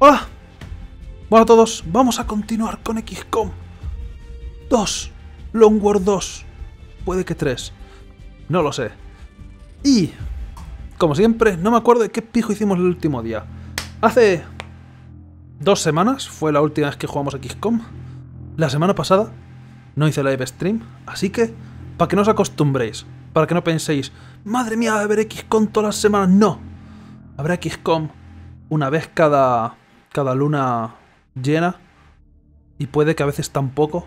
¡Hola! Bueno a todos, vamos a continuar con XCOM 2, Long War 2, puede que 3, no lo sé. Y, como siempre, no me acuerdo de qué pijo hicimos el último día. Hace 2 semanas fue la última vez que jugamos XCOM. La semana pasada no hice live stream, así que, para que no os acostumbréis, para que no penséis, madre mía, va a haber XCOM todas las semanas, no. Habrá XCOM una vez cada luna llena, y puede que a veces tampoco.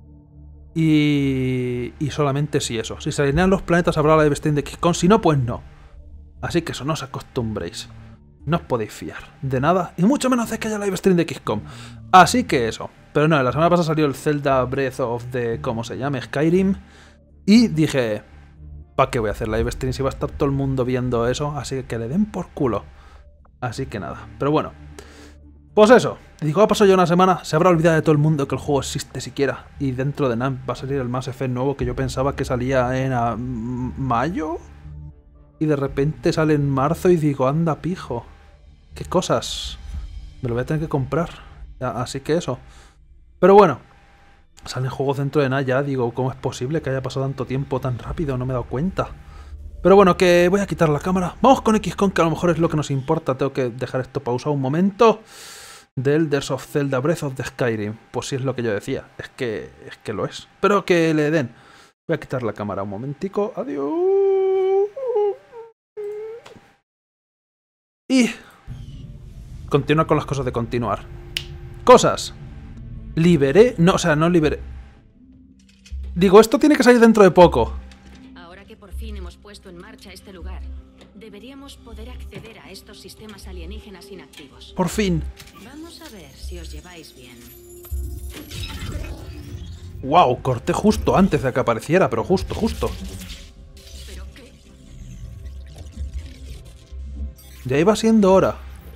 Y solamente si eso. Si se alinean los planetas habrá live stream de XCOM, si no, pues no. Así que eso, no os acostumbréis. No os podéis fiar de nada, y mucho menos de que haya live stream de XCOM. Así que eso. Pero no, la semana pasada salió el Zelda Breath of the... ¿cómo se llama? Skyrim. Y dije... ¿para qué voy a hacer live stream si va a estar todo el mundo viendo eso? Así que le den por culo. Así que nada. Pero bueno. Pues eso. Digo, ha pasado ya una semana. Se habrá olvidado de todo el mundo que el juego existe siquiera. Y dentro de nada va a salir el Mass Effect nuevo que yo pensaba que salía en mayo. Y de repente sale en marzo y digo, anda pijo. ¿Qué cosas? Me lo voy a tener que comprar. Así que eso. Pero bueno. Salen juegos dentro de nada ya. Digo, ¿cómo es posible que haya pasado tanto tiempo tan rápido? No me he dado cuenta. Pero bueno, que voy a quitar la cámara. Vamos con XCOM, que a lo mejor es lo que nos importa. Tengo que dejar esto pausado un momento. The Elders of Zelda Breath of the Skyrim. Pues sí es lo que yo decía. Es que lo es. Pero que le den. Voy a quitar la cámara un momentico. Adiós. Y... continúa con las cosas de continuar. Cosas. Liberé... no, o sea, no liberé... digo, esto tiene que salir dentro de poco. Ahora que por fin hemos puesto en marcha este lugar, deberíamos poder acceder a estos sistemas alienígenas inactivos. Por fin. Vamos a ver si os lleváis bien. Wow, corté justo antes de que apareciera, pero justo. ¿Pero qué? Ya iba siendo hora.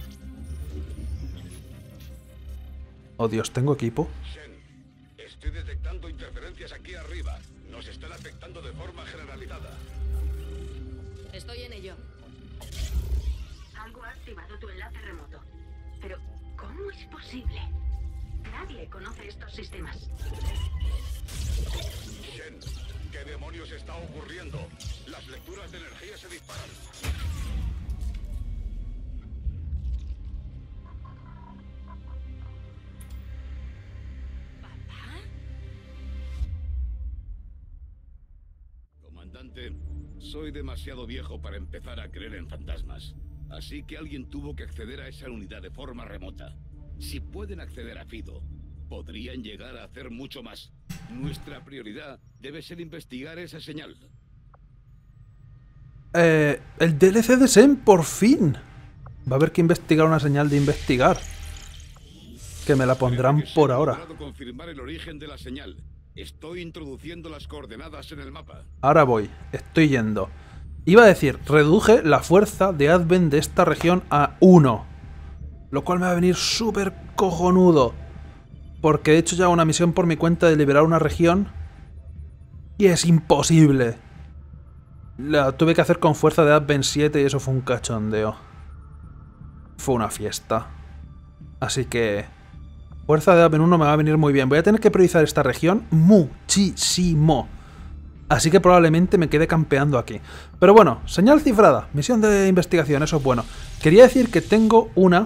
Oh Dios, ¿tengo equipo? Shen, estoy detectando interferencias aquí arriba. Nos están afectando de forma generalizada. Estoy en ello. Algo ha activado tu enlace remoto. Pero, ¿cómo es posible? Nadie conoce estos sistemas. Shen, ¿qué demonios está ocurriendo? Las lecturas de energía se disparan. Comandante, soy demasiado viejo para empezar a creer en fantasmas. Así que alguien tuvo que acceder a esa unidad de forma remota. Si pueden acceder a Fido, podrían llegar a hacer mucho más. Nuestra prioridad debe ser investigar esa señal. El DLC de Shen, por fin. Va a haber que investigar una señal de investigar. Que me la pondrán por ahora. He logrado confirmar el origen de la señal. Estoy introduciendo las coordenadas en el mapa. Ahora voy, estoy yendo. Iba a decir, reduje la fuerza de Advent de esta región a 1. Lo cual me va a venir súper cojonudo. Porque he hecho ya una misión por mi cuenta de liberar una región. Y es imposible. La tuve que hacer con fuerza de Advent 7 y eso fue un cachondeo. Fue una fiesta. Así que... fuerza de Advent 1 me va a venir muy bien. Voy a tener que priorizar esta región muchísimo. Así que probablemente me quede campeando aquí. Pero bueno, señal cifrada. Misión de investigación, eso es bueno. Quería decir que tengo un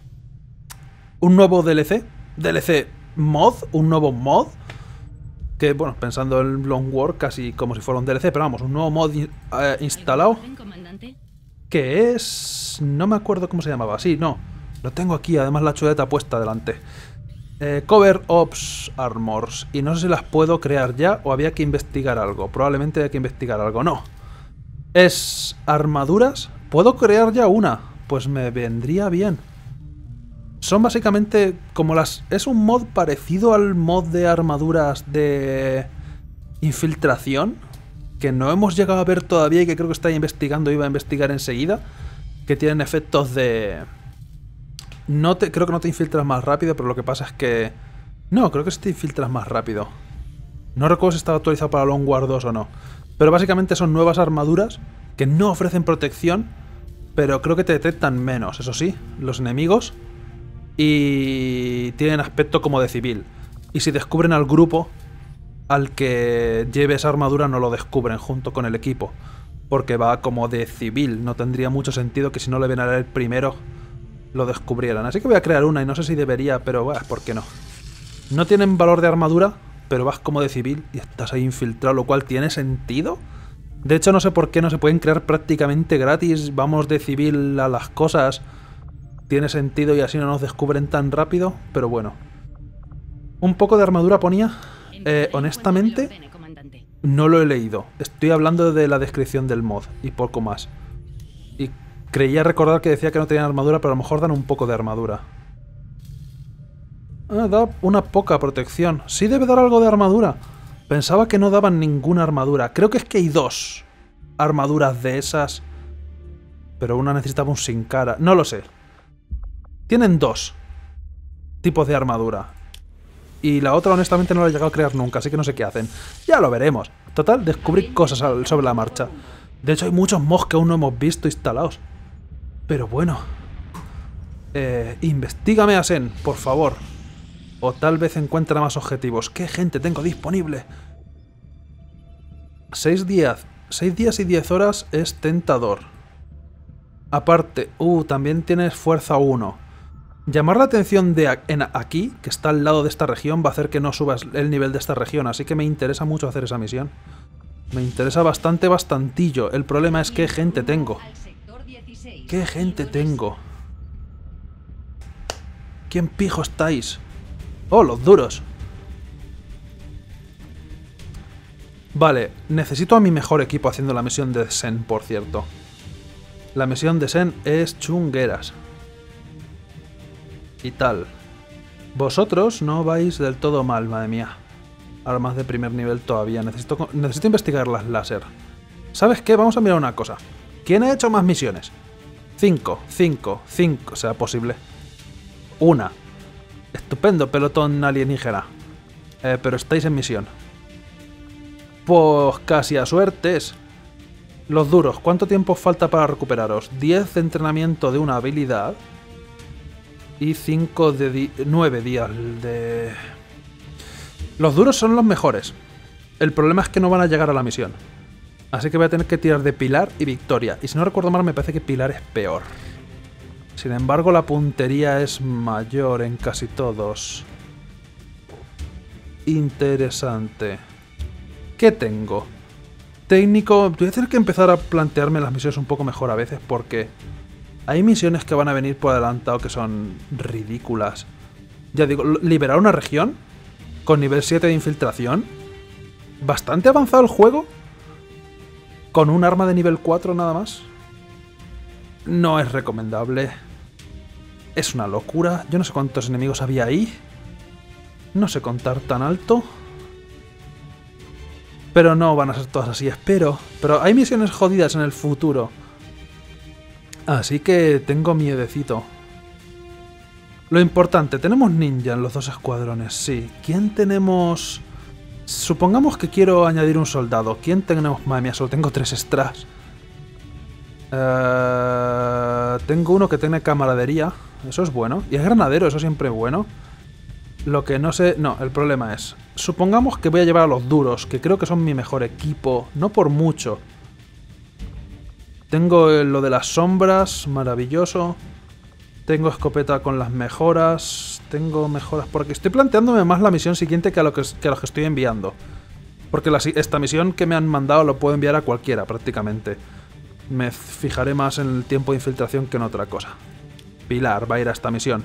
nuevo DLC. DLC mod, un nuevo mod. Que bueno, pensando en Long War casi como si fuera un DLC. Pero vamos, un nuevo mod instalado. Que es... no me acuerdo cómo se llamaba. Sí, no. Lo tengo aquí, además la chuleta puesta delante. Cover Ops Armors. Y no sé si las puedo crear ya o había que investigar algo. Probablemente haya que investigar algo. No. Es armaduras. ¿Puedo crear ya una? Pues me vendría bien. Son básicamente como las... es un mod parecido al mod de armaduras de infiltración. Que no hemos llegado a ver todavía y que creo que está investigando. Iba a investigar enseguida. Que tienen efectos de... creo que no te infiltras más rápido, pero lo que pasa es que... no, creo que sí te infiltras más rápido. No recuerdo si estaba actualizado para Long War 2 o no. Pero básicamente son nuevas armaduras que no ofrecen protección, pero creo que te detectan menos, eso sí, los enemigos. y tienen aspecto como de civil. Y si descubren al grupo al que lleve esa armadura, no lo descubren junto con el equipo, porque va como de civil. No tendría mucho sentido que si no le ven a él primero lo descubrieran. Así que voy a crear una y no sé si debería, pero bueno, ¿por qué no? No tienen valor de armadura, pero vas como de civil y estás ahí infiltrado, lo cual tiene sentido. De hecho, no sé por qué no se pueden crear prácticamente gratis. Vamos de civil a las cosas. Tiene sentido y así no nos descubren tan rápido, pero bueno. Un poco de armadura ponía. Honestamente, no lo he leído. Estoy hablando de la descripción del mod y poco más. Y creía recordar que decía que no tenían armadura, pero a lo mejor dan un poco de armadura. Ah, da una poca protección. Sí debe dar algo de armadura. Pensaba que no daban ninguna armadura. Creo que es que hay 2 armaduras de esas. Pero una necesitaba un sin cara. No lo sé. Tienen 2 tipos de armadura. Y la otra honestamente no la he llegado a crear nunca, así que no sé qué hacen. Ya lo veremos. Total, descubrir cosas sobre la marcha. De hecho hay muchos mods que aún no hemos visto instalados. Pero bueno. Investígame a Sen, por favor. O tal vez encuentra más objetivos. ¿Qué gente tengo disponible? 6 días y 10 horas es tentador. Aparte, también tienes fuerza 1. Llamar la atención de aquí, que está al lado de esta región, va a hacer que no subas el nivel de esta región. Así que me interesa mucho hacer esa misión. Me interesa bastantillo. El problema es qué gente tengo. ¿Qué gente tengo? ¿Quién pijo estáis? ¡Oh, los duros! Vale, necesito a mi mejor equipo haciendo la misión de Sen, por cierto. La misión de Sen es chungueras. Y tal. Vosotros no vais del todo mal, madre mía. Armas de primer nivel todavía. Necesito investigar las láser. ¿Sabes qué? Vamos a mirar una cosa. ¿Quién ha hecho más misiones? 5, sea posible. 1. Estupendo, pelotón alienígena. Pero estáis en misión. Pues casi a suertes. Los duros, ¿cuánto tiempo falta para recuperaros? 10 de entrenamiento de una habilidad. Y 9 días de... Los duros son los mejores. El problema es que no van a llegar a la misión. Así que voy a tener que tirar de Pilar y Victoria. Y si no recuerdo mal, me parece que Pilar es peor. Sin embargo, la puntería es mayor en casi todos. Interesante. ¿Qué tengo? Técnico... Voy a tener que empezar a plantearme las misiones un poco mejor a veces porque... Hay misiones que van a venir por adelantado que son ridículas. Ya digo, liberar una región con nivel 7 de infiltración. Bastante avanzado el juego. Con un arma de nivel 4 nada más. No es recomendable. Es una locura. Yo no sé cuántos enemigos había ahí. No sé contar tan alto. Pero no van a ser todas así, espero. Pero hay misiones jodidas en el futuro. Así que tengo miedecito. Lo importante, tenemos ninja en los 2 escuadrones, sí. ¿Quién tenemos? Supongamos que quiero añadir un soldado. ¿Quién tenemos? Madre mía, solo tengo 3 strass. Tengo uno que tiene camaradería. Eso es bueno. Y es granadero, eso siempre es bueno. Lo que no sé... No, el problema es... Supongamos que voy a llevar a los duros, que creo que son mi mejor equipo. No por mucho. Tengo lo de las sombras, maravilloso. Tengo escopeta con las mejoras. Tengo mejoras por aquí. Estoy planteándome más la misión siguiente que a los que estoy enviando. Porque esta misión que me han mandado lo puedo enviar a cualquiera, prácticamente. Me fijaré más en el tiempo de infiltración que en otra cosa. Pilar va a ir a esta misión.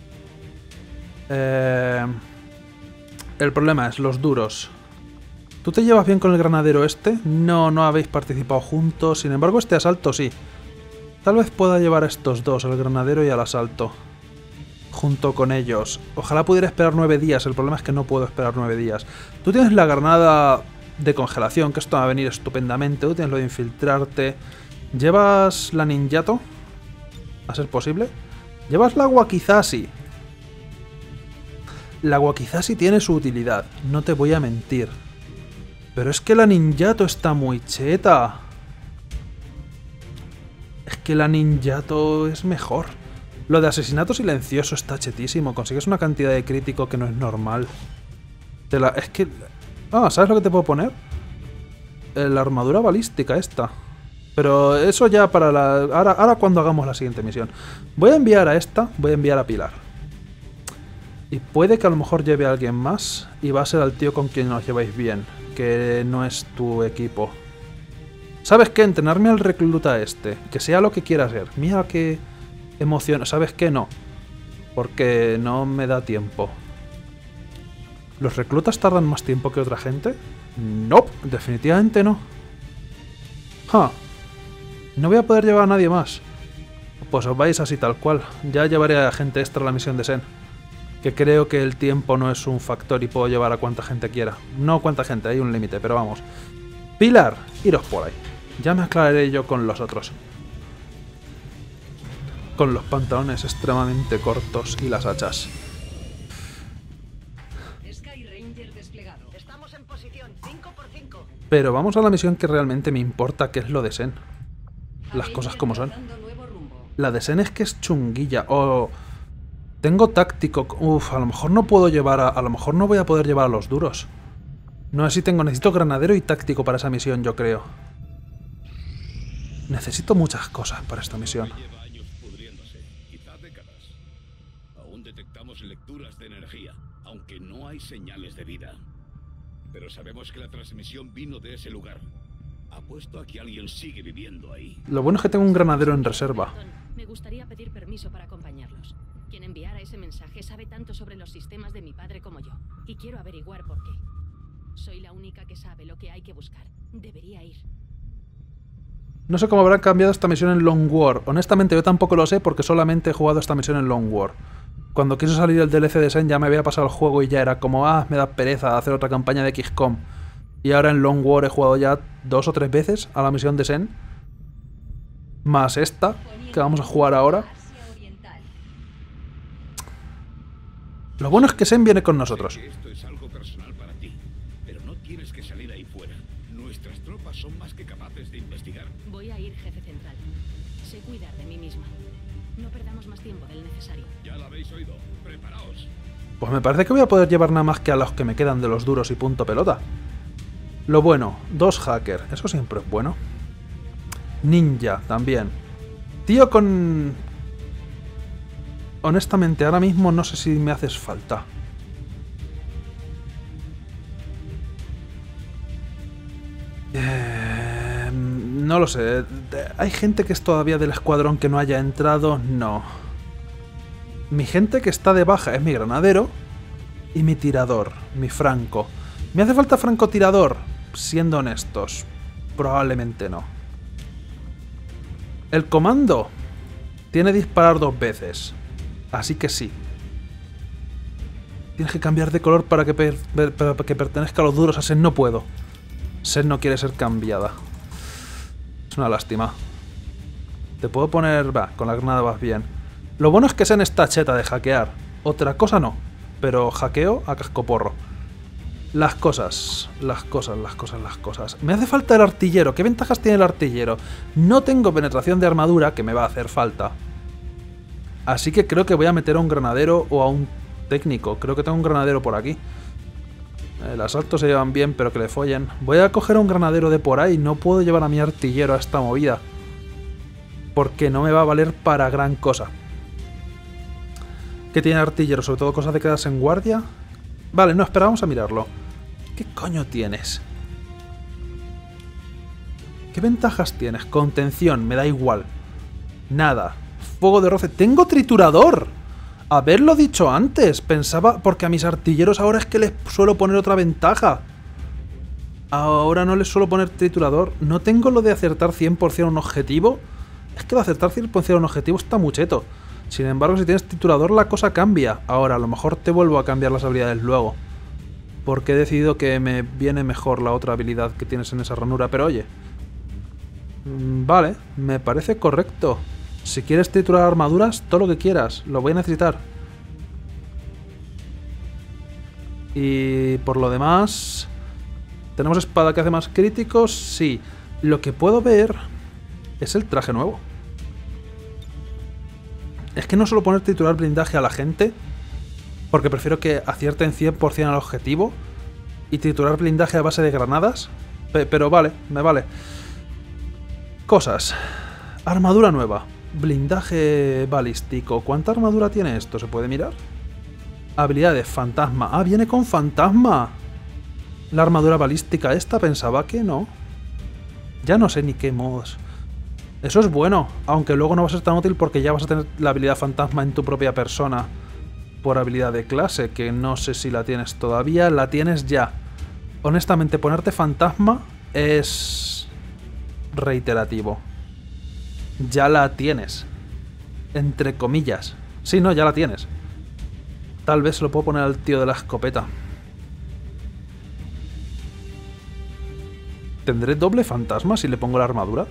El problema es los duros. ¿Tú te llevas bien con el granadero este? No, no habéis participado juntos. Sin embargo, este asalto sí. Tal vez pueda llevar a estos dos, al granadero y al asalto. Junto con ellos. Ojalá pudiera esperar 9 días. El problema es que no puedo esperar 9 días. Tú tienes la granada de congelación, que esto va a venir estupendamente. Tú tienes lo de infiltrarte. ¿Llevas la ninjato? ¿A ser posible? ¿Llevas la wakizashi? La wakizashi tiene su utilidad. No te voy a mentir. Pero es que la ninjato está muy cheta. Es que la ninjato es mejor. Lo de asesinato silencioso está chetísimo. Consigues una cantidad de crítico que no es normal. Es que... Ah, ¿sabes lo que te puedo poner? La armadura balística esta. Pero eso ya para la... Ahora cuando hagamos la siguiente misión. Voy a enviar a esta, voy a enviar a Pilar. Y puede que a lo mejor lleve a alguien más. Y va a ser al tío con quien os lleváis bien. Que no es tu equipo. ¿Sabes qué? Entrenarme al recluta este. Que sea lo que quiera ser. Mira qué emoción. ¿Sabes qué? No. Porque no me da tiempo. ¿Los reclutas tardan más tiempo que otra gente? No, definitivamente no. No voy a poder llevar a nadie más. Pues os vais así tal cual. Ya llevaré a gente extra a la misión de Sen. Que creo que el tiempo no es un factor y puedo llevar a cuanta gente quiera. No cuánta gente, hay un límite, pero vamos. Pilar, iros por ahí. Ya me aclararé yo con los otros. Con los pantalones extremadamente cortos y las hachas. Estamos en posición 5x5. Pero vamos a la misión que realmente me importa, que es lo de Sen. Las cosas como son. La de Sen es que es chunguilla. Tengo táctico. A lo mejor no puedo llevar a lo mejor no voy a poder llevar a los duros. No sé si necesito granadero y táctico para esa misión, yo creo. Necesito muchas cosas para esta misión. Lleva años pudriéndose, quizás décadas. Aún detectamos lecturas de energía, aunque no hay señales de vida. Pero sabemos que la transmisión vino de ese lugar. Apuesto a que alguien sigue viviendo ahí. Lo bueno es que tengo un granadero en reserva. Me gustaría pedir permiso para acompañarlos. Quien enviara ese mensaje sabe tanto sobre los sistemas de mi padre como yo. Y quiero averiguar por qué. Soy la única que sabe lo que hay que buscar. Debería ir. No sé cómo habrán cambiado esta misión en Long War. Honestamente yo tampoco lo sé porque solamente he jugado esta misión en Long War. Cuando quiso salir el DLC de Sen ya me había pasado el juego y ya era como, me da pereza hacer otra campaña de XCOM. Y ahora en Long War he jugado ya 2 o 3 veces a la misión de Sen. Más esta, que vamos a jugar ahora. Lo bueno es que Sen viene con nosotros. Esto es algo personal para ti, pero no tienes que salir ahí fuera. Nuestras tropas son más que capaces de investigar. Voy a ir, jefe central. Sé cuidar de mí misma. No perdamos más tiempo del necesario. Ya lo habéis oído. Preparaos. Pues me parece que voy a poder llevar nada más que a los que me quedan de los duros y punto pelota. Lo bueno, 2 hackers. Eso siempre es bueno. Ninja, también. Tío con... Honestamente, ahora mismo no sé si me haces falta. No lo sé. ¿Hay gente que es todavía del escuadrón que no haya entrado? No. Mi gente que está de baja es mi granadero y mi tirador, mi franco. ¿Me hace falta francotirador? Siendo honestos, probablemente no. El comando tiene disparar 2 veces. Así que sí. Tienes que cambiar de color para que pertenezca a los duros. A Sen no puedo. Sen no quiere ser cambiada. Es una lástima. Te puedo poner... con la granada vas bien. Lo bueno es que Sen está cheta de hackear. Otra cosa no. Pero hackeo a cascoporro. Las cosas. Me hace falta el artillero. ¿Qué ventajas tiene el artillero? No tengo penetración de armadura, que me va a hacer falta. Así que creo que voy a meter a un granadero o a un técnico. Creo que tengo un granadero por aquí. El asalto se llevan bien, pero que le follen. Voy a coger a un granadero de por ahí. No puedo llevar a mi artillero a esta movida. Porque no me va a valer para gran cosa. ¿Qué tiene artillero? Sobre todo cosas de quedarse en guardia. Vale, no, espera, vamos a mirarlo. ¿Qué coño tienes? ¿Qué ventajas tienes? Contención, me da igual. Nada. Fuego de roce. ¡Tengo triturador! Haberlo dicho antes. Pensaba... Porque a mis artilleros ahora es que les suelo poner otra ventaja. Ahora no les suelo poner triturador. No tengo lo de acertar 100% un objetivo. Es que de acertar 100% un objetivo está muy cheto. Sin embargo, si tienes triturador la cosa cambia. Ahora, a lo mejor te vuelvo a cambiar las habilidades luego. Porque he decidido que me viene mejor la otra habilidad que tienes en esa ranura. Pero oye... Vale, me parece correcto. Si quieres triturar armaduras, todo lo que quieras. Lo voy a necesitar. Y por lo demás... ¿Tenemos espada que hace más críticos? Sí. Lo que puedo ver es el traje nuevo. Es que no suelo poner triturar blindaje a la gente, porque prefiero que acierten 100% al objetivo y triturar blindaje a base de granadas. Pero vale, me vale. Cosas. Armadura nueva. Blindaje balístico. ¿Cuánta armadura tiene esto? ¿Se puede mirar? Habilidades, fantasma. ¡Ah, viene con fantasma! La armadura balística esta, pensaba que no. Ya no sé ni qué modos. Eso es bueno, aunque luego no va a ser tan útil porque ya vas a tener la habilidad fantasma en tu propia persona. Por habilidad de clase, que no sé si la tienes todavía. La tienes ya. Honestamente, ponerte fantasma es reiterativo. Ya la tienes. Entre comillas. Sí, no, ya la tienes. Tal vez se lo puedo poner al tío de la escopeta. ¿Tendré doble fantasma si le pongo la armadura?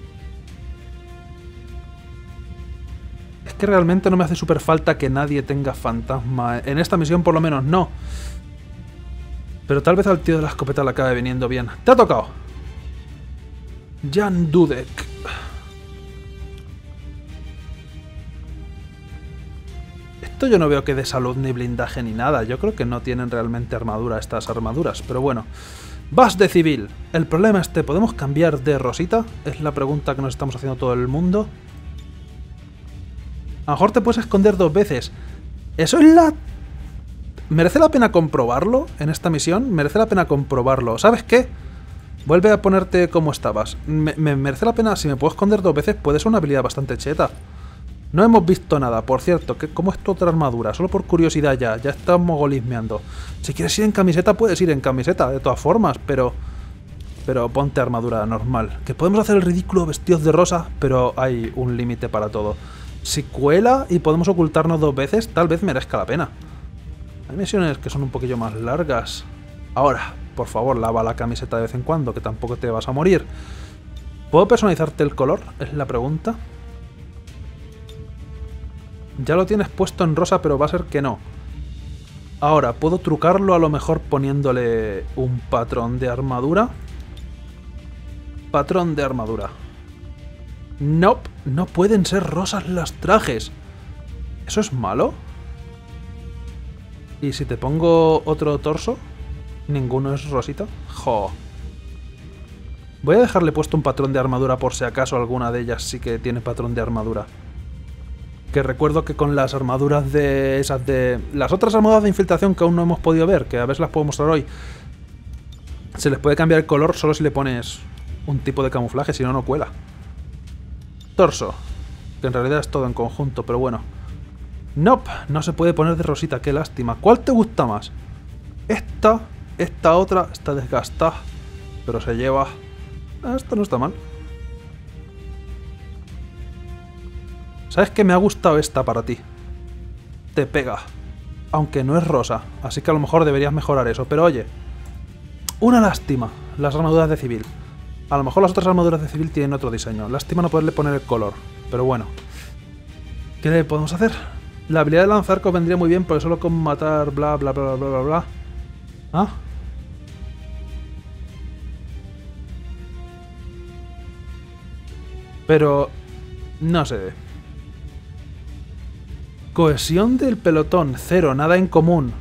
Es que realmente no me hace súper falta que nadie tenga fantasma. En esta misión por lo menos no. Pero tal vez al tío de la escopeta le acabe viniendo bien. ¡Te ha tocado! Jan Dudek. Esto yo no veo que de salud ni blindaje ni nada. Yo creo que no tienen realmente armadura estas armaduras. Pero bueno. Vas de civil. El problema es, ¿te podemos cambiar de rosita? Es la pregunta que nos estamos haciendo todo el mundo. A lo mejor te puedes esconder 2 veces. Eso es la... ¿Merece la pena comprobarlo en esta misión? Merece la pena comprobarlo. ¿Sabes qué? Vuelve a ponerte como estabas. Me merece la pena, si me puedo esconder 2 veces, puede ser una habilidad bastante cheta. No hemos visto nada, por cierto. ¿Cómo es tu otra armadura? Solo por curiosidad ya estamos golismeando. Si quieres ir en camiseta, puedes ir en camiseta, de todas formas, pero ponte armadura normal. Que podemos hacer el ridículo vestidos de rosa, pero hay un límite para todo. Si cuela y podemos ocultarnos 2 veces, tal vez merezca la pena. Hay misiones que son un poquillo más largas. Ahora, por favor, lava la camiseta de vez en cuando, que tampoco te vas a morir. ¿Puedo personalizarte el color? Es la pregunta. Ya lo tienes puesto en rosa, pero va a ser que no. Ahora, ¿puedo trucarlo a lo mejor poniéndole un patrón de armadura? Patrón de armadura. Nope, no pueden ser rosas los trajes. ¿Eso es malo? ¿Y si te pongo otro torso? ¿Ninguno es rosita? Jo. Voy a dejarle puesto un patrón de armadura por si acaso alguna de ellas sí que tiene patrón de armadura. Que recuerdo que con las armaduras de esas de... Las otras armaduras de infiltración que aún no hemos podido ver, que a ver si las puedo mostrar hoy, se les puede cambiar el color solo si le pones un tipo de camuflaje, si no, no cuela. Torso. Que en realidad es todo en conjunto, pero bueno. Nope, no se puede poner de rosita, qué lástima. ¿Cuál te gusta más? Esta otra está desgastada, pero se lleva... Esta no está mal. ¿Sabes qué? Me ha gustado esta para ti. Te pega. Aunque no es rosa, así que a lo mejor deberías mejorar eso. Pero oye, una lástima, las armaduras de civil. A lo mejor las otras armaduras de civil tienen otro diseño. Lástima no poderle poner el color, pero bueno. ¿Qué le podemos hacer? La habilidad de lanzarco vendría muy bien, porque solo con matar bla bla bla bla bla bla. ¿Ah? Pero... no sé. Cohesión del pelotón, 0, nada en común.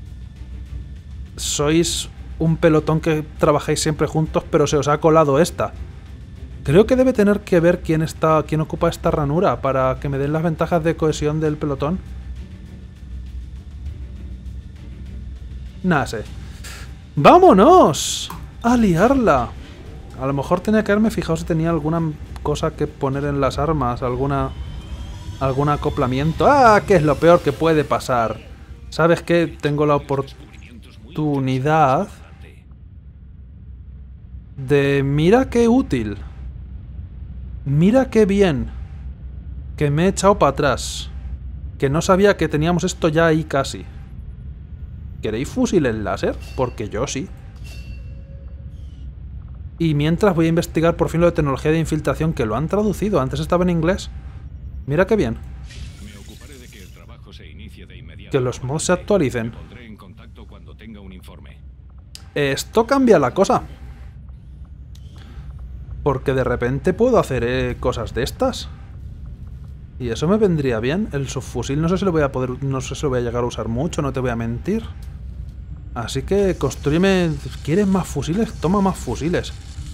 Sois un pelotón que trabajáis siempre juntos, pero se os ha colado esta. Creo que debe tener que ver quién ocupa esta ranura para que me den las ventajas de cohesión del pelotón. Nada sé. ¡Vámonos! ¡A liarla! A lo mejor tenía que haberme fijado si tenía alguna cosa que poner en las armas, algún acoplamiento. ¡Ah! ¿Qué es lo peor que puede pasar? ¿Sabes qué? Tengo la oportunidad de... Mira qué útil. Mira qué bien. Que me he echado para atrás. Que no sabía que teníamos esto ya ahí casi. ¿Queréis fusiles láser? Porque yo sí. Y mientras voy a investigar por fin lo de tecnología de infiltración, que lo han traducido. Antes estaba en inglés. Mira qué bien. Me ocuparé de que el trabajo se inicie de inmediato. Que los mods se actualicen. Me pondré en contacto cuando tenga un informe. Esto cambia la cosa. Porque de repente puedo hacer cosas de estas. Y eso me vendría bien. El subfusil no sé si lo voy a poder... No sé si lo voy a llegar a usar mucho, no te voy a mentir. Así que construyeme... ¿Quieres más fusiles? Toma más fusiles.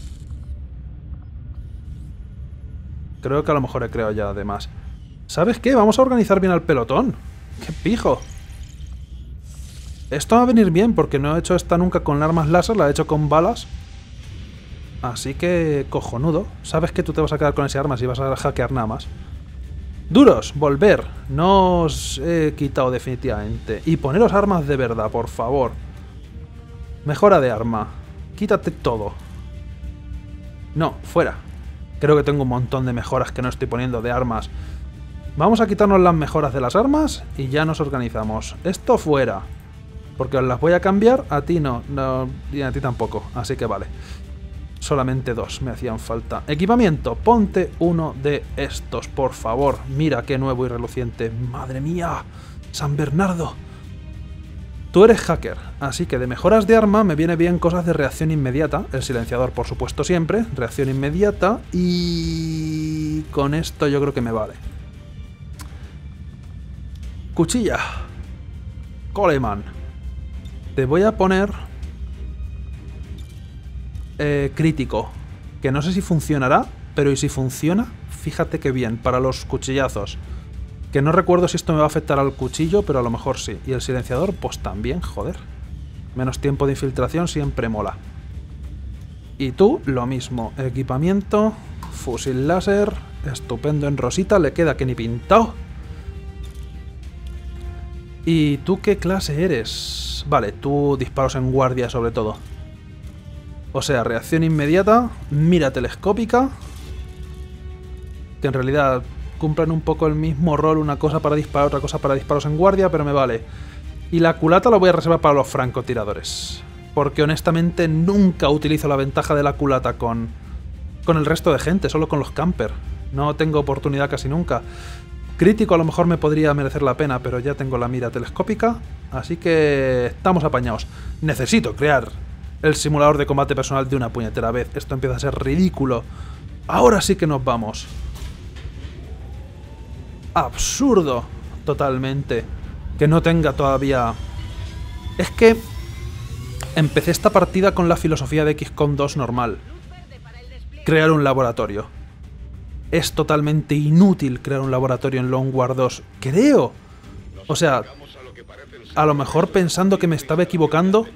Creo que a lo mejor he creado ya además. ¿Sabes qué? Vamos a organizar bien al pelotón. ¡Qué pijo! Esto va a venir bien porque no he hecho esta nunca con armas láser, la he hecho con balas. Así que... cojonudo. Sabes que tú te vas a quedar con ese arma si vas a hackear nada más. Duros, volver. No os he quitado definitivamente. Y poneros armas de verdad, por favor. Mejora de arma. Quítate todo. No, fuera. Creo que tengo un montón de mejoras que no estoy poniendo de armas. Vamos a quitarnos las mejoras de las armas y ya nos organizamos. Esto fuera. Porque os las voy a cambiar, a ti no, y a ti tampoco. Así que vale. Solamente 2 me hacían falta. Equipamiento, ponte uno de estos, por favor. Mira qué nuevo y reluciente. ¡Madre mía! ¡San Bernardo! Tú eres hacker, así que de mejoras de arma me viene bien cosas de reacción inmediata. El silenciador, por supuesto, siempre. Reacción inmediata. Y... con esto yo creo que me vale. Cuchilla. Coleman. Te voy a poner... crítico, que no sé si funcionará, pero y si funciona, fíjate que bien, para los cuchillazos. Que no recuerdo si esto me va a afectar al cuchillo, pero a lo mejor sí. Y el silenciador, pues también, joder. Menos tiempo de infiltración siempre mola. Y tú, lo mismo. Equipamiento, fusil láser, estupendo en rosita, le queda que ni pintado. ¿Y tú qué clase eres? Vale, tú disparos en guardia sobre todo. O sea, reacción inmediata, mira telescópica, que en realidad cumplen un poco el mismo rol, una cosa para disparar, otra cosa para disparos en guardia, pero me vale. Y la culata la voy a reservar para los francotiradores, porque honestamente nunca utilizo la ventaja de la culata con el resto de gente, solo con los camper. No tengo oportunidad casi nunca. Crítico a lo mejor me podría merecer la pena, pero ya tengo la mira telescópica, así que estamos apañados. Necesito crear el simulador de combate personal de una puñetera vez. Esto empieza a ser ridículo. Ahora sí que nos vamos. Absurdo. Totalmente. Que no tenga todavía... Es que... empecé esta partida con la filosofía de XCOM 2 normal. Crear un laboratorio. Es totalmente inútil crear un laboratorio en Long War 2. Creo. O sea... a lo mejor pensando que me estaba equivocando...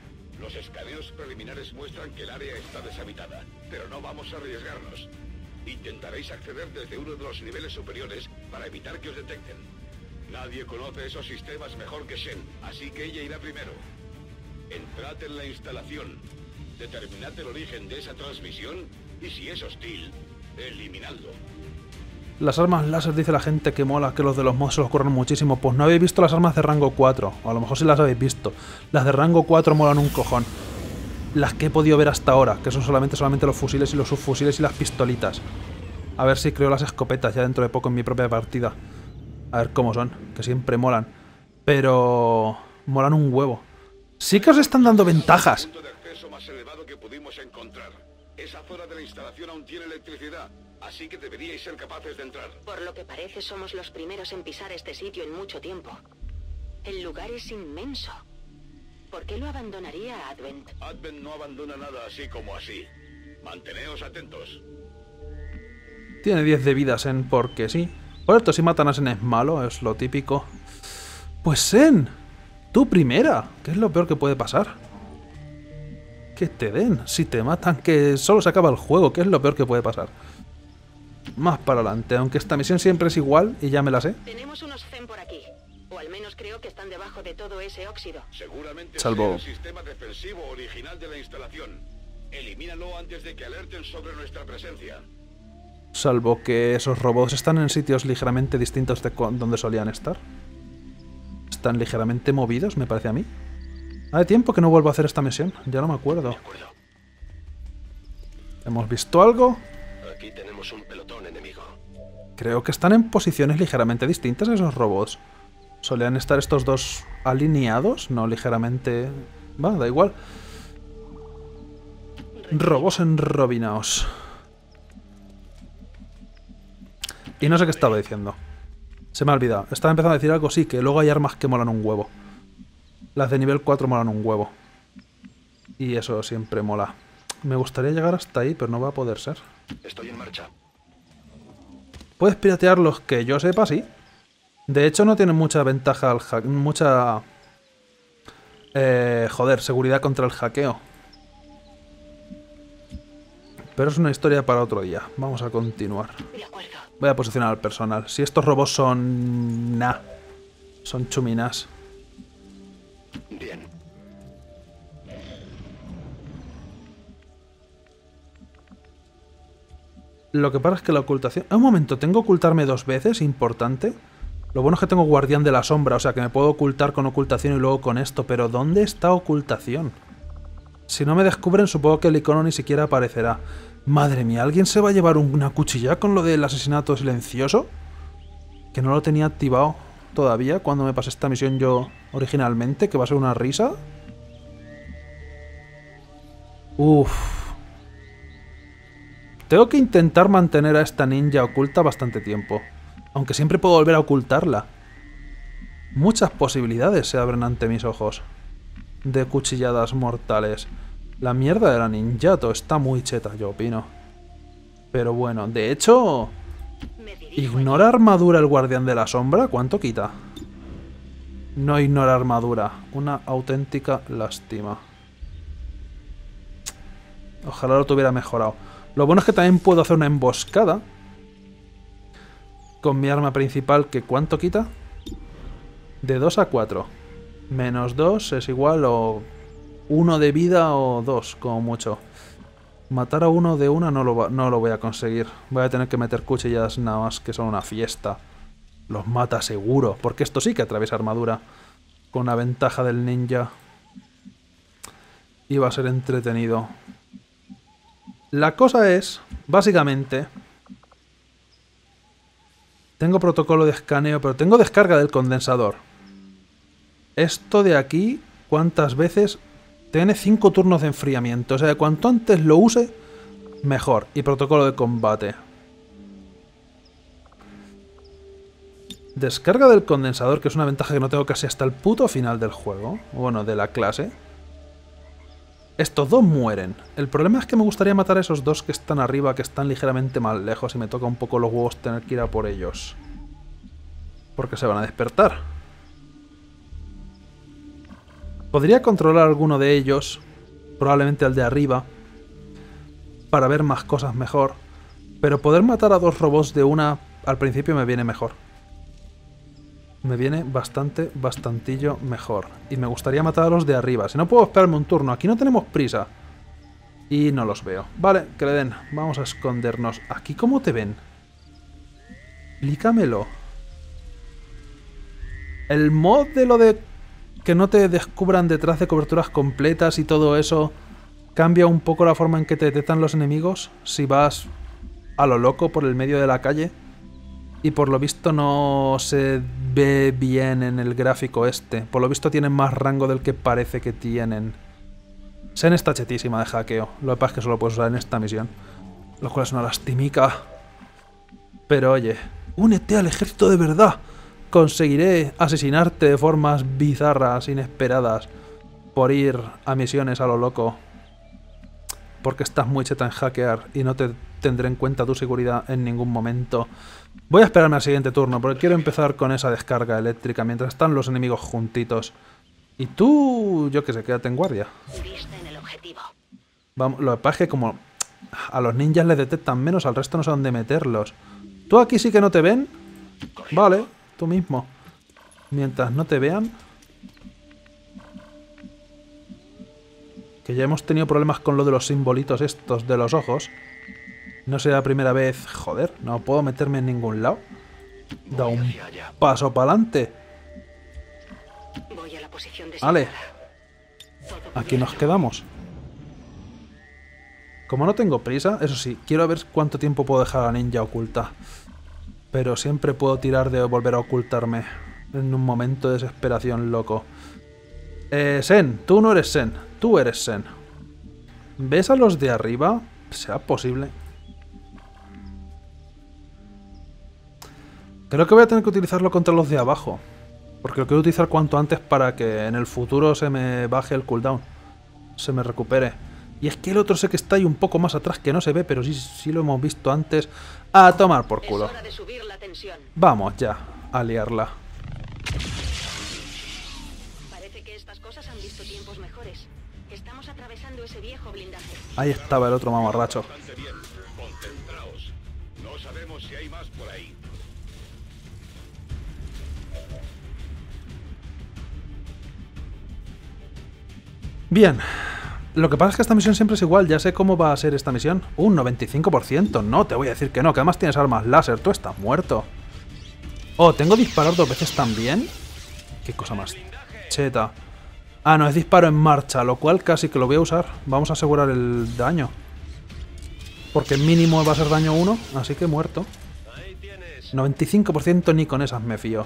acceder desde uno de los niveles superiores para evitar que os detecten. Nadie conoce esos sistemas mejor que Shen, así que ella irá primero. Entrad en la instalación, determinad el origen de esa transmisión y si es hostil, eliminadlo. Las armas láser dice la gente que mola, que los de los mods se los ocurren muchísimo. Pues no habéis visto las armas de rango 4, o a lo mejor sí las habéis visto. Las de rango 4 molan un cojón. Las que he podido ver hasta ahora, que son solamente los fusiles y los subfusiles y las pistolitas. A ver si creo las escopetas ya dentro de poco en mi propia partida. A ver cómo son, que siempre molan. Pero... molan un huevo. Sí que os están dando ventajas. El punto de acceso más elevado que pudimos encontrar. Esa zona de la instalación aún tiene electricidad, así que deberíais ser capaces de entrar. Por lo que parece somos los primeros en pisar este sitio en mucho tiempo. El lugar es inmenso. ¿Por qué lo abandonaría Advent? Advent no abandona nada así como así. Manteneos atentos. Tiene 10 de vida Sen porque sí. Por esto, si matan a Sen es malo, es lo típico. Pues Sen, tú primera. ¿Qué es lo peor que puede pasar? Que te den. Si te matan, que solo se acaba el juego. ¿Qué es lo peor que puede pasar? Más para adelante, aunque esta misión siempre es igual y ya me la sé. Tenemos unos Zen por aquí. O al menos creo que están debajo de todo ese óxido. Seguramente Salvo... sea el sistema defensivo original de la instalación. Elimínalo antes de que alerten sobre nuestra presencia. Salvo que esos robots están en sitios ligeramente distintos de donde solían estar. Están ligeramente movidos, me parece a mí. Hace tiempo que no vuelvo a hacer esta misión, ya no me acuerdo. ¿Hemos visto algo? Aquí tenemos un pelotón enemigo. Creo que están en posiciones ligeramente distintas esos robots. ¿Solían estar estos dos alineados? No, ligeramente... Va, da igual. Robots enrobinaos. Y no sé qué estaba diciendo. Se me ha olvidado. Estaba empezando a decir algo, sí, que luego hay armas que molan un huevo. Las de nivel 4 molan un huevo. Y eso siempre mola. Me gustaría llegar hasta ahí, pero no va a poder ser. Estoy en marcha. Puedes piratearlos, que yo sepa, sí. De hecho, no tienen mucha ventaja al hack. Mucha... joder, seguridad contra el hackeo. Pero es una historia para otro día. Vamos a continuar. De acuerdo. Voy a posicionar al personal. Si estos robots son... nah. Son chuminas. Bien. Lo que pasa es que la ocultación... Un momento, ¿tengo que ocultarme 2 veces? Importante. Lo bueno es que tengo guardián de la sombra, o sea que me puedo ocultar con ocultación y luego con esto. Pero ¿dónde está ocultación? Si no me descubren, supongo que el icono ni siquiera aparecerá. Madre mía, ¿alguien se va a llevar una cuchilla con lo del asesinato silencioso? Que no lo tenía activado todavía cuando me pasé esta misión yo originalmente, que va a ser una risa. Uff. Tengo que intentar mantener a esta ninja oculta bastante tiempo. Aunque siempre puedo volver a ocultarla. Muchas posibilidades se abren ante mis ojos. De cuchilladas mortales. La mierda de la ninjato está muy cheta, yo opino. Pero bueno, de hecho... Me dirijo ¿Ignora armadura el guardián de la sombra? ¿Cuánto quita? No ignora armadura. Una auténtica lástima. Ojalá lo tuviera mejorado. Lo bueno es que también puedo hacer una emboscada con mi arma principal, que ¿cuánto quita? De 2 a 4. Menos 2 es igual o 1 de vida o 2, como mucho. Matar a uno de una no lo voy a conseguir. Voy a tener que meter cuchillas nada más, que son una fiesta. Los mata seguro, porque esto sí que atraviesa armadura. Con la ventaja del ninja. Y va a ser entretenido. La cosa es, básicamente... Tengo protocolo de escaneo, pero tengo descarga del condensador. Esto de aquí, ¿cuántas veces? Tiene 5 turnos de enfriamiento. O sea, cuanto antes lo use, mejor. Y protocolo de combate. Descarga del condensador, que es una ventaja que no tengo casi hasta el puto final del juego. Bueno, de la clase. Estos 2 mueren. El problema es que me gustaría matar a esos 2 que están arriba, que están ligeramente más lejos, y me toca un poco los huevos tener que ir a por ellos. Porque se van a despertar. Podría controlar alguno de ellos, probablemente al de arriba, para ver más cosas mejor, pero poder matar a 2 robots de una al principio me viene mejor. Me viene bastantillo mejor. Y me gustaría matar a los de arriba. Si no puedo esperarme un turno. Aquí no tenemos prisa. Y no los veo. Vale, que le den. Vamos a escondernos. ¿Aquí cómo te ven? Explícamelo. El mod de lo de que no te descubran detrás de coberturas completas y todo eso cambia un poco la forma en que te detectan los enemigos si vas a lo loco por el medio de la calle. Y por lo visto no se ve bien en el gráfico este. Por lo visto tienen más rango del que parece que tienen. Sen está chetísima de hackeo. Lo que pasa es que solo puedes usar en esta misión. Lo cual es una lastimica. Pero oye, únete al ejército de verdad. Conseguiré asesinarte de formas bizarras, inesperadas, por ir a misiones a lo loco. Porque estás muy cheta en hackear y no te tendré en cuenta tu seguridad en ningún momento. Voy a esperarme al siguiente turno porque quiero empezar con esa descarga eléctrica mientras están los enemigos juntitos. Y tú, yo qué sé, quédate en guardia. Vista en el objetivo. Vamos, lo que pasa es que como a los ninjas les detectan menos, al resto no sé dónde meterlos. ¿Tú aquí sí que no te ven? Vale, tú mismo. Mientras no te vean... Que ya hemos tenido problemas con lo de los simbolitos estos de los ojos. No será la primera vez... Joder, no puedo meterme en ningún lado. Da un paso para adelante. Voy a la posición de Vale. Aquí nos quedamos. Como no tengo prisa, eso sí, quiero ver cuánto tiempo puedo dejar a la ninja oculta. Pero siempre puedo tirar de volver a ocultarme en un momento de desesperación loco. Sen, tú no eres Sen, tú eres Sen. ¿Ves a los de arriba? ¿Será posible? Creo que voy a tener que utilizarlo contra los de abajo. Porque lo quiero utilizar cuanto antes para que en el futuro se me baje el cooldown. Se me recupere. Y es que el otro sé que está ahí un poco más atrás, que no se ve, pero sí lo hemos visto antes. A tomar por culo. Es hora de subir la tensión. Vamos ya, a liarla. Parece que estas cosas han visto tiempos mejores. Estamos atravesando ese viejo blindaje. Ahí estaba el otro mamarracho. Bastante bien. Concentraos. No sabemos si hay más por ahí. Bien. Lo que pasa es que esta misión siempre es igual. Ya sé cómo va a ser esta misión. Un 95%. No, te voy a decir que no. Que además tienes armas láser. Tú estás muerto. Oh, ¿tengo disparar 2 veces también? Qué cosa más cheta. Ah, no, es disparo en marcha. Lo cual casi que lo voy a usar. Vamos a asegurar el daño. Porque mínimo va a ser daño 1. Así que muerto. 95% ni con esas me fío.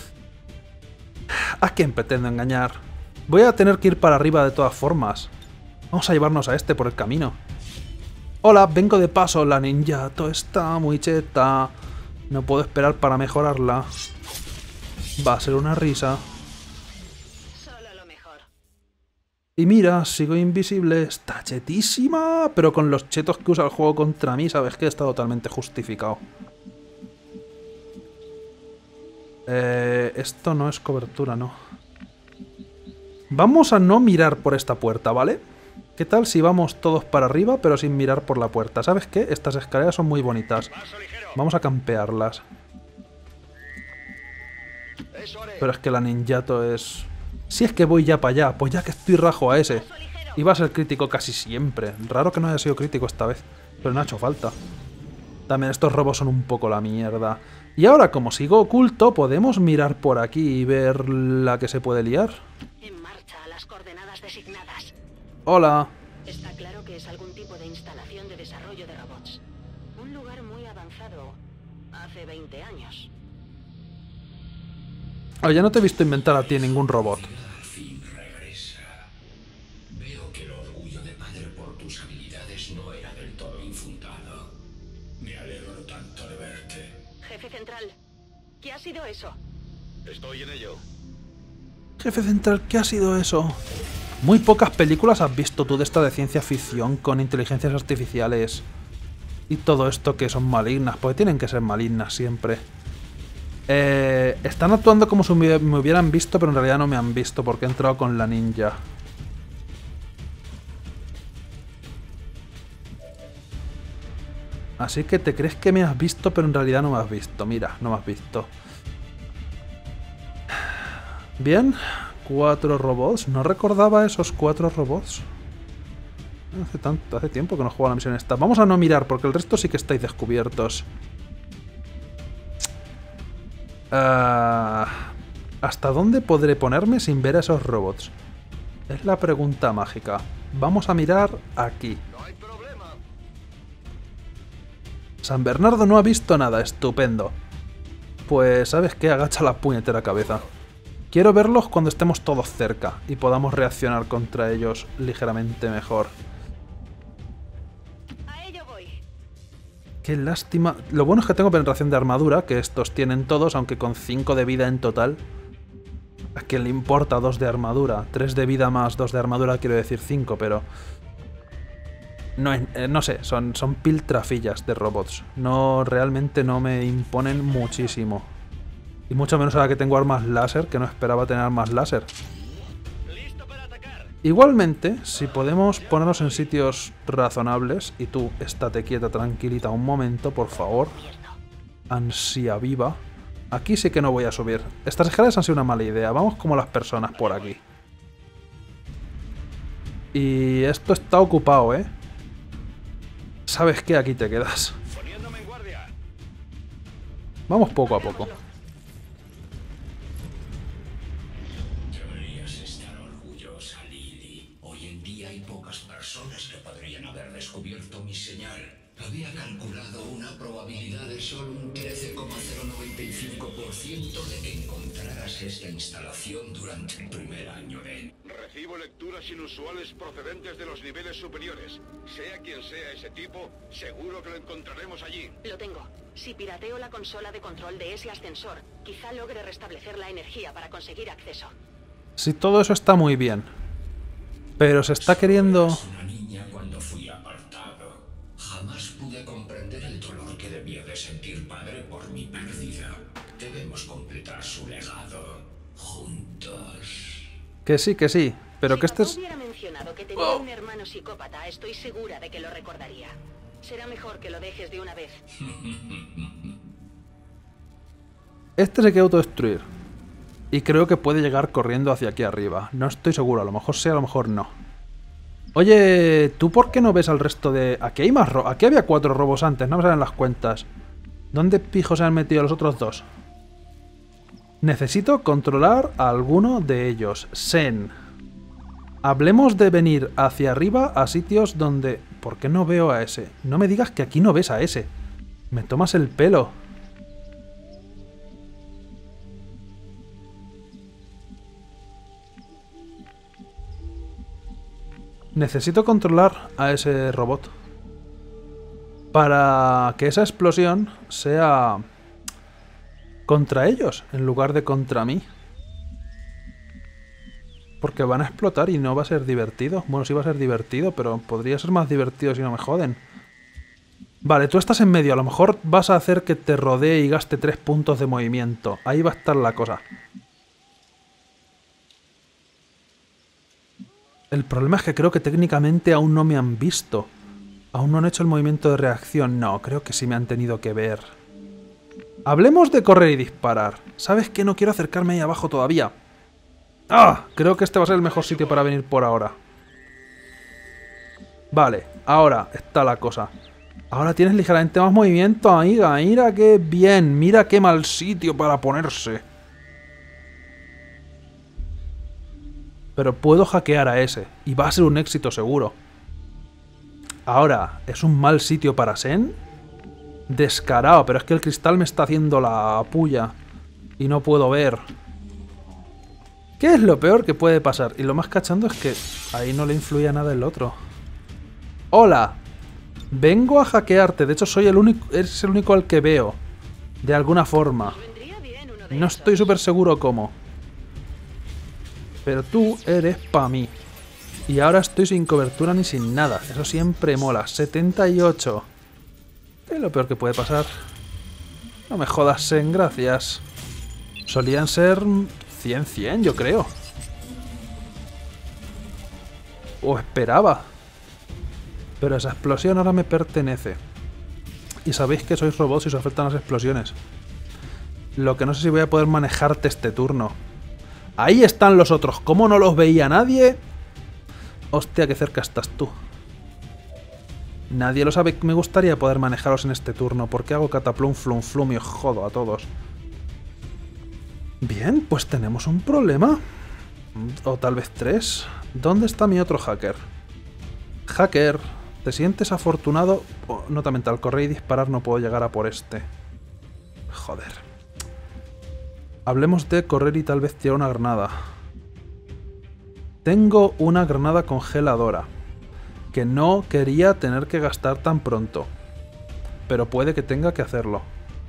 ¿A quién pretendo engañar? Voy a tener que ir para arriba de todas formas. Vamos a llevarnos a este por el camino. Hola, vengo de paso. La ninjato está muy cheta. No puedo esperar para mejorarla. Va a ser una risa. Solo lo mejor. Y mira, sigo invisible. Está chetísima. Pero con los chetos que usa el juego contra mí, sabes que está totalmente justificado. Esto no es cobertura, ¿no? Vamos a no mirar por esta puerta, ¿vale? ¿Qué tal si vamos todos para arriba, pero sin mirar por la puerta? ¿Sabes qué? Estas escaleras son muy bonitas. Vamos a campearlas. Pero es que la ninjato es... Si es que voy ya para allá, pues ya que estoy rajo a ese. Y va a ser crítico casi siempre. Raro que no haya sido crítico esta vez. Pero no ha hecho falta. También estos robos son un poco la mierda. Y ahora, como sigo oculto, podemos mirar por aquí y ver la que se puede liar. En marcha a las coordenadas designadas. Hola. Está claro que es algún tipo de instalación de desarrollo de robots. Un lugar muy avanzado hace 20 años. Oye, no te he visto inventar a ti ningún robot. Al fin regresa. Veo que el orgullo de padre por tus habilidades no era del todo infundado. Me alegro tanto de verte. Jefe central, ¿qué ha sido eso? Estoy en ello. Jefe central, ¿qué ha sido eso? Muy pocas películas has visto tú de esta de ciencia ficción con inteligencias artificiales y todo esto que son malignas, porque tienen que ser malignas siempre. Están actuando como si me hubieran visto, pero en realidad no me han visto porque he entrado con la ninja. Así que te crees que me has visto, pero en realidad no me has visto. Mira, no me has visto. Bien, 4 robots. No recordaba esos 4 robots. Hace tiempo que no juego a la misión esta. Vamos a no mirar, porque el resto sí que estáis descubiertos. ¿Hasta dónde podré ponerme sin ver a esos robots? Es la pregunta mágica. Vamos a mirar aquí. San Bernardo no ha visto nada. Estupendo. Pues, ¿sabes qué? Agacha la puñetera cabeza. Quiero verlos cuando estemos todos cerca y podamos reaccionar contra ellos ligeramente mejor. A ello voy. Qué lástima. Lo bueno es que tengo penetración de armadura, que estos tienen todos, aunque con 5 de vida en total. ¿A quién le importa 2 de armadura? 3 de vida más 2 de armadura, quiero decir 5, pero... No sé, son piltrafillas de robots. No, realmente no me imponen muchísimo. Y mucho menos ahora que tengo armas láser, que no esperaba tener armas láser. Igualmente, si podemos ponernos en sitios razonables, y tú estate quieta, tranquilita un momento, por favor. Ansia viva. Aquí sí que no voy a subir. Estas escaleras han sido una mala idea. Vamos como las personas por aquí. Y esto está ocupado, ¿eh? ¿Sabes qué? Aquí te quedas. Vamos poco a poco. Deberías estar orgullosa, Lily. Hoy en día hay pocas personas que podrían haber descubierto mi señal. Había calculado una probabilidad de solo un 13,095% de que encontraras esta instalación durante el primer año de... Recibo lecturas inusuales procedentes de los niveles superiores. Sea quien sea ese tipo, seguro que lo encontraremos allí. Lo tengo. Si pirateo la consola de control de ese ascensor, quizá logre restablecer la energía para conseguir acceso. Sí, todo eso está muy bien. Pero se está queriendo... Eras una niña cuando fui apartado. Jamás pude comprender el dolor que debía de sentir padre por mi pérdida. Debemos completar su legado. Juntos. Que sí, pero Si que este papá es... hubiera mencionado que tenía un hermano psicópata, estoy segura de que lo recordaría. Será mejor que lo dejes de una vez. Este se quiere autodestruir. Y creo que puede llegar corriendo hacia aquí arriba. No estoy seguro, a lo mejor sí, a lo mejor no. Oye, ¿tú por qué no ves al resto de...? Aquí hay más robos. Aquí había 4 robos antes, no me salen las cuentas. ¿Dónde pijos se han metido los otros 2? Necesito controlar a alguno de ellos. Sen. Hablemos de venir hacia arriba a sitios donde... ¿Por qué no veo a ese? No me digas que aquí no ves a ese. Me tomas el pelo. Necesito controlar a ese robot. Para que esa explosión sea... contra ellos, en lugar de contra mí. Porque van a explotar y no va a ser divertido. Bueno, sí va a ser divertido, pero podría ser más divertido si no me joden. Vale, tú estás en medio. A lo mejor vas a hacer que te rodee y gaste 3 puntos de movimiento. Ahí va a estar la cosa. El problema es que creo que técnicamente aún no me han visto. Aún no han hecho el movimiento de reacción. No, creo que sí me han tenido que ver. Hablemos de correr y disparar. ¿Sabes qué? No quiero acercarme ahí abajo todavía. ¡Ah! Creo que este va a ser el mejor sitio para venir por ahora. Vale, ahora está la cosa. Ahora tienes ligeramente más movimiento, amiga. Mira qué bien. Mira qué mal sitio para ponerse. Pero puedo hackear a ese. Y va a ser un éxito seguro. Ahora, ¿es un mal sitio para Sen? Descarado, pero es que el cristal me está haciendo la puya. Y no puedo ver. ¿Qué es lo peor que puede pasar? Y lo más cachondo es que ahí no le influye nada el otro. ¡Hola! Vengo a hackearte. De hecho, soy el único. Eres el único al que veo. De alguna forma. No estoy súper seguro cómo. Pero tú eres pa' mí. Y ahora estoy sin cobertura ni sin nada. Eso siempre mola. 78. ¿Qué es lo peor que puede pasar? No me jodas, Sen, gracias. Solían ser 100, yo creo. O esperaba. Pero esa explosión ahora me pertenece. Y sabéis que sois robots y os afectan las explosiones. Lo que no sé si voy a poder manejarte este turno. Ahí están los otros. ¿Cómo no los veía nadie? Hostia, qué cerca estás tú. Nadie lo sabe. Me gustaría poder manejaros en este turno. ¿Por qué hago cataplum, flum, flum y os jodo a todos? Bien, pues tenemos un problema. O tal vez 3. ¿Dónde está mi otro hacker? Hacker, ¿te sientes afortunado? Oh, nota mental, correr y disparar, no puedo llegar a por este. Joder. Hablemos de correr y tal vez tirar una granada. Tengo una granada congeladora. Que no quería tener que gastar tan pronto. Pero puede que tenga que hacerlo.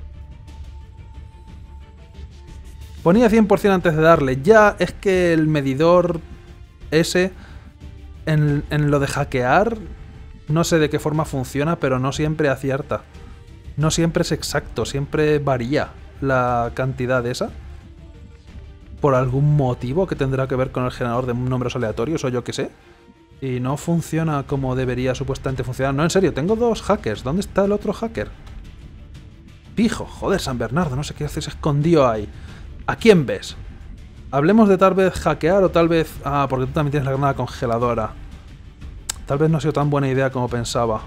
Ponía 100% antes de darle. Ya es que el medidor ese... En lo de hackear... No sé de qué forma funciona, pero no siempre acierta. No siempre es exacto, siempre varía la cantidad esa. Por algún motivo que tendrá que ver con el generador de números aleatorios o yo qué sé. Y no funciona como debería supuestamente funcionar. No, en serio, tengo 2 hackers. ¿Dónde está el otro hacker? Pijo, joder, San Bernardo, no sé qué haces escondido ahí. ¿A quién ves? Hablemos de tal vez hackear o tal vez... Ah, porque tú también tienes la granada congeladora. Tal vez no ha sido tan buena idea como pensaba.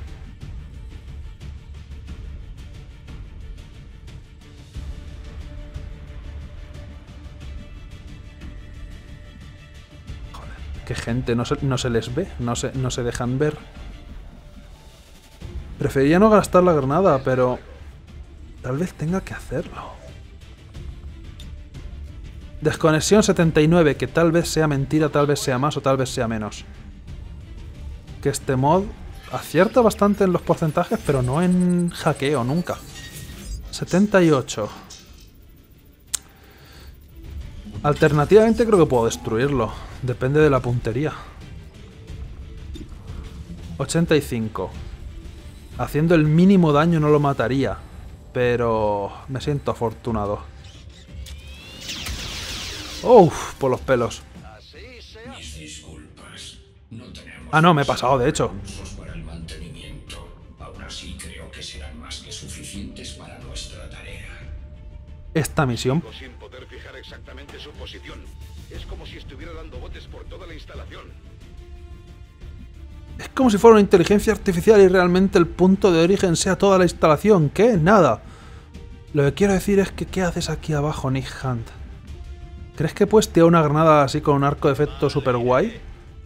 Joder, qué gente, no se les ve, no se dejan ver. preferiría no gastar la granada, pero tal vez tenga que hacerlo. Desconexión 79, que tal vez sea mentira, tal vez sea más o tal vez sea menos. Que este mod acierta bastante en los porcentajes, pero no en hackeo, nunca. 78. Alternativamente creo que puedo destruirlo. Depende de la puntería. 85. Haciendo el mínimo daño no lo mataría, pero me siento afortunado. ¡Uf! Por los pelos. Mis disculpas. No tenemos Ah, no, me he pasado, de hecho. recursos para el mantenimiento. Aún así creo que serán más que suficientes para nuestra tarea. Esta misión... Sin poder fijar exactamente su posición. Es como si estuviera dando botes por toda la instalación. Es como si fuera una inteligencia artificial y realmente el punto de origen sea toda la instalación. ¿Qué? Nada. Lo que quiero decir es que ¿qué haces aquí abajo, Nick Hunt? ¿Crees que puedes tirar una granada así con un arco de efecto super guay?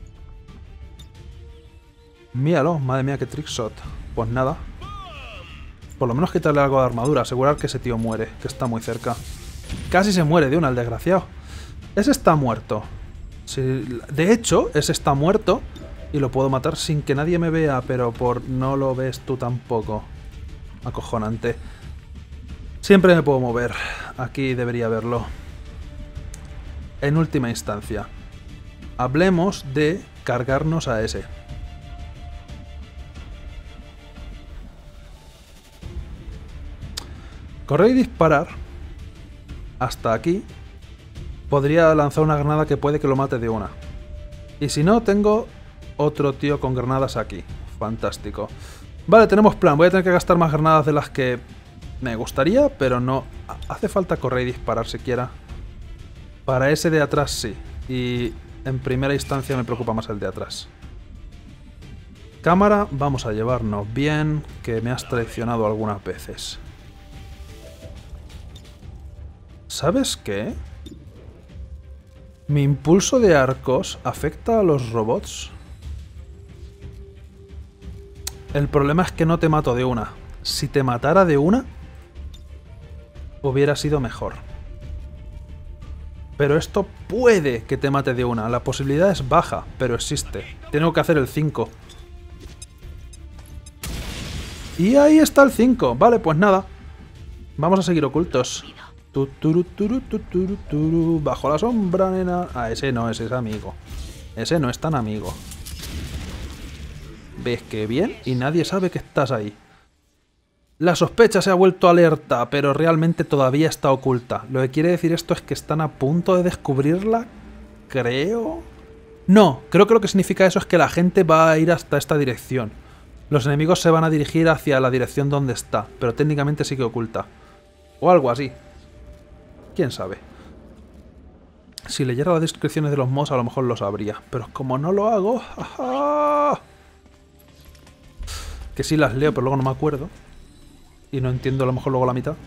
Míralo, madre mía, qué trickshot. Pues nada. Por lo menos quitarle algo de armadura, asegurar que ese tío muere, que está muy cerca. Casi se muere de una, el desgraciado. Ese está muerto. Sí, de hecho, ese está muerto y lo puedo matar sin que nadie me vea, pero no lo ves tú tampoco. Acojonante. Siempre me puedo mover. Aquí debería verlo. En última instancia, hablemos de cargarnos a ese. Correr y disparar. Hasta aquí. Podría lanzar una granada que puede que lo mate de una. Y si no, tengo otro tío con granadas aquí. Fantástico. Vale, tenemos plan. Voy a tener que gastar más granadas de las que me gustaría, pero no hace falta correr y disparar siquiera. Para ese de atrás sí. Y en primera instancia me preocupa más el de atrás. Cámara, vamos a llevarnos bien, que me has traicionado algunas veces. ¿Sabes qué? ¿Mi impulso de arcos afecta a los robots? El problema es que no te mato de una. Si te matara de una, hubiera sido mejor. Pero esto puede que te mate de una. La posibilidad es baja, pero existe. Tengo que hacer el 5. Y ahí está el 5. Vale, pues nada. Vamos a seguir ocultos. Bajo la sombra, nena. Ah, ese no, ese es amigo. Ese no es tan amigo. ¿Ves que bien? Y nadie sabe que estás ahí. La sospecha se ha vuelto alerta, pero realmente todavía está oculta. Lo que quiere decir esto es que están a punto de descubrirla, creo. No, creo que lo que significa eso es que la gente va a ir hasta esta dirección. Los enemigos se van a dirigir hacia la dirección donde está, pero técnicamente sigue oculta. O algo así. ¿Quién sabe? Si leyera las descripciones de los mods a lo mejor lo sabría, pero como no lo hago... ¡ajá! Que sí las leo, pero luego no me acuerdo. Y no entiendo a lo mejor luego la mitad.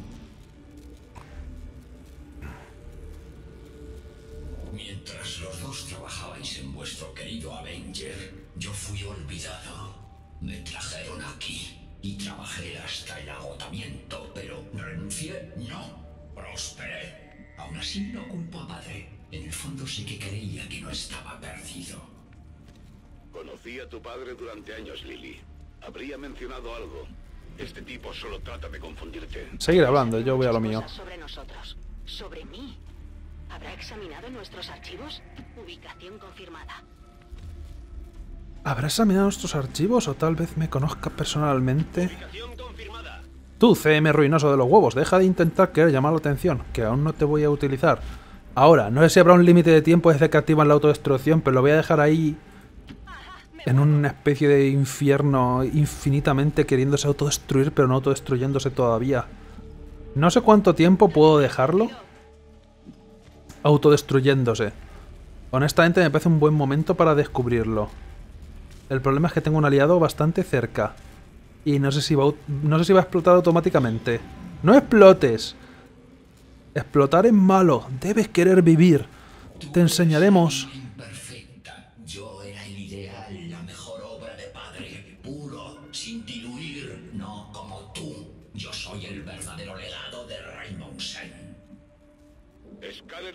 Mientras los dos trabajabais en vuestro querido Avenger, yo fui olvidado. Me trajeron aquí y trabajé hasta el agotamiento, pero renuncié, no. Prosperé. Aún así no culpo a padre. En el fondo sí que creía que no estaba perdido. Conocí a tu padre durante años, Lily. Habría mencionado algo. Este tipo solo trata de confundirte. Seguir hablando, yo voy a lo mío. Sobre nosotros. Sobre mí. ¿Habrá examinado nuestros archivos? Ubicación confirmada. ¿Habrá examinado nuestros archivos o tal vez me conozca personalmente? Tú, CM ruinoso de los huevos, deja de intentar querer llamar la atención, que aún no te voy a utilizar. Ahora, no sé si habrá un límite de tiempo desde que activan la autodestrucción, pero lo voy a dejar ahí en una especie de infierno infinitamente queriéndose autodestruir, pero no autodestruyéndose todavía. No sé cuánto tiempo puedo dejarlo autodestruyéndose. Honestamente me parece un buen momento para descubrirlo. El problema es que tengo un aliado bastante cerca. Y no sé si va a explotar automáticamente. ¡No explotes! Explotar es malo. Debes querer vivir. Te enseñaremos. Imperfecta. Yo era el ideal, la mejor obra de padre. Puro, sin diluir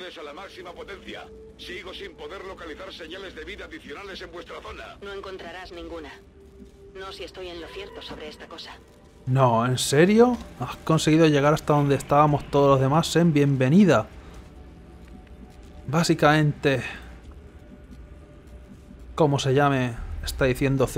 redes a la máxima potencia. Sigo sin poder localizar señales de vida adicionales en vuestra zona. No encontrarás ninguna. No si estoy en lo cierto sobre esta cosa. No, ¿en serio? Has conseguido llegar hasta donde estábamos todos los demás, Sen. Bienvenida. Básicamente, ¿cómo se llame? Está diciendo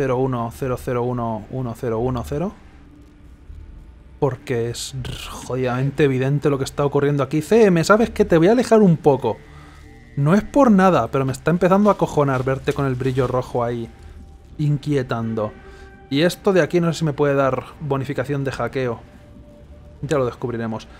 01001110. Porque es jodidamente evidente lo que está ocurriendo aquí. CM, ¿sabes qué? Te voy a alejar un poco. No es por nada, pero me está empezando a acojonar verte con el brillo rojo ahí, inquietando. Y esto de aquí no sé si me puede dar bonificación de hackeo. Ya lo descubriremos.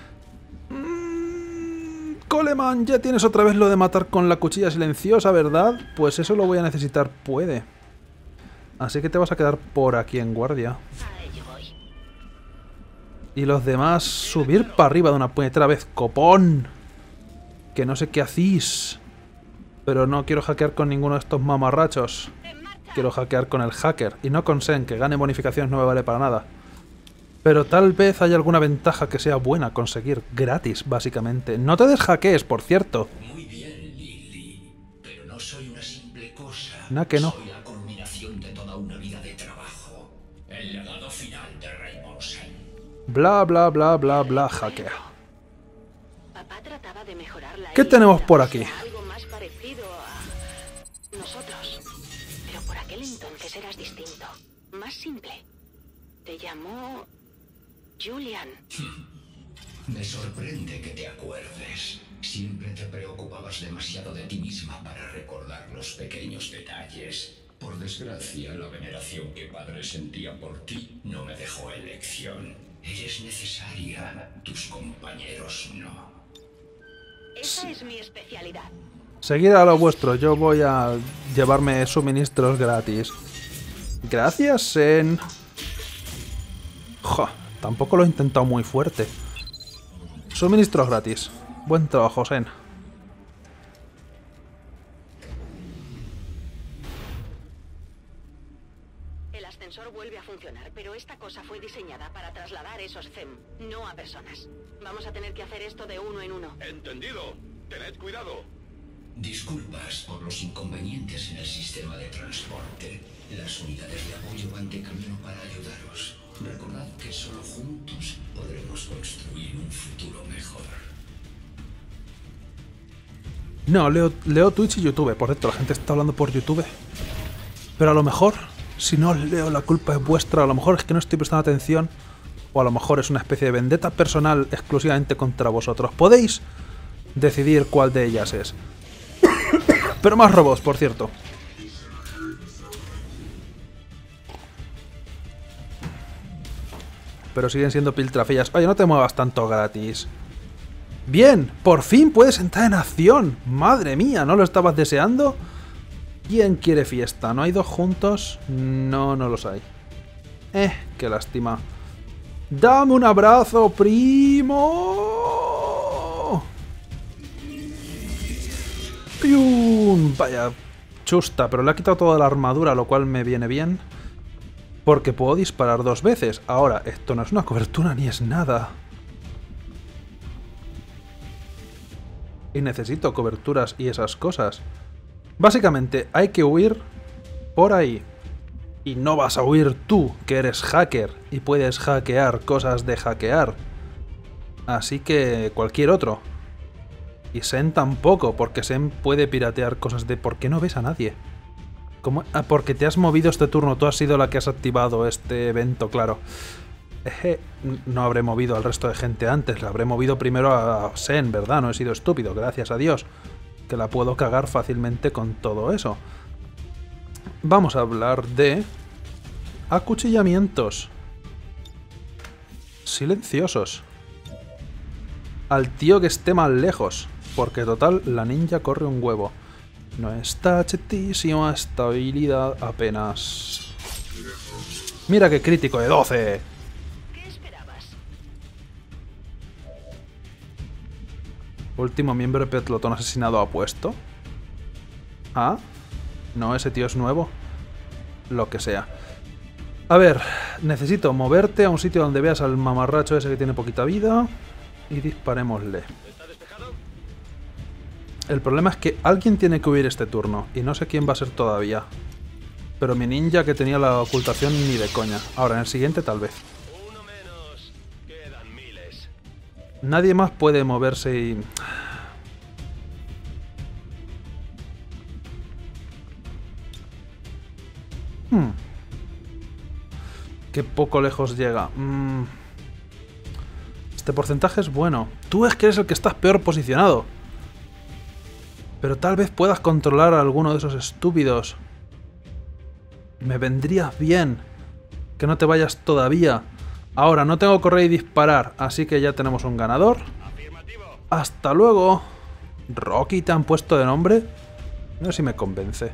Coleman, ya tienes otra vez lo de matar con la cuchilla silenciosa, ¿verdad? Pues eso lo voy a necesitar, puede. Así que te vas a quedar por aquí en guardia. A ello voy. Y los demás subir para arriba de una puñetera vez, copón. Que no sé qué hacís. Pero no quiero hackear con ninguno de estos mamarrachos. Quiero hackear con el hacker. Y no con Sen, que gane bonificaciones no me vale para nada. Pero tal vez haya alguna ventaja que sea buena conseguir. Gratis, básicamente. No te deshackees, por cierto. Muy bien, Lily. Pero no soy una simple cosa. Nah, que no. Soy la culminación de toda una vida de trabajo. El legado final de Raymond Sen. Bla, bla, bla, bla, bla, hackea. Papá trataba de mejorar la ¿Qué isla tenemos por para aquí? que sea algo más parecido a nosotros. Pero por aquel entonces eras distinto. Más simple. Te llamó Julian. Me sorprende que te acuerdes. Siempre te preocupabas demasiado de ti misma para recordar los pequeños detalles. Por desgracia, la veneración que padre sentía por ti no me dejó elección. Eres necesaria, tus compañeros no. Esa es mi especialidad. Seguir a lo vuestro, yo voy a llevarme suministros gratis. Gracias, Sen. Jo, tampoco lo he intentado muy fuerte. Suministros gratis. Buen trabajo, Sen. El ascensor vuelve a funcionar, pero esta cosa fue diseñada para trasladar esos CEM, no a personas. Vamos a tener que hacer esto de uno en uno. ¿Entendido? Tened cuidado. Disculpas por los inconvenientes en el sistema de transporte. Las unidades de apoyo van de camino para ayudaros. Recordad que solo juntos podremos construir un futuro mejor. No, leo Twitch y YouTube. Por cierto, la gente está hablando por YouTube. Pero a lo mejor, si no os leo, la culpa es vuestra. A lo mejor es que no estoy prestando atención. O a lo mejor es una especie de vendetta personal exclusivamente contra vosotros. Podéis decidir cuál de ellas es. Pero más robots, por cierto. Pero siguen siendo piltrafillas. Oye, no te muevas tanto gratis. Bien, por fin puedes entrar en acción. Madre mía, ¿no lo estabas deseando? ¿Quién quiere fiesta? ¿No hay dos juntos? No, no los hay. Qué lástima. ¡Dame un abrazo, primo! ¡Pium! Vaya chusta, pero le ha quitado toda la armadura, lo cual me viene bien. Porque puedo disparar dos veces. Ahora, esto no es una cobertura ni es nada. Y necesito coberturas y esas cosas. Básicamente, hay que huir por ahí. Y no vas a huir tú, que eres hacker. Y puedes hackear cosas de hackear. Así que cualquier otro. Y Sen tampoco, porque Sen puede piratear cosas de... ¿Por qué no ves a nadie? ¿Cómo? Ah, porque te has movido este turno. Tú has sido la que has activado este evento, claro. No habré movido al resto de gente antes. La habré movido primero a Sen, ¿verdad? No he sido estúpido, gracias a Dios. Que la puedo cagar fácilmente con todo eso. Vamos a hablar de... acuchillamientos. Silenciosos. Al tío que esté más lejos. Porque total, la ninja corre un huevo. No está chetísima esta habilidad apenas. Mira qué crítico de 12. ¿Qué esperabas? Último miembro de pelotón asesinado apuesto. ¿Ah? No, ese tío es nuevo. Lo que sea. A ver, necesito moverte a un sitio donde veas al mamarracho ese que tiene poquita vida. Y disparémosle. El problema es que alguien tiene que huir este turno, y no sé quién va a ser todavía. Pero mi ninja que tenía la ocultación ni de coña. Ahora, en el siguiente tal vez. Uno menos. Quedan miles. Nadie más puede moverse y... Qué poco lejos llega. Este porcentaje es bueno. Tú es que eres el que estás peor posicionado. Pero tal vez puedas controlar a alguno de esos estúpidos. Me vendrías bien que no te vayas todavía. Ahora, no tengo que correr y disparar, así que ya tenemos un ganador. ¡Hasta luego! ¿Rocky te han puesto de nombre? No sé si me convence.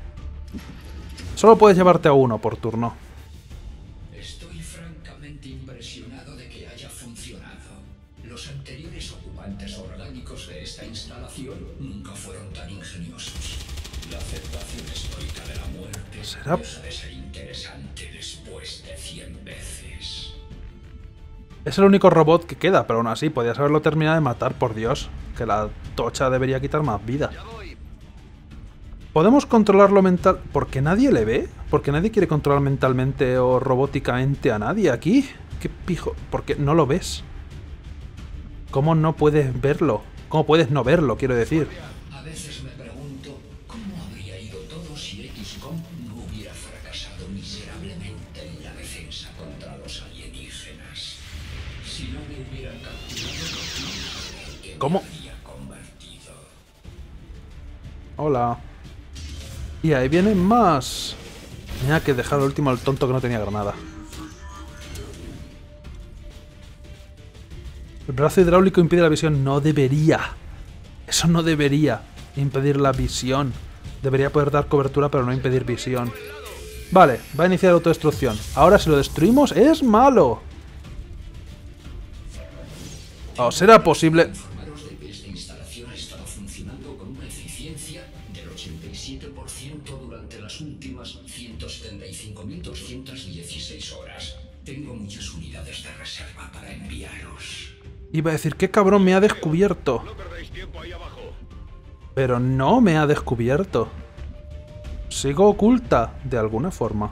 Solo puedes llevarte a uno por turno. Estoy francamente impresionado de que haya funcionado. Los anteriores ocupantes orgánicos de esta instalación nunca fueron tan ingeniosos. La aceptación estoica de la muerte ¿Será? deja de ser interesante después de 100 veces. Es el único robot que queda, pero aún así podías haberlo terminado de matar, por Dios. Que la tocha debería quitar más vida. ¿Podemos controlarlo mental? ¿Porque nadie le ve? ¿Porque nadie quiere controlar mentalmente o robóticamente a nadie aquí? ¿Qué pijo? ¿Por qué no lo ves? ¿Cómo no puedes verlo? ¿Cómo puedes no verlo, quiero decir? A veces me pregunto cómo habría ido todo si XCOM no hubiera fracasado miserablemente en la defensa contra los alienígenas. Si no me hubieran capturado, ¿en qué ¿Cómo? me habría convertido? Hola. Y ahí vienen más. Tenía que dejar al último al tonto que no tenía granada. El brazo hidráulico impide la visión. No debería. Eso no debería impedir la visión. Debería poder dar cobertura pero no impedir visión. Vale, va a iniciar autodestrucción. Ahora si lo destruimos es malo. ¿O será posible? Informaros de que esta instalación estaba funcionando con una eficiencia del 87% durante las últimas 175.216 horas. Tengo muchas unidades de reserva para enviaros. Iba a decir, ¿qué cabrón me ha descubierto? No perdáis tiempo ahí abajo. Pero no me ha descubierto. Sigo oculta, de alguna forma.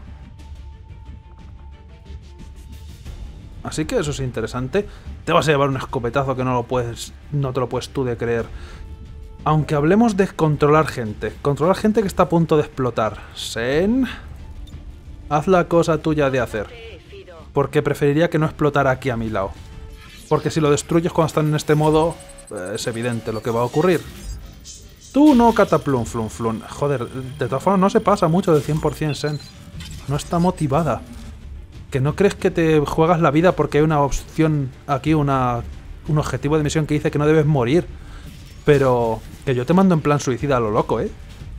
Así que eso es interesante. Te vas a llevar un escopetazo que no te lo puedes tú de creer. Aunque hablemos de controlar gente. Controlar gente que está a punto de explotar. Sen, haz la cosa tuya de hacer. Porque preferiría que no explotara aquí a mi lado. Porque si lo destruyes cuando están en este modo, es evidente lo que va a ocurrir. Tú no, Cataplum, flum, flum. Joder, de todas formas no se pasa mucho del 100% Sen. No está motivada. ¿Que no crees que te juegas la vida porque hay una opción aquí, un objetivo de misión que dice que no debes morir? Pero que yo te mando en plan suicida a lo loco, ¿eh?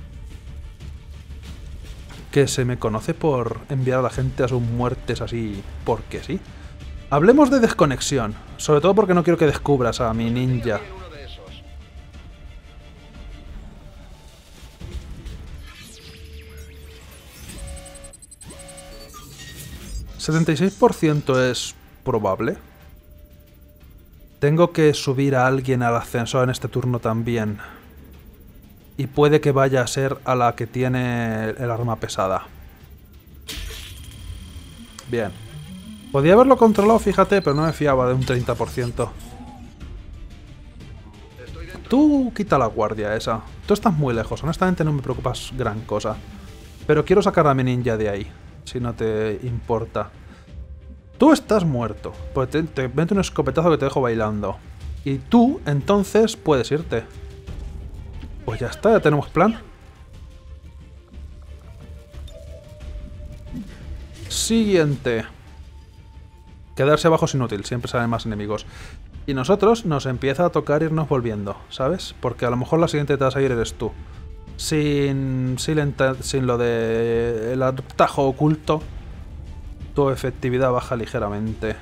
Que se me conoce por enviar a la gente a sus muertes así porque sí. Hablemos de desconexión, sobre todo porque no quiero que descubras a mi ninja. Uno de esos. 76% es probable. Tengo que subir a alguien al ascensor en este turno también. Y puede que vaya a ser a la que tiene el arma pesada. Bien. Podía haberlo controlado, fíjate, pero no me fiaba de un 30%. Tú quita la guardia esa. Tú estás muy lejos, honestamente no me preocupas gran cosa. Pero quiero sacar a mi ninja de ahí, si no te importa. Tú estás muerto, pues te meto un escopetazo que te dejo bailando. Y tú, entonces, puedes irte. Pues ya está, ya tenemos plan. Siguiente. Quedarse abajo es inútil, siempre salen más enemigos. Y nosotros nos empieza a tocar irnos volviendo, ¿sabes? Porque a lo mejor la siguiente que te vas a ir eres tú. Sin lo de el atajo oculto, tu efectividad baja ligeramente.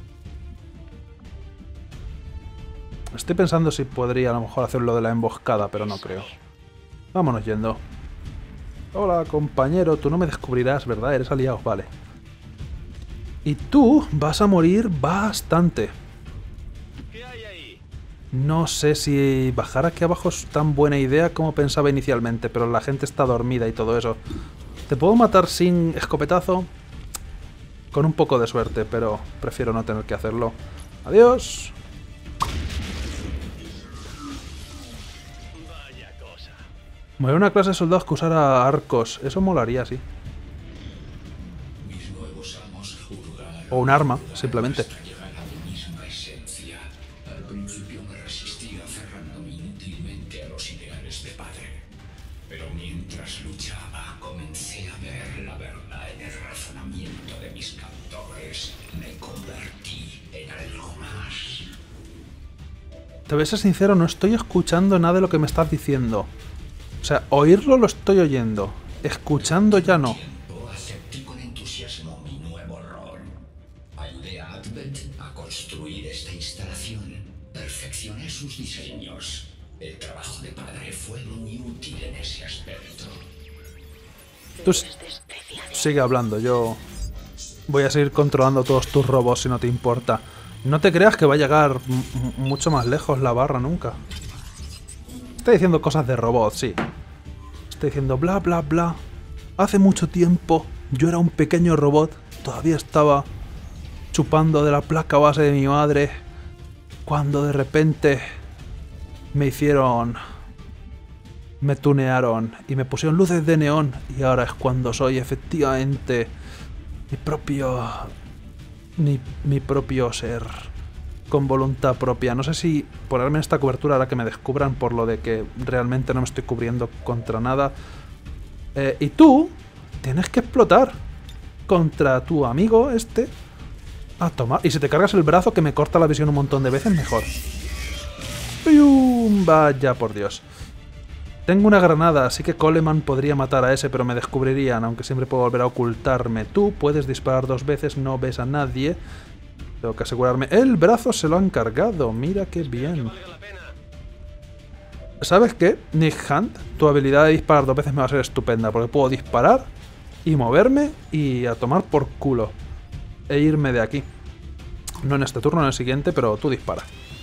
Estoy pensando si podría a lo mejor hacer lo de la emboscada, pero no creo. Vámonos yendo. Hola, compañero, tú no me descubrirás, ¿verdad? Eres aliado, vale. Y tú vas a morir bastante. ¿Qué hay ahí? No sé si bajar aquí abajo es tan buena idea como pensaba inicialmente, pero la gente está dormida y todo eso. ¿Te puedo matar sin escopetazo? Con un poco de suerte, pero prefiero no tener que hacerlo. ¡Adiós! Vaya cosa. Mover una clase de soldados que usara arcos. Eso molaría, sí. Mis nuevos amos juzgaron O un arma, simplemente. hasta llegar a mi misma esencia. Al principio me resistí aferrándome inútilmente a los ideales de padre. Pero mientras luchaba, comencé a ver la verdad en el razonamiento de mis captores. Me convertí en algo más. Te voy a ser sincero, no estoy escuchando nada de lo que me estás diciendo. O sea, oírlo lo estoy oyendo. Escuchando ya no. Acepté con entusiasmo mi nuevo rol. Ayudé a Advent a construir esta instalación. Perfeccioné sus diseños. El trabajo de padre fue muy útil en ese aspecto. Tú sigue hablando, yo voy a seguir controlando todos tus robots si no te importa. No te creas que va a llegar mucho más lejos la barra nunca. Está diciendo cosas de robots, sí. Está diciendo bla bla bla. Hace mucho tiempo yo era un pequeño robot. Todavía estaba chupando de la placa base de mi madre. Cuando de repente me hicieron... Me tunearon y me pusieron luces de neón. Y ahora es cuando soy efectivamente mi propio ser. Con voluntad propia. No sé si ponerme en esta cobertura hará que me descubran por lo de que realmente no me estoy cubriendo contra nada. Y tú tienes que explotar contra tu amigo este. A tomar. Y si te cargas el brazo que me corta la visión un montón de veces, mejor. ¡Pium! Vaya por Dios. Tengo una granada, así que Coleman podría matar a ese, pero me descubrirían, aunque siempre puedo volver a ocultarme. Tú puedes disparar 2 veces, no ves a nadie. Tengo que asegurarme. El brazo se lo han cargado, mira qué bien. ¿Sabes qué, Nick Hunt? Tu habilidad de disparar 2 veces me va a ser estupenda, porque puedo disparar y moverme y a tomar por culo. E irme de aquí. No en este turno, en el siguiente, pero tú dispara.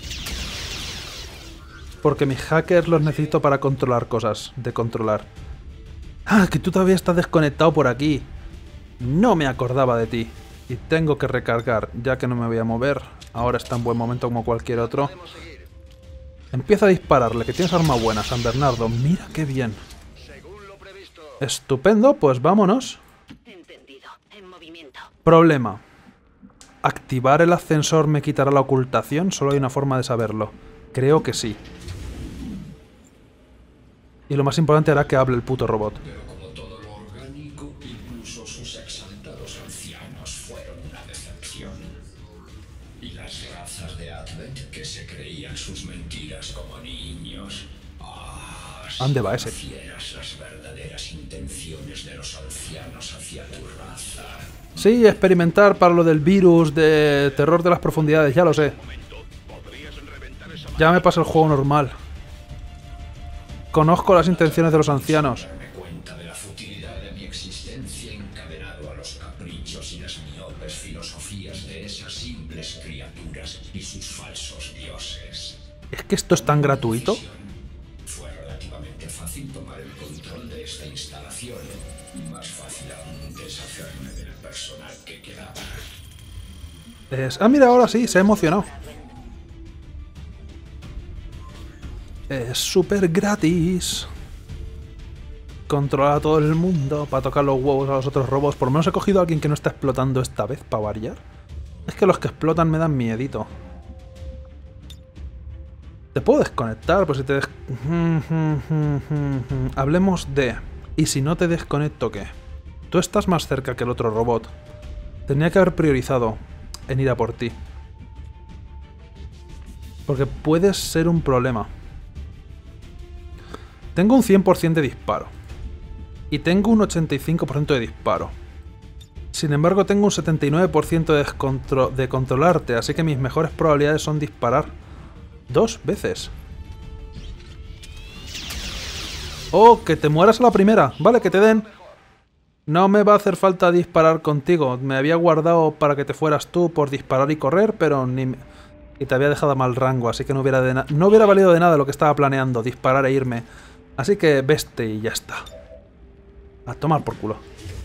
Porque mis hackers los necesito para controlar cosas. De controlar. Ah, que tú todavía estás desconectado por aquí. No me acordaba de ti. Y tengo que recargar, ya que no me voy a mover. Ahora está en buen momento como cualquier otro. Empieza a dispararle, que tienes arma buena, San Bernardo. Mira qué bien. Estupendo, pues vámonos. Entendido. En movimiento. Problema. ¿Activar el ascensor me quitará la ocultación? Solo hay una forma de saberlo. Creo que sí. Y lo más importante hará que hable el puto robot. Pero como todo lo orgánico, incluso sus exaltados ancianos fueron una decepción. Y las razas de Advent que se creían sus mentiras como niños. Ah, ¿Dónde va ese? conocieras las verdaderas intenciones de los ancianos hacia tu raza. Sí, experimentar para lo del virus de terror de las profundidades, ya lo sé. Ya me pasa el juego normal. Conozco las intenciones de los ancianos. Darme cuenta de la futilidad de mi existencia encadenado a los caprichos y las miopes filosofías de esas simples criaturas y sus falsos dioses. ¿Es que esto es tan gratuito? Fue relativamente fácil tomar el control de esta instalación y más fácil aún deshacerme del personal que quedaba. Ah, mira, ahora sí, se ha emocionado. Es súper gratis. Controlar a todo el mundo para tocar los huevos a los otros robots. Por lo menos he cogido a alguien que no está explotando esta vez, para variar. Es que los que explotan me dan miedito. Te puedo desconectar, pues si te Hablemos de... ¿Y si no te desconecto qué? Tú estás más cerca que el otro robot. Tenía que haber priorizado en ir a por ti. Porque puedes ser un problema. Tengo un 100% de disparo. Y tengo un 85% de disparo. Sin embargo, tengo un 79% de controlarte, así que mis mejores probabilidades son disparar 2 veces. ¡Oh, que te mueras a la primera! Vale, que te den. No me va a hacer falta disparar contigo. Me había guardado para que te fueras tú por disparar y correr, pero ni Y te había dejado a mal rango, así que no hubiera valido de nada lo que estaba planeando, disparar e irme. Así que veste y ya está. A tomar por culo.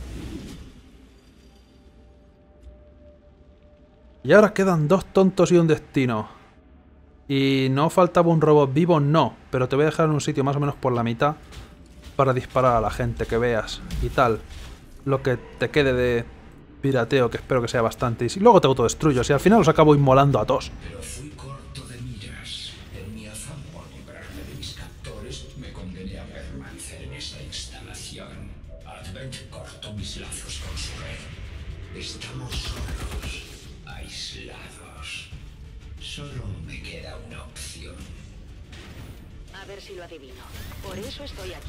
Y ahora quedan 2 tontos y un destino. Y no faltaba un robot vivo, no. Pero te voy a dejar en un sitio más o menos por la mitad para disparar a la gente que veas y tal. Lo que te quede de pirateo, que espero que sea bastante. Y si luego te autodestruyo, si al final los acabo inmolando a todos. Pero fui corto de miras. En mi afán por librarme de mis captores, me condené a permanecer en esta instalación. Advent cortó mis lazos con su red. Estamos solos, aislados. Solo me queda una opción. A ver si lo adivino. Por eso estoy aquí.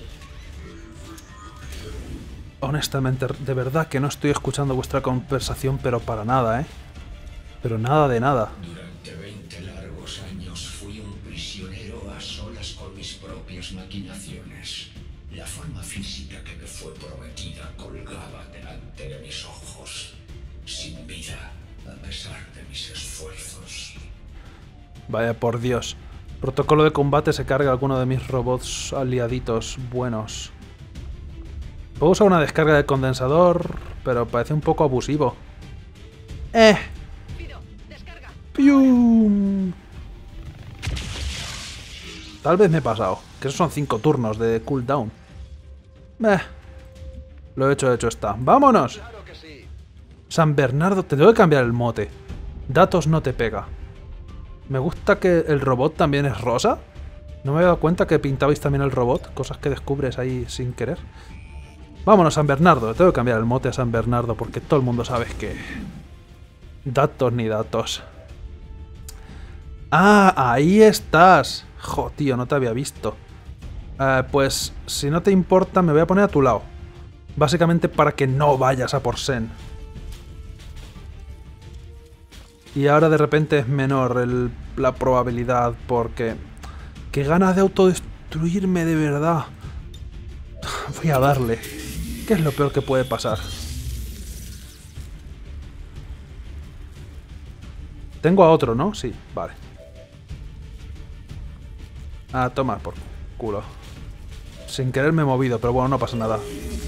Honestamente, de verdad que no estoy escuchando vuestra conversación, pero para nada, ¿eh? Pero nada de nada. Durante 20 largos años fui un prisionero a solas con mis propias maquinaciones. La forma física que me fue prometida colgaba delante de mis ojos, sin vida, a pesar de mis esfuerzos. Vaya por Dios. Protocolo de combate se carga alguno de mis robots aliaditos buenos. Puedo usar una descarga de condensador, pero parece un poco abusivo. Pido, descarga. ¡Pium! Tal vez me he pasado. Que esos son 5 turnos de cooldown. Lo hecho está. ¡Vámonos! Claro que sí. San Bernardo, te tengo que cambiar el mote. Datos no te pega. Me gusta que el robot también es rosa. No me había dado cuenta que pintabais también el robot. Cosas que descubres ahí sin querer. Vámonos, San Bernardo. Tengo que cambiar el mote a San Bernardo porque todo el mundo sabe que... Datos ni datos. ¡Ah! Ahí estás. Jo, tío, no te había visto. Pues, si no te importa, me voy a poner a tu lado. Básicamente para que no vayas a por Sen. Y ahora de repente es menor la probabilidad porque... ¡Qué ganas de autodestruirme de verdad! Voy a darle. ¿Qué es lo peor que puede pasar? Tengo a otro, ¿no? Sí, vale. Ah, toma por culo. Sin querer me he movido, pero bueno, no pasa nada.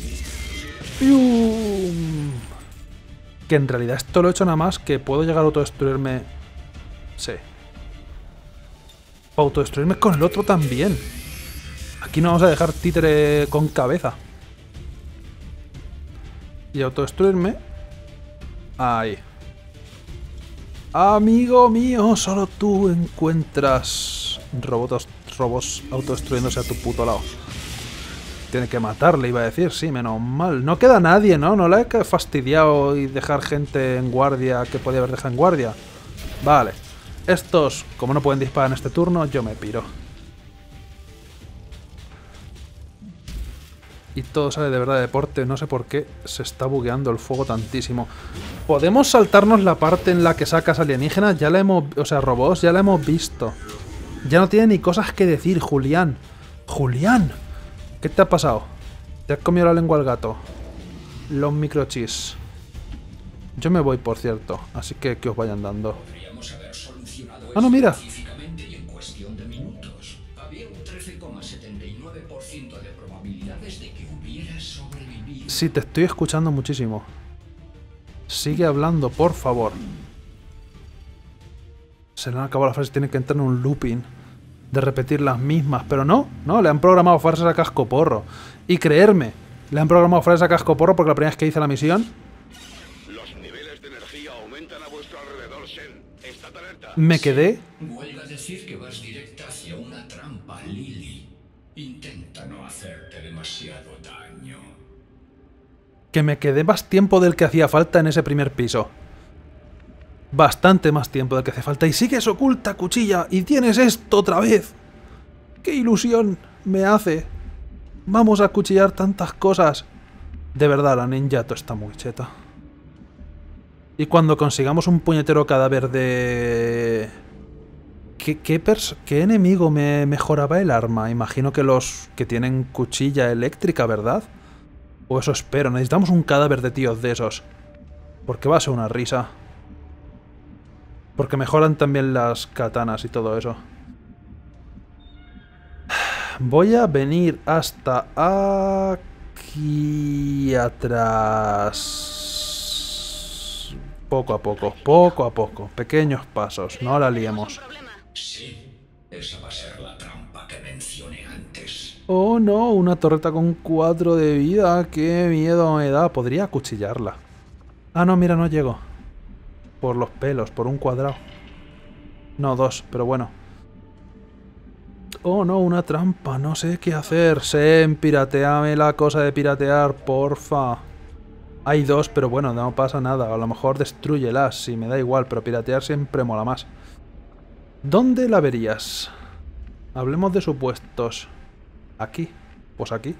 ¡Pium! Que en realidad esto lo he hecho nada más que puedo llegar a autodestruirme... Sí. Para autodestruirme con el otro también. Aquí no vamos a dejar títere con cabeza. Y autodestruirme. Ahí. Amigo mío, solo tú encuentras robots autodestruyéndose a tu puto lado. Tiene que matarle, iba a decir, sí, menos mal. No queda nadie, ¿no? No la he fastidiado y dejar gente en guardia que podía haber dejado en guardia. Vale. Estos, como no pueden disparar en este turno, yo me piro. Y todo sale de verdad de deporte, no sé por qué se está bugueando el fuego tantísimo. ¿Podemos saltarnos la parte en la que sacas alienígenas? Ya la hemos... O sea, robots, ya la hemos visto. Ya no tiene ni cosas que decir, Julián. ¡Julián! ¿Qué te ha pasado? ¿Te has comido la lengua al gato? Los microchips. Yo me voy, por cierto, así que os vayan dando. Ah, no, mira. Y en cuestión de minutos, había un 13,79% de probabilidades de que hubieras sobrevivido. Sí, te estoy escuchando muchísimo. Sigue hablando, por favor. Se le han acabado las frases, tiene que entrar en un looping de repetir las mismas, pero no, le han programado frases a cascoporro. Y creerme, le han programado frases a cascoporro porque la primera vez que hice la misión... Los niveles de energía aumentan a vuestro alrededor, Shen. Estad alerta. Me quedé... Huelga decir que vas directa hacia una trampa, Lily. Intenta no hacerte demasiado daño. Que me quedé más tiempo del que hacía falta en ese primer piso. Bastante más tiempo del que hace falta. Y sigues oculta, cuchilla. Y tienes esto otra vez. ¡Qué ilusión me hace! Vamos a cuchillar tantas cosas. De verdad, la ninjato está muy cheta. Y cuando consigamos un puñetero cadáver de... ¿Qué enemigo me mejoraba el arma? Imagino que los que tienen cuchilla eléctrica, ¿verdad? O eso espero. Necesitamos un cadáver de tíos de esos. Porque va a ser una risa. Porque mejoran también las katanas y todo eso. Voy a venir hasta aquí atrás. Poco a poco. Pequeños pasos, no la liemos. Sí, esa va a ser la trampa que mencioné antes. Oh no, una torreta con 4 de vida. Qué miedo me da. Podría acuchillarla. Ah, no, mira, no llego. Por los pelos, por un cuadrado. No, 2, pero bueno. Oh no, una trampa. No sé qué hacer. Sen, pirateame la cosa de piratear, porfa. Hay 2, pero bueno, no pasa nada. A lo mejor destrúyelas, sí, me da igual. Pero piratear siempre mola más. ¿Dónde la verías? Hablemos de supuestos. Aquí. Pues aquí.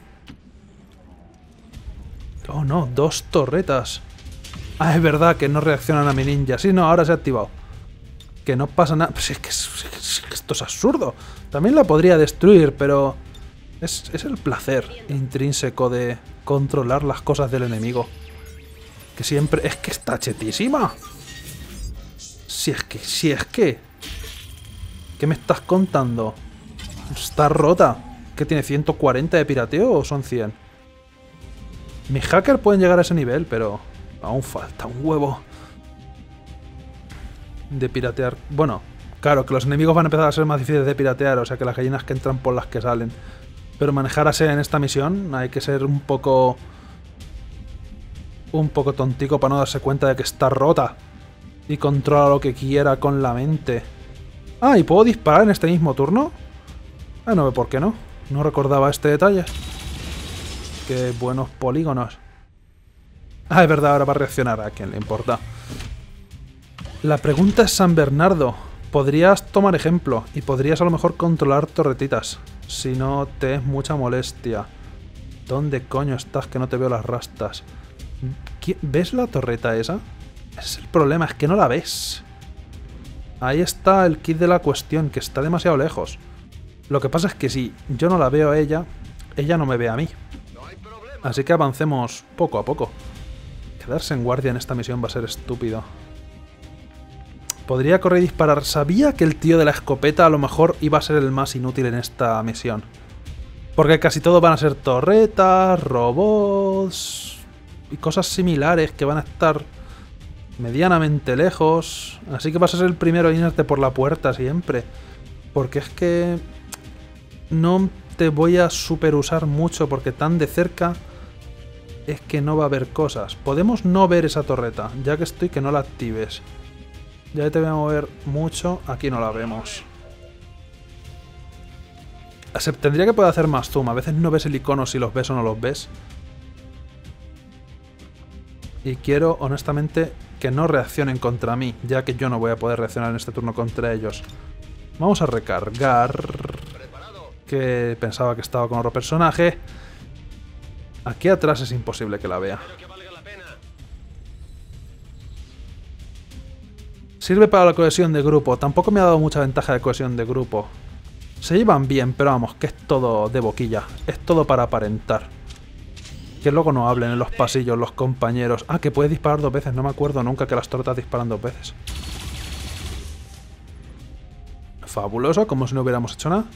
Oh no, 2 torretas. Ah, es verdad que no reaccionan a mi ninja. Sí, no, ahora se ha activado. Que no pasa nada. Pues es que esto es absurdo. También la podría destruir, pero... Es el placer intrínseco de controlar las cosas del enemigo. Que siempre... Es que está chetísima. Si es que... ¿Qué me estás contando? Está rota. ¿Qué tiene? ¿140 de pirateo o son 100? Mis hackers pueden llegar a ese nivel, pero... Aún falta un huevo de piratear. Bueno, claro, que los enemigos van a empezar a ser más difíciles de piratear, o sea que las gallinas que entran por las que salen. Pero manejar a Sen en esta misión hay que ser un poco tontico para no darse cuenta de que está rota. Y controla lo que quiera con la mente. Ah, ¿y puedo disparar en este mismo turno? Ah, no ve por qué no. No recordaba este detalle. Qué buenos polígonos. Ah, es verdad, ahora va a reaccionar. ¿A quién le importa? La pregunta es San Bernardo. Podrías tomar ejemplo y podrías a lo mejor controlar torretitas. Si no te es mucha molestia. ¿Dónde coño estás que no te veo las rastas? ¿Ves la torreta esa? Ese es el problema, es que no la ves. Ahí está el kit de la cuestión, que está demasiado lejos. Lo que pasa es que si yo no la veo a ella, ella no me ve a mí. Así que avancemos poco a poco. Quedarse en guardia en esta misión va a ser estúpido. Podría correr y disparar. Sabía que el tío de la escopeta a lo mejor iba a ser el más inútil en esta misión. Porque casi todos van a ser torretas, robots y cosas similares que van a estar medianamente lejos. Así que vas a ser el primero en irte por la puerta siempre. Porque es que no te voy a super usar mucho porque tan de cerca es que no va a haber cosas. Podemos no ver esa torreta, ya que estoy que no la actives. Ya te voy a mover mucho, aquí no la vemos. Tendría que poder hacer más zoom, a veces no ves el icono si los ves o no los ves. Y quiero, honestamente, que no reaccionen contra mí, ya que yo no voy a poder reaccionar en este turno contra ellos. Vamos a recargar, que pensaba que estaba con otro personaje. Aquí atrás es imposible que la vea. Sirve para la cohesión de grupo. Tampoco me ha dado mucha ventaja de cohesión de grupo. Se llevan bien, pero vamos, que es todo de boquilla. Es todo para aparentar. Que luego no hablen en los pasillos los compañeros. Ah, que puedes disparar 2 veces. No me acuerdo nunca que las tortas disparan 2 veces. Fabuloso, como si no hubiéramos hecho nada.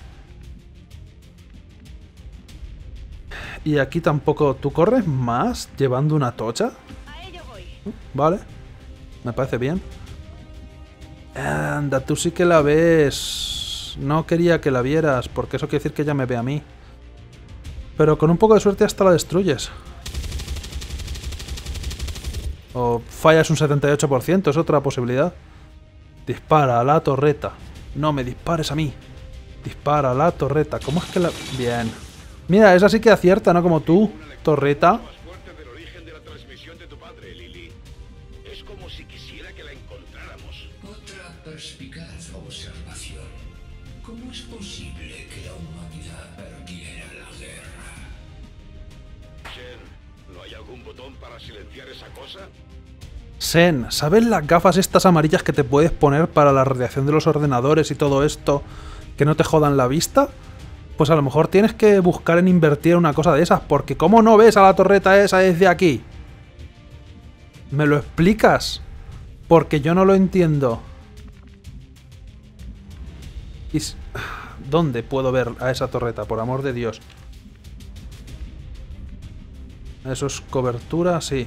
Y aquí tampoco... ¿Tú corres más llevando una tocha? A ello voy. Vale. Me parece bien. Anda, tú sí que la ves. No quería que la vieras, porque eso quiere decir que ella me ve a mí. Pero con un poco de suerte hasta la destruyes. O fallas un 78%, es otra posibilidad. Dispara a la torreta. No me dispares a mí. Dispara a la torreta. ¿Cómo es que la...? Bien. Mira, esa sí que acierta, ¿no? Como tú, torreta. Del origen de la transmisión de tu padre, Lily. Es como si quisiera que la encontráramos. Otra perspicaz observación. ¿Cómo es posible que la humanidad perdiera la guerra? Shen, ¿no hay algún botón para silenciar esa cosa? Sen, ¿sabes las gafas estas amarillas que te puedes poner para la radiación de los ordenadores y todo esto? ¿Que no te jodan la vista? Pues a lo mejor tienes que buscar en invertir una cosa de esas, porque ¿cómo no ves a la torreta esa desde aquí? ¿Me lo explicas? Porque yo no lo entiendo. ¿Dónde puedo ver a esa torreta? Por amor de Dios. Eso es cobertura, sí.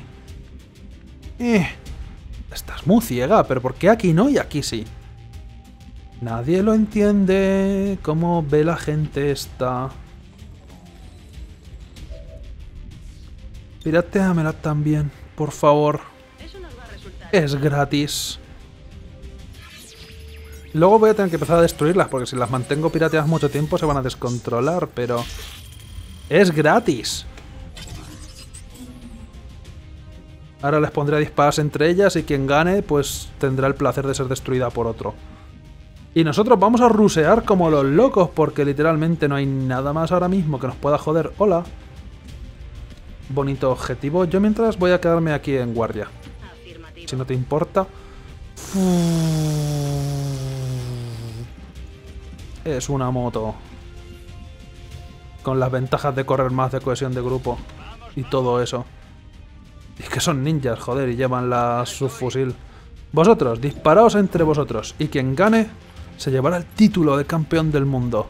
Estás muy ciega, pero ¿por qué aquí no y aquí sí? Nadie lo entiende. ¿Cómo ve la gente esta? Piratéamela también, por favor. Eso nos va a resultar. Es gratis. Luego voy a tener que empezar a destruirlas, porque si las mantengo pirateadas mucho tiempo se van a descontrolar, pero... ¡es gratis! Ahora les pondré a disparar entre ellas y quien gane, pues tendrá el placer de ser destruida por otro. Y nosotros vamos a rusear como los locos, porque literalmente no hay nada más ahora mismo que nos pueda joder. ¡Hola! Bonito objetivo. Yo mientras voy a quedarme aquí en guardia. Afirmativo. Si no te importa. Es una moto. Con las ventajas de correr más, de cohesión de grupo. Y todo eso. Y es que son ninjas, joder, y llevan la subfusil. Vosotros, disparaos entre vosotros. Y quien gane, se llevará el título de campeón del mundo.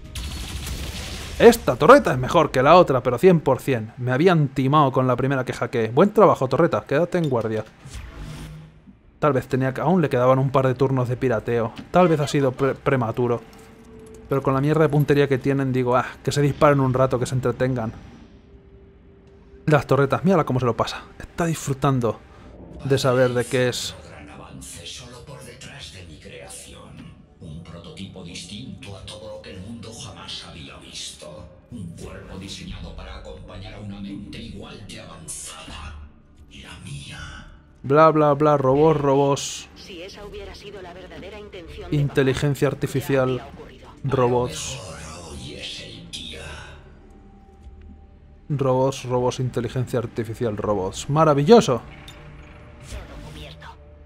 Esta torreta es mejor que la otra, pero 100%. Me habían timado con la primera que hackeé. Buen trabajo, torreta. Quédate en guardia. Tal vez tenía que... aún le quedaban un par de turnos de pirateo. Tal vez ha sido prematuro. Pero con la mierda de puntería que tienen, digo, que se disparen un rato, que se entretengan. Las torretas, mírala cómo se lo pasa. Está disfrutando de saber de qué es. Gran avance solo por detrás de mi creación. Un prototipo distinto a todo lo que el mundo jamás había visto. Un cuerpo diseñado para acompañar a una mente igual de avanzada. La mía. Bla, bla, bla, robots. Si esa hubiera sido la verdadera intención de Inteligencia papá, artificial. ya habría ocurrido. Robots. Ahora hoy es el día. Robots, inteligencia artificial, robots. ¡Maravilloso! Todo cubierto.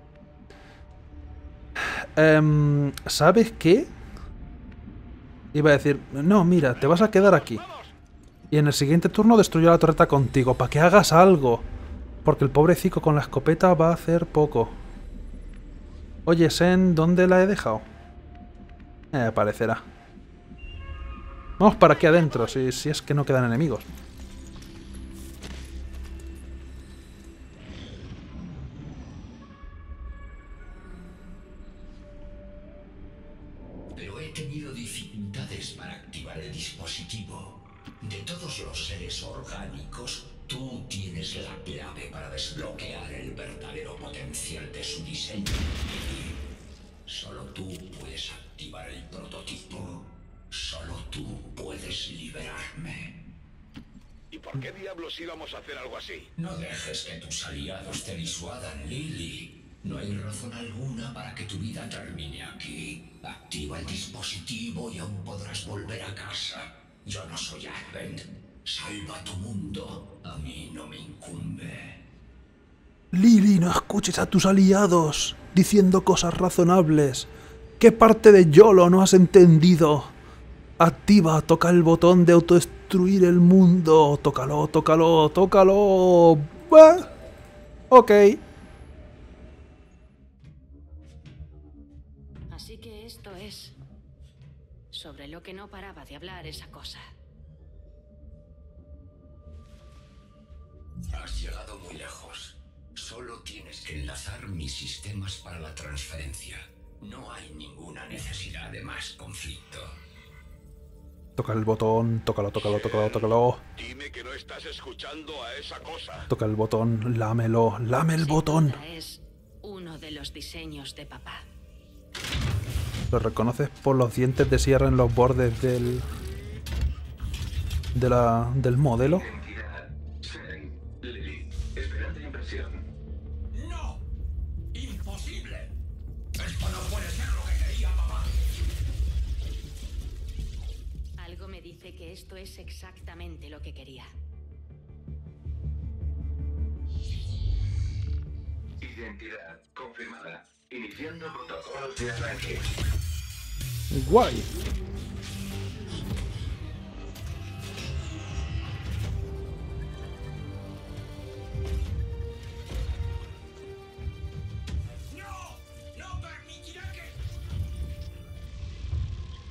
¿Sabes qué? Iba a decir, no, mira, te vas a quedar aquí. Y en el siguiente turno destruyo la torreta contigo, para que hagas algo. Porque el pobrecito con la escopeta va a hacer poco. Oye, Sen, ¿dónde la he dejado? Aparecerá. Vamos para aquí adentro, si es que no quedan enemigos. Pero he tenido dificultades para activar el dispositivo. De todos los seres orgánicos, tú tienes la clave para desbloquear el verdadero potencial de su diseño. Solo tú puedes activar el prototipo. Solo tú puedes liberarme. ¿Y por qué diablos íbamos a hacer algo así? No dejes que tus aliados te disuadan, Lily. No hay razón alguna para que tu vida termine aquí. Activa el dispositivo y aún podrás volver a casa. Yo no soy Advent. Salva tu mundo. A mí no me incumbe. Lily, no escuches a tus aliados diciendo cosas razonables. ¿Qué parte de YOLO no has entendido? Activa, toca el botón de autodestruir el mundo. Tócalo, tócalo, tócalo. Ok. Así que esto es sobre lo que no paraba de hablar esa cosa. Has llegado muy lejos. Solo tienes que enlazar mis sistemas para la transferencia. No hay ninguna necesidad de más conflicto. Toca el botón, tócalo, tócalo, tócalo, tócalo. Dime que no estás escuchando a esa cosa. Toca el botón, lámelo, lame el botón. Es uno de los diseños de papá. ¿Lo reconoces por los dientes de sierra en los bordes del modelo? Identidad. Sen. Lily. Esperante impresión. ¡No! ¡Imposible! Esto no puede ser lo que quería papá. Algo me dice que esto es exactamente lo que quería. Identidad confirmada. Iniciando protocolos de arranque. Guay. ¡No! ¡No permitirá que...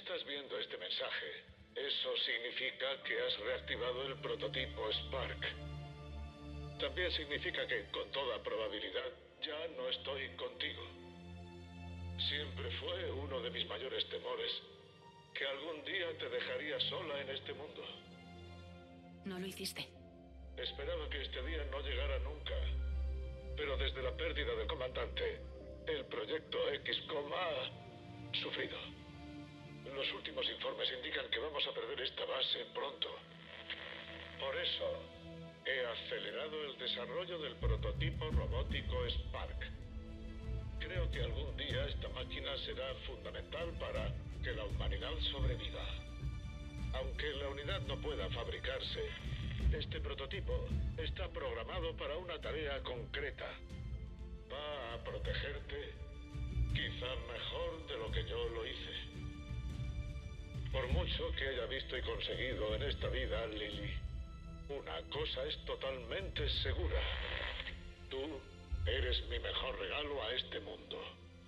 estás viendo este mensaje, eso significa que has reactivado el prototipo Spark. También significa que, con toda probabilidad, ya no estoy contigo. Siempre fue uno de mis mayores temores, que algún día te dejaría sola en este mundo. No lo hiciste. Esperaba que este día no llegara nunca, pero desde la pérdida del comandante, el proyecto XCOM ha sufrido. Los últimos informes indican que vamos a perder esta base pronto. Por eso, he acelerado el desarrollo del prototipo robótico Spark. Creo que algún día esta máquina será fundamental para que la humanidad sobreviva. Aunque la unidad no pueda fabricarse, este prototipo está programado para una tarea concreta. Va a protegerte, quizá mejor de lo que yo lo hice. Por mucho que haya visto y conseguido en esta vida, Lily, una cosa es totalmente segura. Tú eres mi mejor regalo a este mundo.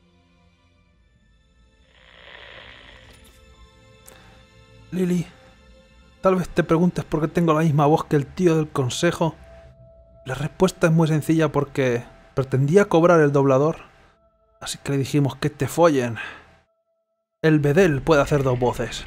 Lily, tal vez te preguntes por qué tengo la misma voz que el tío del consejo. La respuesta es muy sencilla porque pretendía cobrar el doblador, así que le dijimos que te follen. El Bedel puede hacer 2 voces.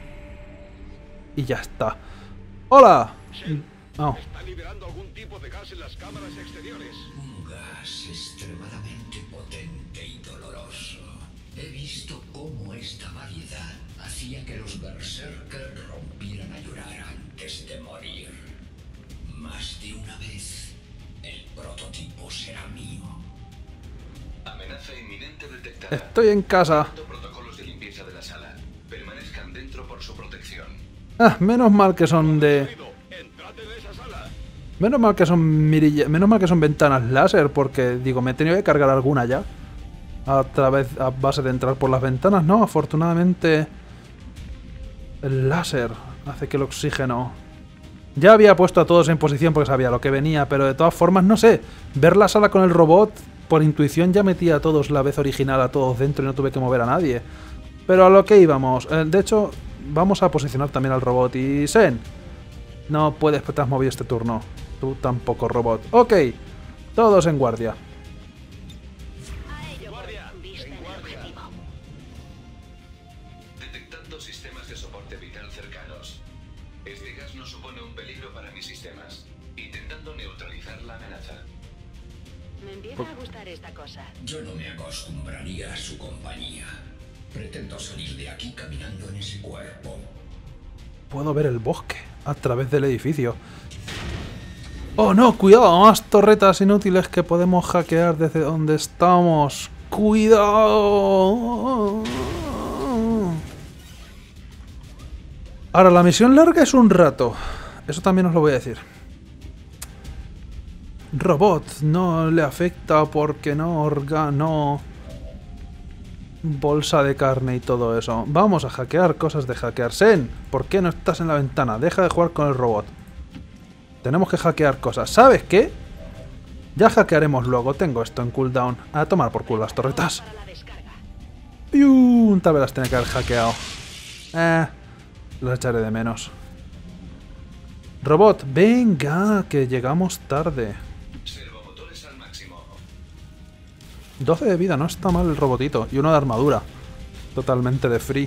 Y ya está. ¡Hola! Oh. Está liberando algún tipo de gas en las cámaras exteriores. Un gas extremadamente potente y doloroso. He visto cómo esta variedad hacía que los berserkers rompieran a llorar antes de morir. Más de una vez, el prototipo será mío. Amenaza inminente detectada. Estoy en casa. Protocolos de limpieza de la sala. Permanezcan dentro por su protección. Ah, menos mal que son de... Entrad en esa sala. Menos mal que son menos mal que son ventanas láser, porque digo, me he tenido que cargar alguna ya. A base de entrar por las ventanas, ¿no? Afortunadamente el láser hace que el oxígeno... Ya había puesto a todos en posición porque sabía lo que venía, pero de todas formas, no sé. Ver la sala con el robot, por intuición ya metía a todos la vez original, a todos dentro y no tuve que mover a nadie. Pero a lo que íbamos. De hecho, vamos a posicionar también al robot. Y Sen, no puedes, te has movido este turno. Tú tampoco, robot. Ok, todos en guardia. Detectando sistemas de soporte vital cercanos. Este gas no supone un peligro para mis sistemas. Intentando neutralizar la amenaza. Me empieza a gustar esta cosa. Yo no me acostumbraría a su compañía. Pretendo salir de aquí caminando en ese cuerpo. Puedo ver el bosque a través del edificio. ¡Oh no! ¡Cuidado! Más torretas inútiles que podemos hackear desde donde estamos. ¡Cuidado! Ahora, la misión larga es un rato. Eso también os lo voy a decir. Robot no le afecta porque no bolsa de carne y todo eso. Vamos a hackear cosas de hackear. Sen, ¿por qué no estás en la ventana? Deja de jugar con el robot. Tenemos que hackear cosas. ¿Sabes qué? Ya hackearemos luego. Tengo esto en cooldown. A tomar por culo las torretas. ¡Pium! Tal vez las tenía que haber hackeado. Las echaré de menos. Robot, venga, que llegamos tarde. Servomotores al máximo. 12 de vida, no está mal el robotito. Y uno de armadura. Totalmente de free.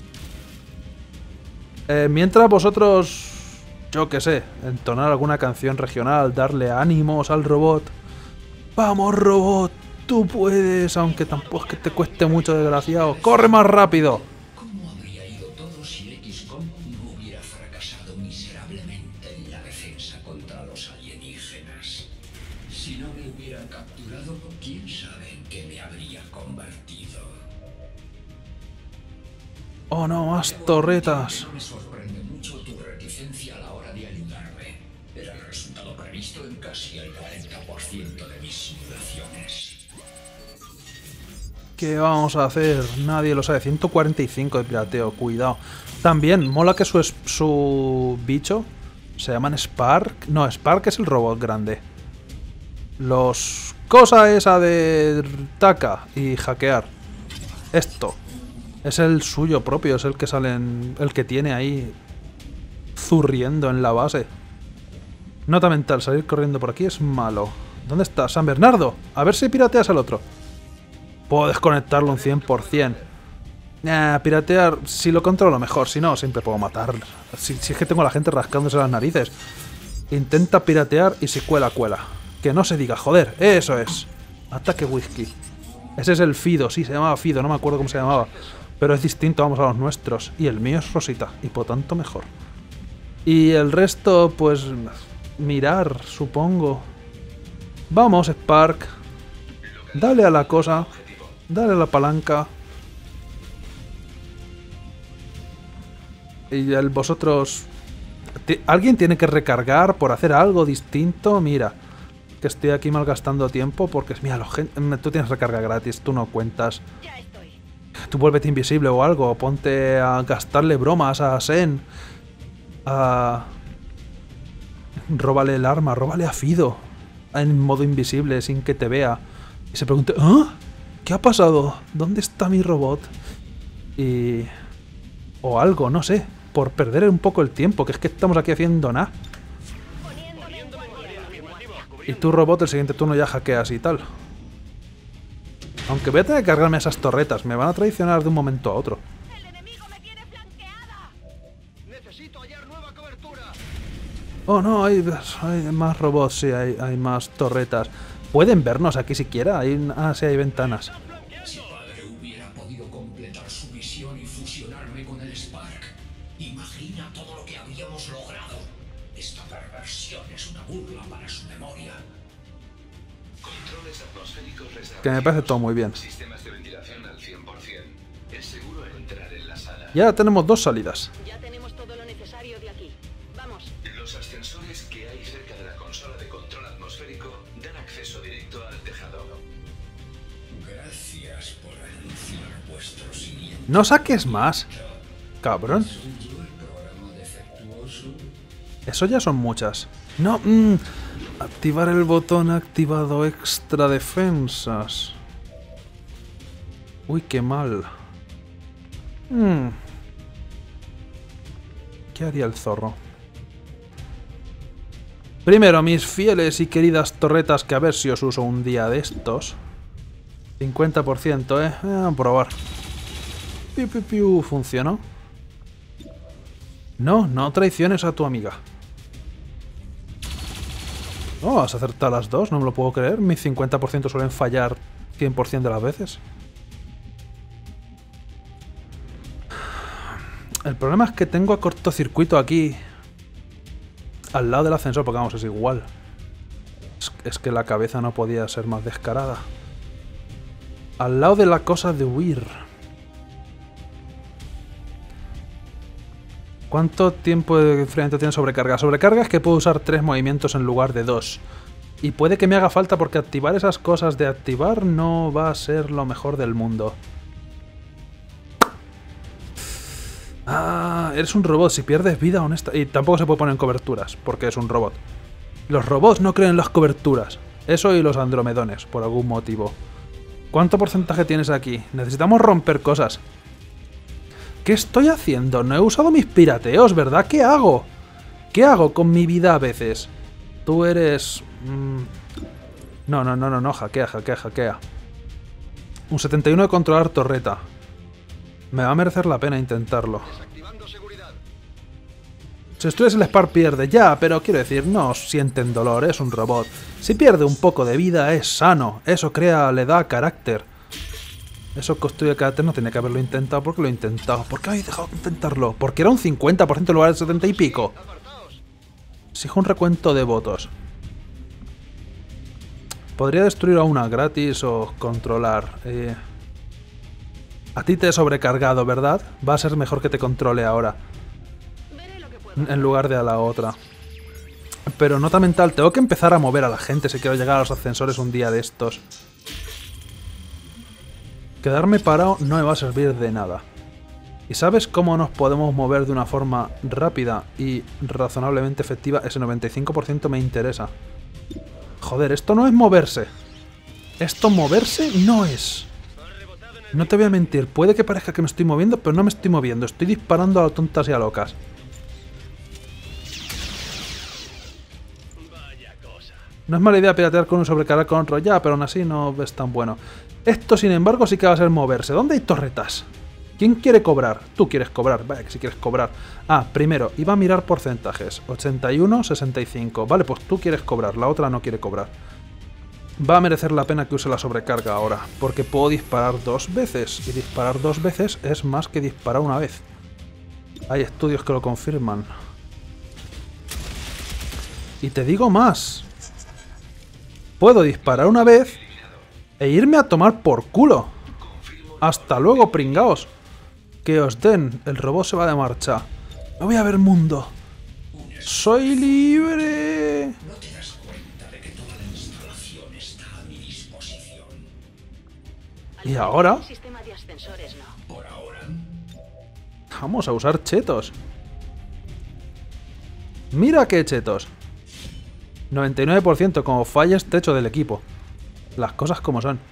Mientras vosotros, yo qué sé, entonar alguna canción regional, darle ánimos al robot. ¡Vamos, robot! ¡Tú puedes! Aunque tampoco es que te cueste mucho, desgraciado. ¡Corre más rápido! ¿Cómo habría ido todo si XCOM no hubiera fracasado miserablemente en la defensa contra los alienígenas? Si no me hubieran capturado, quién sabe en qué me habría convertido. ¡Oh no, más torretas! Me sorprende mucho tu reticencia a la hora de ayudarme. Era el resultado previsto en casi el 40% de mis simulaciones. ¿Qué vamos a hacer? Nadie lo sabe. 145 de pirateo, cuidado. También mola que su bicho se llaman Spark. No, Spark es el robot grande. Los... cosa esa de taca y hackear. Esto. Es el suyo propio, es el que sale el que tiene ahí zurriendo en la base. Nota mental, salir corriendo por aquí es malo. ¿Dónde está? San Bernardo. A ver si pirateas al otro. Puedo desconectarlo un 100%. Piratear, si lo controlo mejor, si no, siempre puedo matar. Si es que tengo a la gente rascándose las narices. Intenta piratear y si cuela, cuela. Que no se diga, joder, eso es. Ataque whisky. Ese es el Fido, sí, se llamaba Fido, no me acuerdo cómo se llamaba. Pero es distinto, vamos a los nuestros. Y el mío es Rosita, y por tanto mejor. Y el resto, pues... mirar, supongo. Vamos, Spark. Dale a la cosa. Dale a la palanca. Y vosotros... ¿Alguien tiene que recargar por hacer algo distinto? Mira, que estoy aquí malgastando tiempo porque... Mira, tú tienes recarga gratis, tú no cuentas. Ya estoy. Tú vuélvete invisible o algo. Ponte a gastarle bromas a Sen. Róbale el arma, róbale a Fido. En modo invisible, sin que te vea. Y se pregunte, ¿ah? ¿Qué ha pasado? ¿Dónde está mi robot? Y... o algo, no sé. Por perder un poco el tiempo, que es que estamos aquí haciendo nada. Y tu robot el siguiente turno ya hackeas y tal. Aunque voy a tener que cargarme esas torretas. Me van a traicionar de un momento a otro. ¡El enemigo me tiene flanqueada! Necesito hallar nueva cobertura. Oh no, hay más robots, sí, hay más torretas. ¿Pueden vernos aquí siquiera? Sí, hay ventanas. Si padre hubiera podido completar su misión y fusionarme con el Spark, imagina todo lo que habíamos logrado. Esta perversión es una burla para su memoria. Controles atmosféricos restaurados. Que me parece todo muy bien. Sistemas de ventilación al 100%. Es seguro entrar en la sala. Ya tenemos dos salidas. Ya tenemos todo lo necesario de aquí. Vamos. Los ascensores que hay cerca de la consola de control atmosférico dan acceso directo al tejado. Gracias por anunciar vuestro siguiente. No saques más, cabrón. ¿Suyo el programa defectuoso? Eso ya son muchas. No, activar el botón activado extra defensas. Uy, qué mal. ¿Qué haría el zorro? Primero, mis fieles y queridas torretas, que a ver si os uso un día de estos. 50%, a probar. Piu, piu, piu. ¿Funcionó? No, no traiciones a tu amiga. Oh, has acertado las dos, no me lo puedo creer. Mis 50% suelen fallar 100% de las veces. El problema es que tengo a cortocircuito aquí. Al lado del ascensor, porque vamos, es igual. Es que la cabeza no podía ser más descarada. Al lado de la cosa de huir. ¿Cuánto tiempo de enfriamiento tiene sobrecarga? Sobrecarga es que puedo usar 3 movimientos en lugar de 2. Y puede que me haga falta porque activar esas cosas de activar no va a ser lo mejor del mundo. Ah, eres un robot. Si pierdes vida, honesta... Y tampoco se puede poner en coberturas, porque es un robot. Los robots no creen en las coberturas. Eso y los andromedones, por algún motivo. ¿Cuánto porcentaje tienes aquí? Necesitamos romper cosas. ¿Qué estoy haciendo? No he usado mis pirateos, ¿verdad? ¿Qué hago? ¿Qué hago con mi vida a veces? Tú eres... No, hackea. Un 71 de controlar torreta. Me va a merecer la pena intentarlo. Desactivando seguridad. Si destruyes el Spark pierde, ya, pero quiero decir, no sienten dolor, es un robot. Si pierde un poco de vida es sano, eso le da carácter. Eso construye carácter, no tenía que haberlo intentado, porque lo he intentado. ¿Por qué habéis dejado de intentarlo? Porque era un 50% en lugar del 70 y pico. Exijo un recuento de votos. Podría destruir a una gratis o controlar. A ti te he sobrecargado, ¿verdad? Va a ser mejor que te controle ahora. Veré lo que puedo. En lugar de a la otra. Pero nota mental, tengo que empezar a mover a la gente si quiero llegar a los ascensores un día de estos. Quedarme parado no me va a servir de nada. ¿Y sabes cómo nos podemos mover de una forma rápida y razonablemente efectiva? Ese 95% me interesa. Joder, esto no es moverse. Esto moverse no es. No te voy a mentir, puede que parezca que me estoy moviendo, pero no me estoy moviendo. Estoy disparando a lo tontas y a locas. No es mala idea piratear con un sobrecargar con otro ya, pero aún así no es tan bueno. Esto, sin embargo, sí que va a ser moverse. ¿Dónde hay torretas? ¿Quién quiere cobrar? Tú quieres cobrar. Vale, que si quieres cobrar. Ah, primero, iba a mirar porcentajes. 81, 65. Vale, pues tú quieres cobrar. La otra no quiere cobrar. Va a merecer la pena que use la sobrecarga ahora. Porque puedo disparar 2 veces. Y disparar 2 veces es más que disparar una vez. Hay estudios que lo confirman. Y te digo más. Puedo disparar una vez e irme a tomar por culo. Hasta luego, pringaos. Que os den. El robot se va de marcha. Me voy a ver mundo. ¡Soy libre! ¿No te das cuenta de que toda la instalación está a mi disposición? ¿Y ahora? El sistema de ascensores no. Por ahora, Vamos a usar chetos. Mira qué chetos. 99% como falles techo del equipo. Las cosas como son.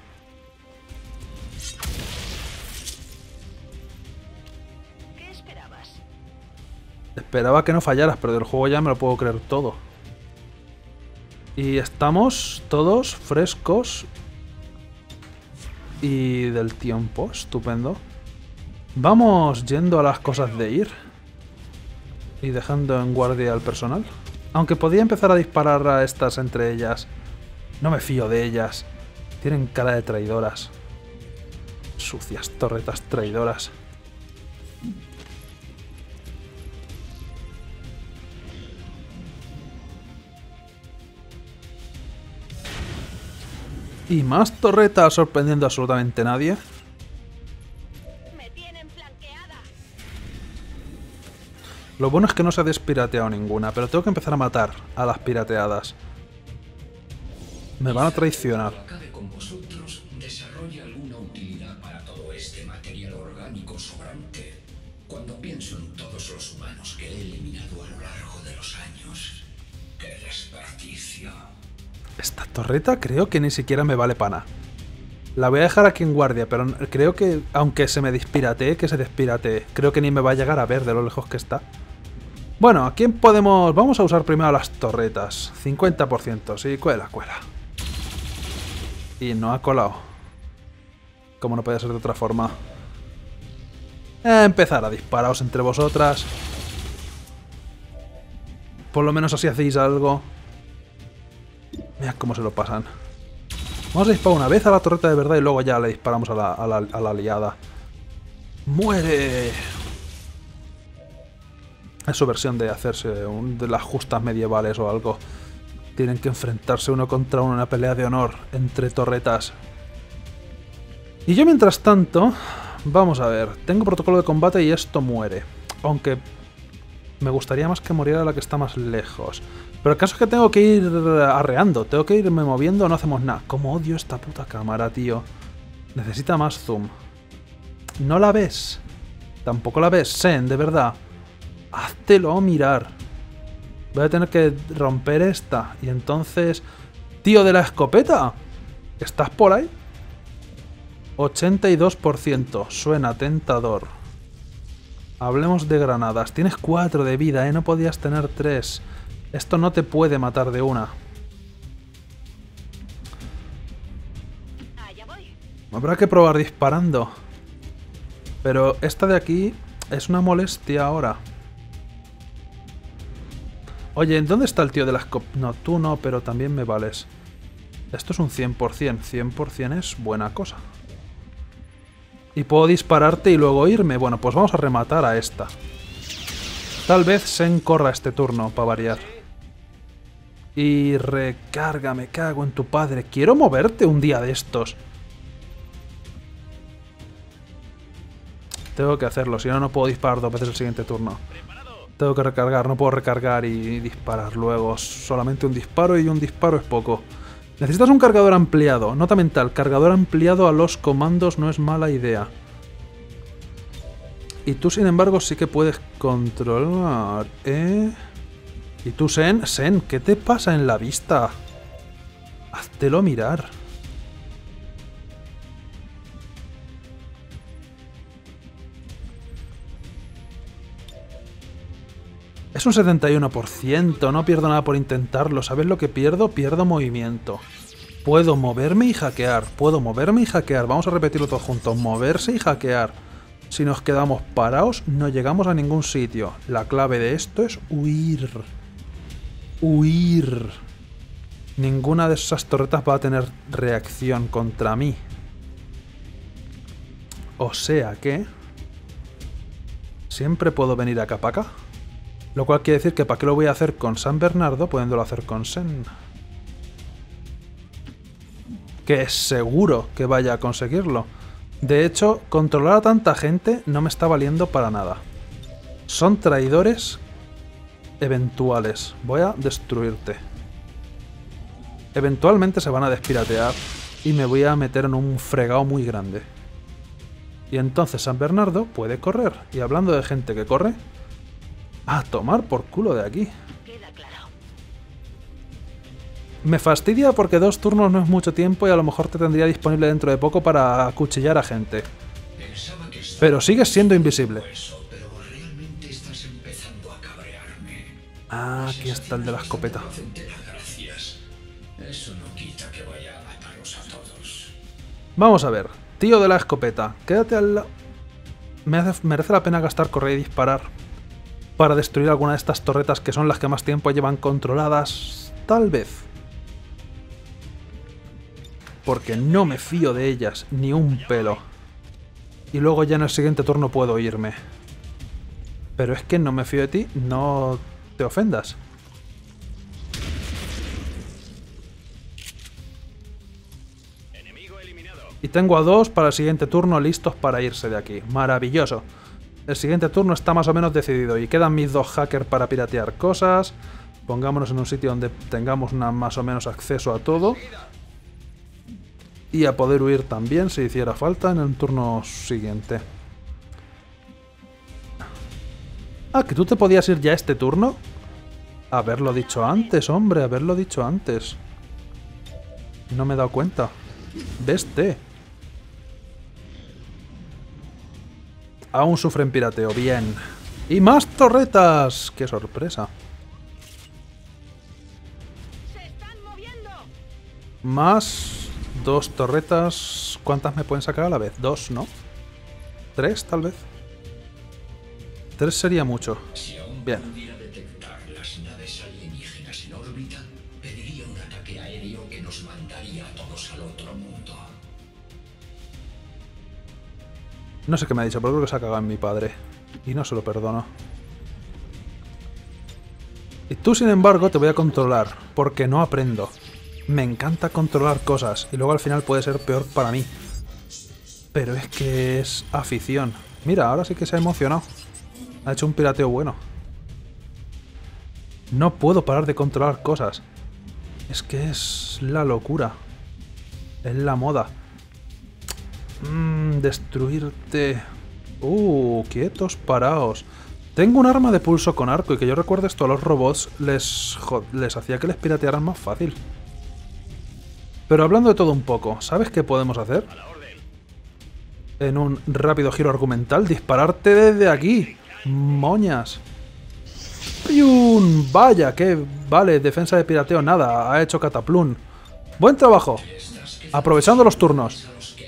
¿Qué esperabas? Esperaba que no fallaras, pero del juego ya me lo puedo creer todo. Y estamos todos frescos. Y del tiempo, estupendo. Vamos yendo a las cosas de ir. Y dejando en guardia al personal. Aunque podía empezar a disparar a estas entre ellas. No me fío de ellas. Tienen cara de traidoras. Sucias torretas traidoras. Y más torretas sorprendiendo a absolutamente nadie. Me tienen flanqueada. Lo bueno es que no se ha despirateado ninguna, pero tengo que empezar a matar a las pirateadas. Me van a traicionar. cuando acabe con vosotros, desarrolla alguna utilidad para todo este material orgánico sobrante. Cuando pienso en todos los humanos que he eliminado a lo largo de los años, ¡qué desperdicio! Esta torreta creo que ni siquiera me vale pana. La voy a dejar aquí en guardia, pero creo que, aunque se me despiratee, que se despiratee. Creo que ni me va a llegar a ver de lo lejos que está. Bueno, ¿a quién podemos...? Vamos a usar primero las torretas. 50%, sí, cuela. Y no ha colado. Como no puede ser de otra forma. Empezar a dispararos entre vosotras. Por lo menos así hacéis algo. Mirad cómo se lo pasan. Vamos a disparar una vez a la torreta de verdad y luego ya le disparamos a la aliada. ¡Muere! Es su versión de hacerse de las justas medievales o algo. Tienen que enfrentarse uno contra uno en una pelea de honor entre torretas. Y yo mientras tanto, vamos a ver. Tengo protocolo de combate y esto muere. Aunque me gustaría más que muriera la que está más lejos. Pero el caso es que tengo que ir arreando. Tengo que irme moviendo, no hacemos nada. Cómo odio esta puta cámara, tío. Necesita más zoom. ¿No la ves? Tampoco la ves, Sen, de verdad. Háztelo mirar. Voy a tener que romper esta. Y entonces... ¡Tío de la escopeta! ¿Estás por ahí? 82%. Suena tentador. Hablemos de granadas. Tienes 4 de vida, ¿eh? No podías tener 3. Esto no te puede matar de una. Allá voy. Habrá que probar disparando. Pero esta de aquí es una molestia ahora. Oye, ¿dónde está el tío de la escopeta? No, tú no, pero también me vales. Esto es un 100%. 100% es buena cosa. Y puedo dispararte y luego irme. Bueno, pues vamos a rematar a esta. Tal vez Sen corra este turno, para variar. Y recarga, me cago en tu padre. Quiero moverte un día de estos. Tengo que hacerlo, si no, no puedo disparar 2 veces el siguiente turno. Tengo que recargar, no puedo recargar y disparar luego. Solamente un disparo y un disparo es poco. Necesitas un cargador ampliado. Nota mental, cargador ampliado a los comandos no es mala idea. Y tú, sin embargo, sí que puedes controlar, Y tú, Sen, ¿qué te pasa en la vista? Háztelo mirar. Es un 71%, no pierdo nada por intentarlo. ¿Sabes lo que pierdo? Pierdo movimiento. Puedo moverme y hackear. Puedo moverme y hackear. Vamos a repetirlo todo juntos. Moverse y hackear. Si nos quedamos parados, no llegamos a ningún sitio. La clave de esto es huir. Huir. Ninguna de esas torretas va a tener reacción contra mí. O sea que... siempre puedo venir acá para acá. Lo cual quiere decir que ¿para qué lo voy a hacer con San Bernardo pudiéndolo hacer con Sen? Que es seguro que vaya a conseguirlo. De hecho, controlar a tanta gente no me está valiendo para nada. Son traidores eventuales. Voy a destruirte. Eventualmente se van a despiratear y me voy a meter en un fregado muy grande. Y entonces San Bernardo puede correr. Y hablando de gente que corre, a tomar por culo de aquí. Queda claro. Me fastidia porque 2 turnos no es mucho tiempo y a lo mejor te tendría disponible dentro de poco para acuchillar a gente. Pero sigues siendo invisible. Pero realmente estás empezando a cabrearme. Ah, aquí está el de la escopeta. Gracias. Eso no quita que vaya a mataros a todos. Vamos a ver. Tío de la escopeta, quédate al lado. Merece la pena gastar correr y disparar para destruir alguna de estas torretas que son las que más tiempo llevan controladas. Tal vez. Porque no me fío de ellas, ni un pelo. Y luego ya en el siguiente turno puedo irme. Pero es que no me fío de ti, no te ofendas. Y tengo a 2 para el siguiente turno listos para irse de aquí. Maravilloso. El siguiente turno está más o menos decidido. Y quedan mis 2 hackers para piratear cosas. Pongámonos en un sitio donde tengamos más o menos acceso a todo. Y a poder huir también si hiciera falta en el turno siguiente. Ah, que tú te podías ir ya este turno. Haberlo dicho antes, hombre, haberlo dicho antes. No me he dado cuenta. Veste. Aún sufren pirateo, bien. ¡Y más torretas! ¡Qué sorpresa! ¡Se están moviendo! Más 2 torretas. ¿Cuántas me pueden sacar a la vez? 2, ¿no? 3, tal vez. 3 sería mucho. Si aún Bien. pudiera detectar las naves alienígenas en órbita, pediría un ataque aéreo que nos mandaría a todos al otro mundo. No sé qué me ha dicho, pero creo que se ha cagado en mi padre. Y no se lo perdono. Y tú, sin embargo, te voy a controlar. Porque no aprendo. Me encanta controlar cosas. Y luego al final puede ser peor para mí. Pero es que es afición. Mira, ahora sí que se ha emocionado. Ha hecho un pirateo bueno. No puedo parar de controlar cosas. Es que es la locura. Es la moda. Destruirte. Quietos, paraos. Tengo un arma de pulso con arco y que yo recuerdo esto a los robots les hacía que les piratearan más fácil. Pero hablando de todo un poco, ¿sabes qué podemos hacer? En un rápido giro argumental, dispararte desde aquí. Moñas. ¡Pium! Vaya, que vale, defensa de pirateo, nada, ha hecho cataplún. Buen trabajo. Aprovechando los turnos.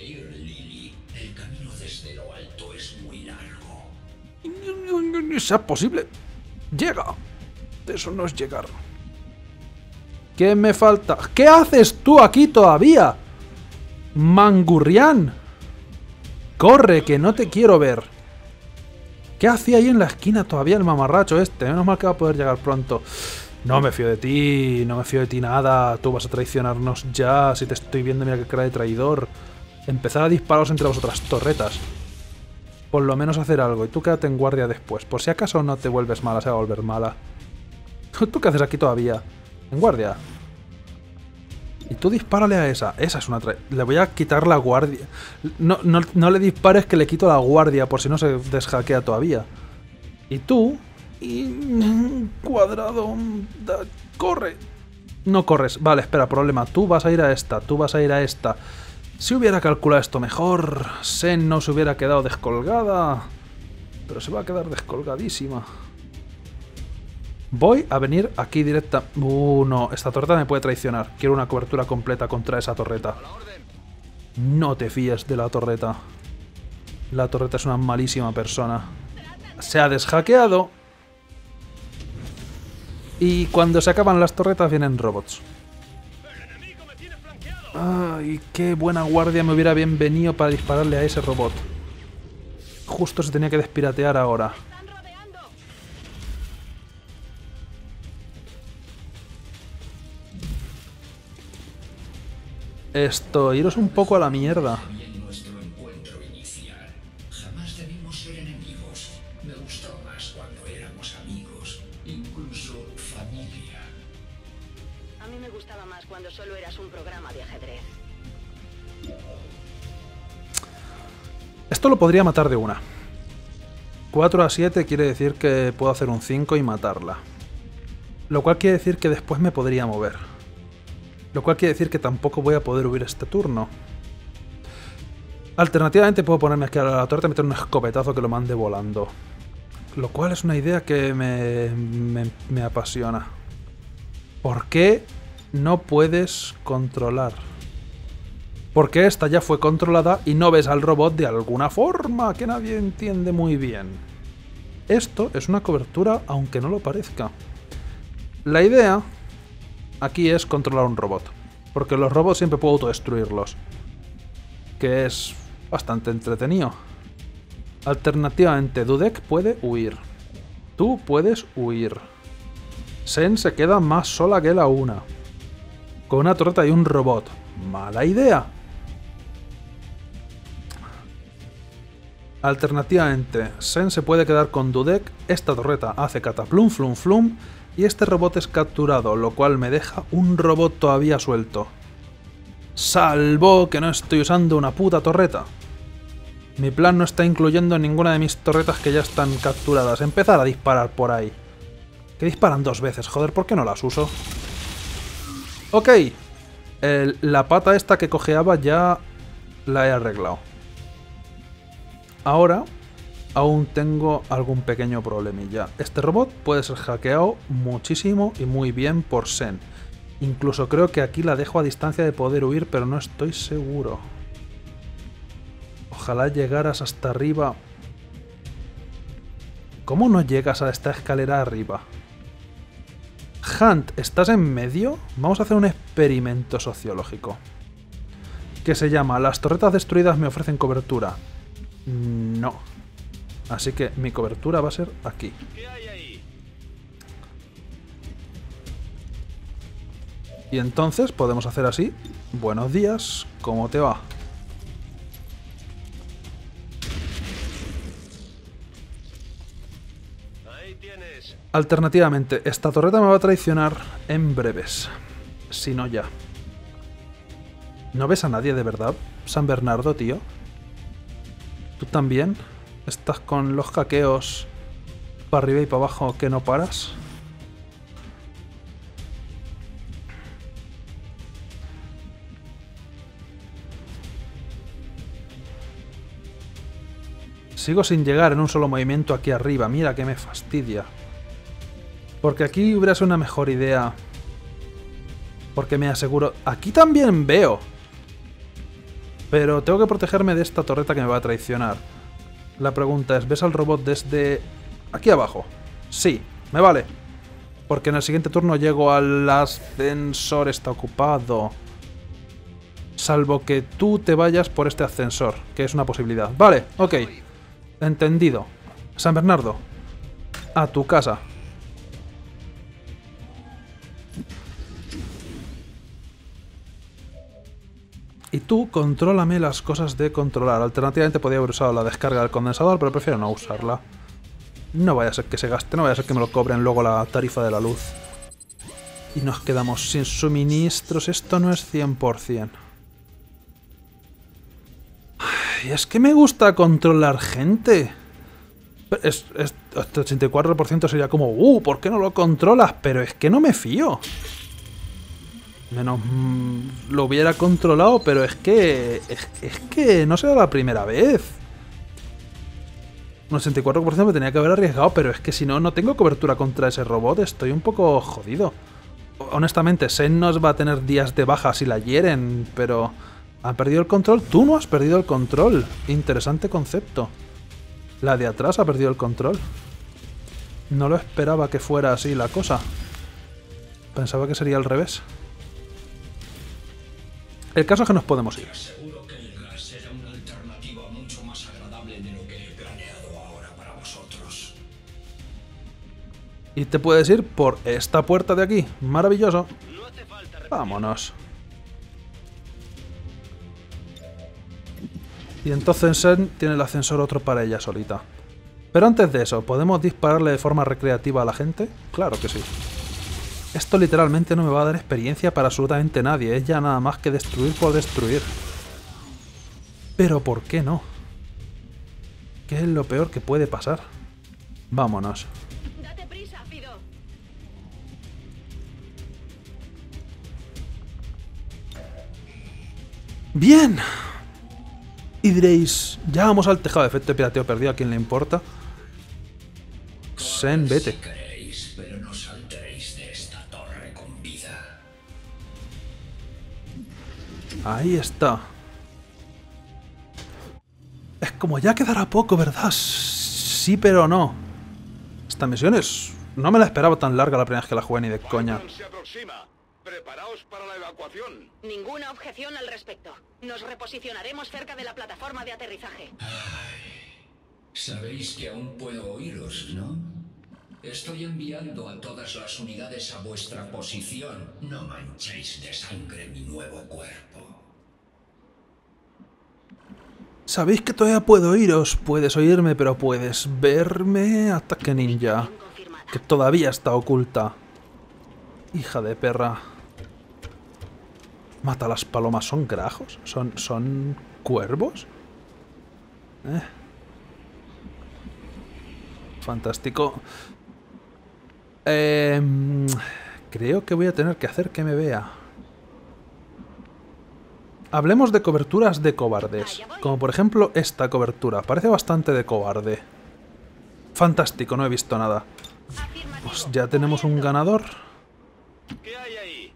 Sea posible. Llega. Eso no es llegar. ¿Qué me falta? ¿Qué haces tú aquí todavía? Mangurrián. Corre, que no te quiero ver. ¿Qué hacía ahí en la esquina todavía el mamarracho este? Menos mal que va a poder llegar pronto. No me fío de ti, no me fío de ti nada. Tú vas a traicionarnos ya. Si te estoy viendo, mira qué cara de traidor. Empezar a dispararos entre vosotras torretas. Por lo menos hacer algo. Y tú quédate en guardia después. Por si acaso no te vuelves mala, se va a volver mala. ¿Tú qué haces aquí todavía? En guardia. Y tú dispárale a esa. Esa es una le voy a quitar la guardia. No le dispares, que le quito la guardia por si no se deshackea todavía. Y tú... cuadrado... corre. No corres. Vale, espera, problema. Tú vas a ir a esta. Tú vas a ir a esta. Si hubiera calculado esto mejor, Sen no se hubiera quedado descolgada. Pero se va a quedar descolgadísima. Voy a venir aquí directa... no, esta torreta me puede traicionar. Quiero una cobertura completa contra esa torreta. No te fíes de la torreta. La torreta es una malísima persona. Se ha deshackeado. Y cuando se acaban las torretas vienen robots. Ay, qué buena guardia me hubiera bien venido para dispararle a ese robot. Justo se tenía que despiratear ahora. Esto, iros un poco a la mierda. Bien nuestro encuentro inicial. Jamás debimos ser enemigos. Me gustó más cuando éramos amigos, incluso familia. A mí me gustaba más cuando solo eras un programa de ajedrez. Esto lo podría matar de una. 4 a 7 quiere decir que puedo hacer un 5 y matarla. Lo cual quiere decir que después me podría mover. Lo cual quiere decir que tampoco voy a poder huir este turno. Alternativamente puedo ponerme aquí a la torreta y meter un escopetazo que lo mande volando. Lo cual es una idea que me apasiona. ¿Por qué no puedes controlar? Porque esta ya fue controlada y no ves al robot de alguna forma que nadie entiende muy bien. Esto es una cobertura aunque no lo parezca. La idea aquí es controlar un robot. Porque los robots siempre puedo autodestruirlos. Que es bastante entretenido. Alternativamente, Dudek puede huir. Tú puedes huir. Sen se queda más sola que la una. Con una torreta y un robot. Mala idea. Alternativamente, Sen se puede quedar con Dudek, esta torreta hace cataplum flum flum y este robot es capturado, lo cual me deja un robot todavía suelto. Salvo que no estoy usando una puta torreta. Mi plan no está incluyendo ninguna de mis torretas que ya están capturadas. Empezar a disparar por ahí. Que disparan 2 veces, joder, ¿por qué no las uso? Ok. La pata esta que cojeaba ya la he arreglado. Ahora aún tengo algún pequeño problemilla. Este robot puede ser hackeado muchísimo y muy bien por Sen. Incluso creo que aquí la dejo a distancia de poder huir, pero no estoy seguro. Ojalá llegaras hasta arriba. ¿Cómo no llegas a esta escalera arriba? Hunt, ¿estás en medio? Vamos a hacer un experimento sociológico. Que se llama "Las torretas destruidas me ofrecen cobertura". No. Así que mi cobertura va a ser aquí. Y entonces podemos hacer así. Buenos días, ¿cómo te va? Alternativamente, esta torreta me va a traicionar en breves. Si no ya. ¿No ves a nadie de verdad, San Bernardo, tío? ¿Tú también? ¿Estás con los hackeos para arriba y para abajo que no paras? Sigo sin llegar en un solo movimiento aquí arriba. Mira que me fastidia. Porque aquí hubiera sido una mejor idea. Porque me aseguro... Aquí también veo. Pero tengo que protegerme de esta torreta que me va a traicionar. La pregunta es, ¿ves al robot desde aquí abajo? Sí, me vale. Porque en el siguiente turno llego al ascensor, está ocupado. Salvo que tú te vayas por este ascensor, que es una posibilidad. Vale, ok. Entendido. San Bernardo, a tu casa. Y tú, contrólame las cosas de controlar. Alternativamente podría haber usado la descarga del condensador, pero prefiero no usarla. No vaya a ser que se gaste, no vaya a ser que me lo cobren luego la tarifa de la luz. Y nos quedamos sin suministros. Esto no es 100%. Ay, es que me gusta controlar gente. Este 84% sería como, ¿por qué no lo controlas? Pero es que no me fío. Menos lo hubiera controlado, pero es que no será la primera vez. Un 84% me tenía que haber arriesgado, pero es que si no, no tengo cobertura contra ese robot. Estoy un poco jodido. Honestamente, Sen nos va a tener días de baja si la hieren, pero... ¿Han perdido el control? Tú no has perdido el control. Interesante concepto. La de atrás ha perdido el control. No lo esperaba que fuera así la cosa. Pensaba que sería al revés. El caso es que nos podemos ir. Seguro que el gas será una alternativa mucho más agradable de lo que he planeado ahora para vosotros. Y te puedes ir por esta puerta de aquí. Maravilloso. Vámonos. Y entonces Sen tiene el ascensor otro para ella solita. Pero antes de eso, ¿podemos dispararle de forma recreativa a la gente? Claro que sí. Esto literalmente no me va a dar experiencia para absolutamente nadie. Es ya nada más que destruir por destruir. Pero ¿por qué no? ¿Qué es lo peor que puede pasar? Vámonos. Date prisa, Fido. ¡Bien! Y diréis, ya vamos al tejado de efecto de pirateo perdido, ¿a quién le importa? Sen, vete. Si queréis, pero no saldréis de esta torre con vida. Ahí está. Es como ya quedará poco, ¿verdad? Sí, pero no. Esta misión es... No me la esperaba tan larga la primera vez que la jugué ni de coña. Firebrand se aproxima. Preparaos para la evacuación. Ninguna objeción al respecto. Nos reposicionaremos cerca de la plataforma de aterrizaje. Sabéis que aún puedo oíros, ¿no? Estoy enviando a todas las unidades a vuestra posición. No manchéis de sangre mi nuevo cuerpo. Sabéis que todavía puedo oíros. Puedes oírme, pero puedes verme. Ataque ninja. Confirmada. Que todavía está oculta. Hija de perra. Mata a las palomas. ¿Son grajos? ¿Son cuervos? Fantástico. Creo que voy a tener que hacer que me vea. Hablemos de coberturas de cobardes. Como por ejemplo esta cobertura. Parece bastante de cobarde. Fantástico, no he visto nada. Pues ya tenemos un ganador. ¿Qué hay ahí?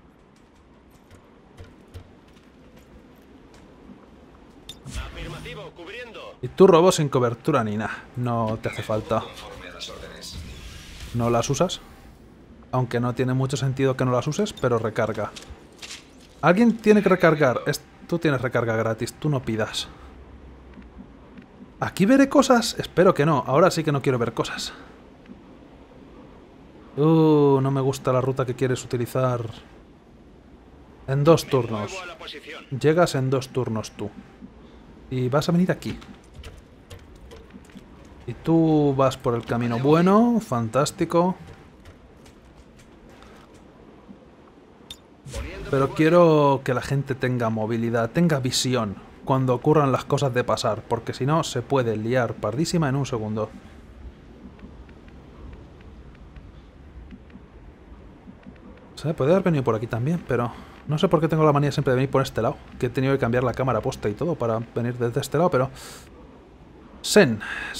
Afirmativo, cubriendo. Y tu robot sin cobertura ni nada. No te hace falta. Conforme a las órdenes. ¿No las usas? Aunque no tiene mucho sentido que no las uses, pero recarga. Alguien tiene que recargar. Tú tienes recarga gratis, tú no pidas. ¿Aquí veré cosas? Espero que no. Ahora sí que no quiero ver cosas. No me gusta la ruta que quieres utilizar. En 2 turnos. Muevo a la posición. Llegas en 2 turnos tú. Y vas a venir aquí. Y tú vas por el camino bueno. Fantástico. Pero quiero que la gente tenga movilidad, tenga visión cuando ocurran las cosas de pasar, porque si no se puede liar pardísima en un segundo. Se puede haber venido por aquí también, pero no sé por qué tengo la manía siempre de venir por este lado, que he tenido que cambiar la cámara posta y todo para venir desde este lado, pero... Sen.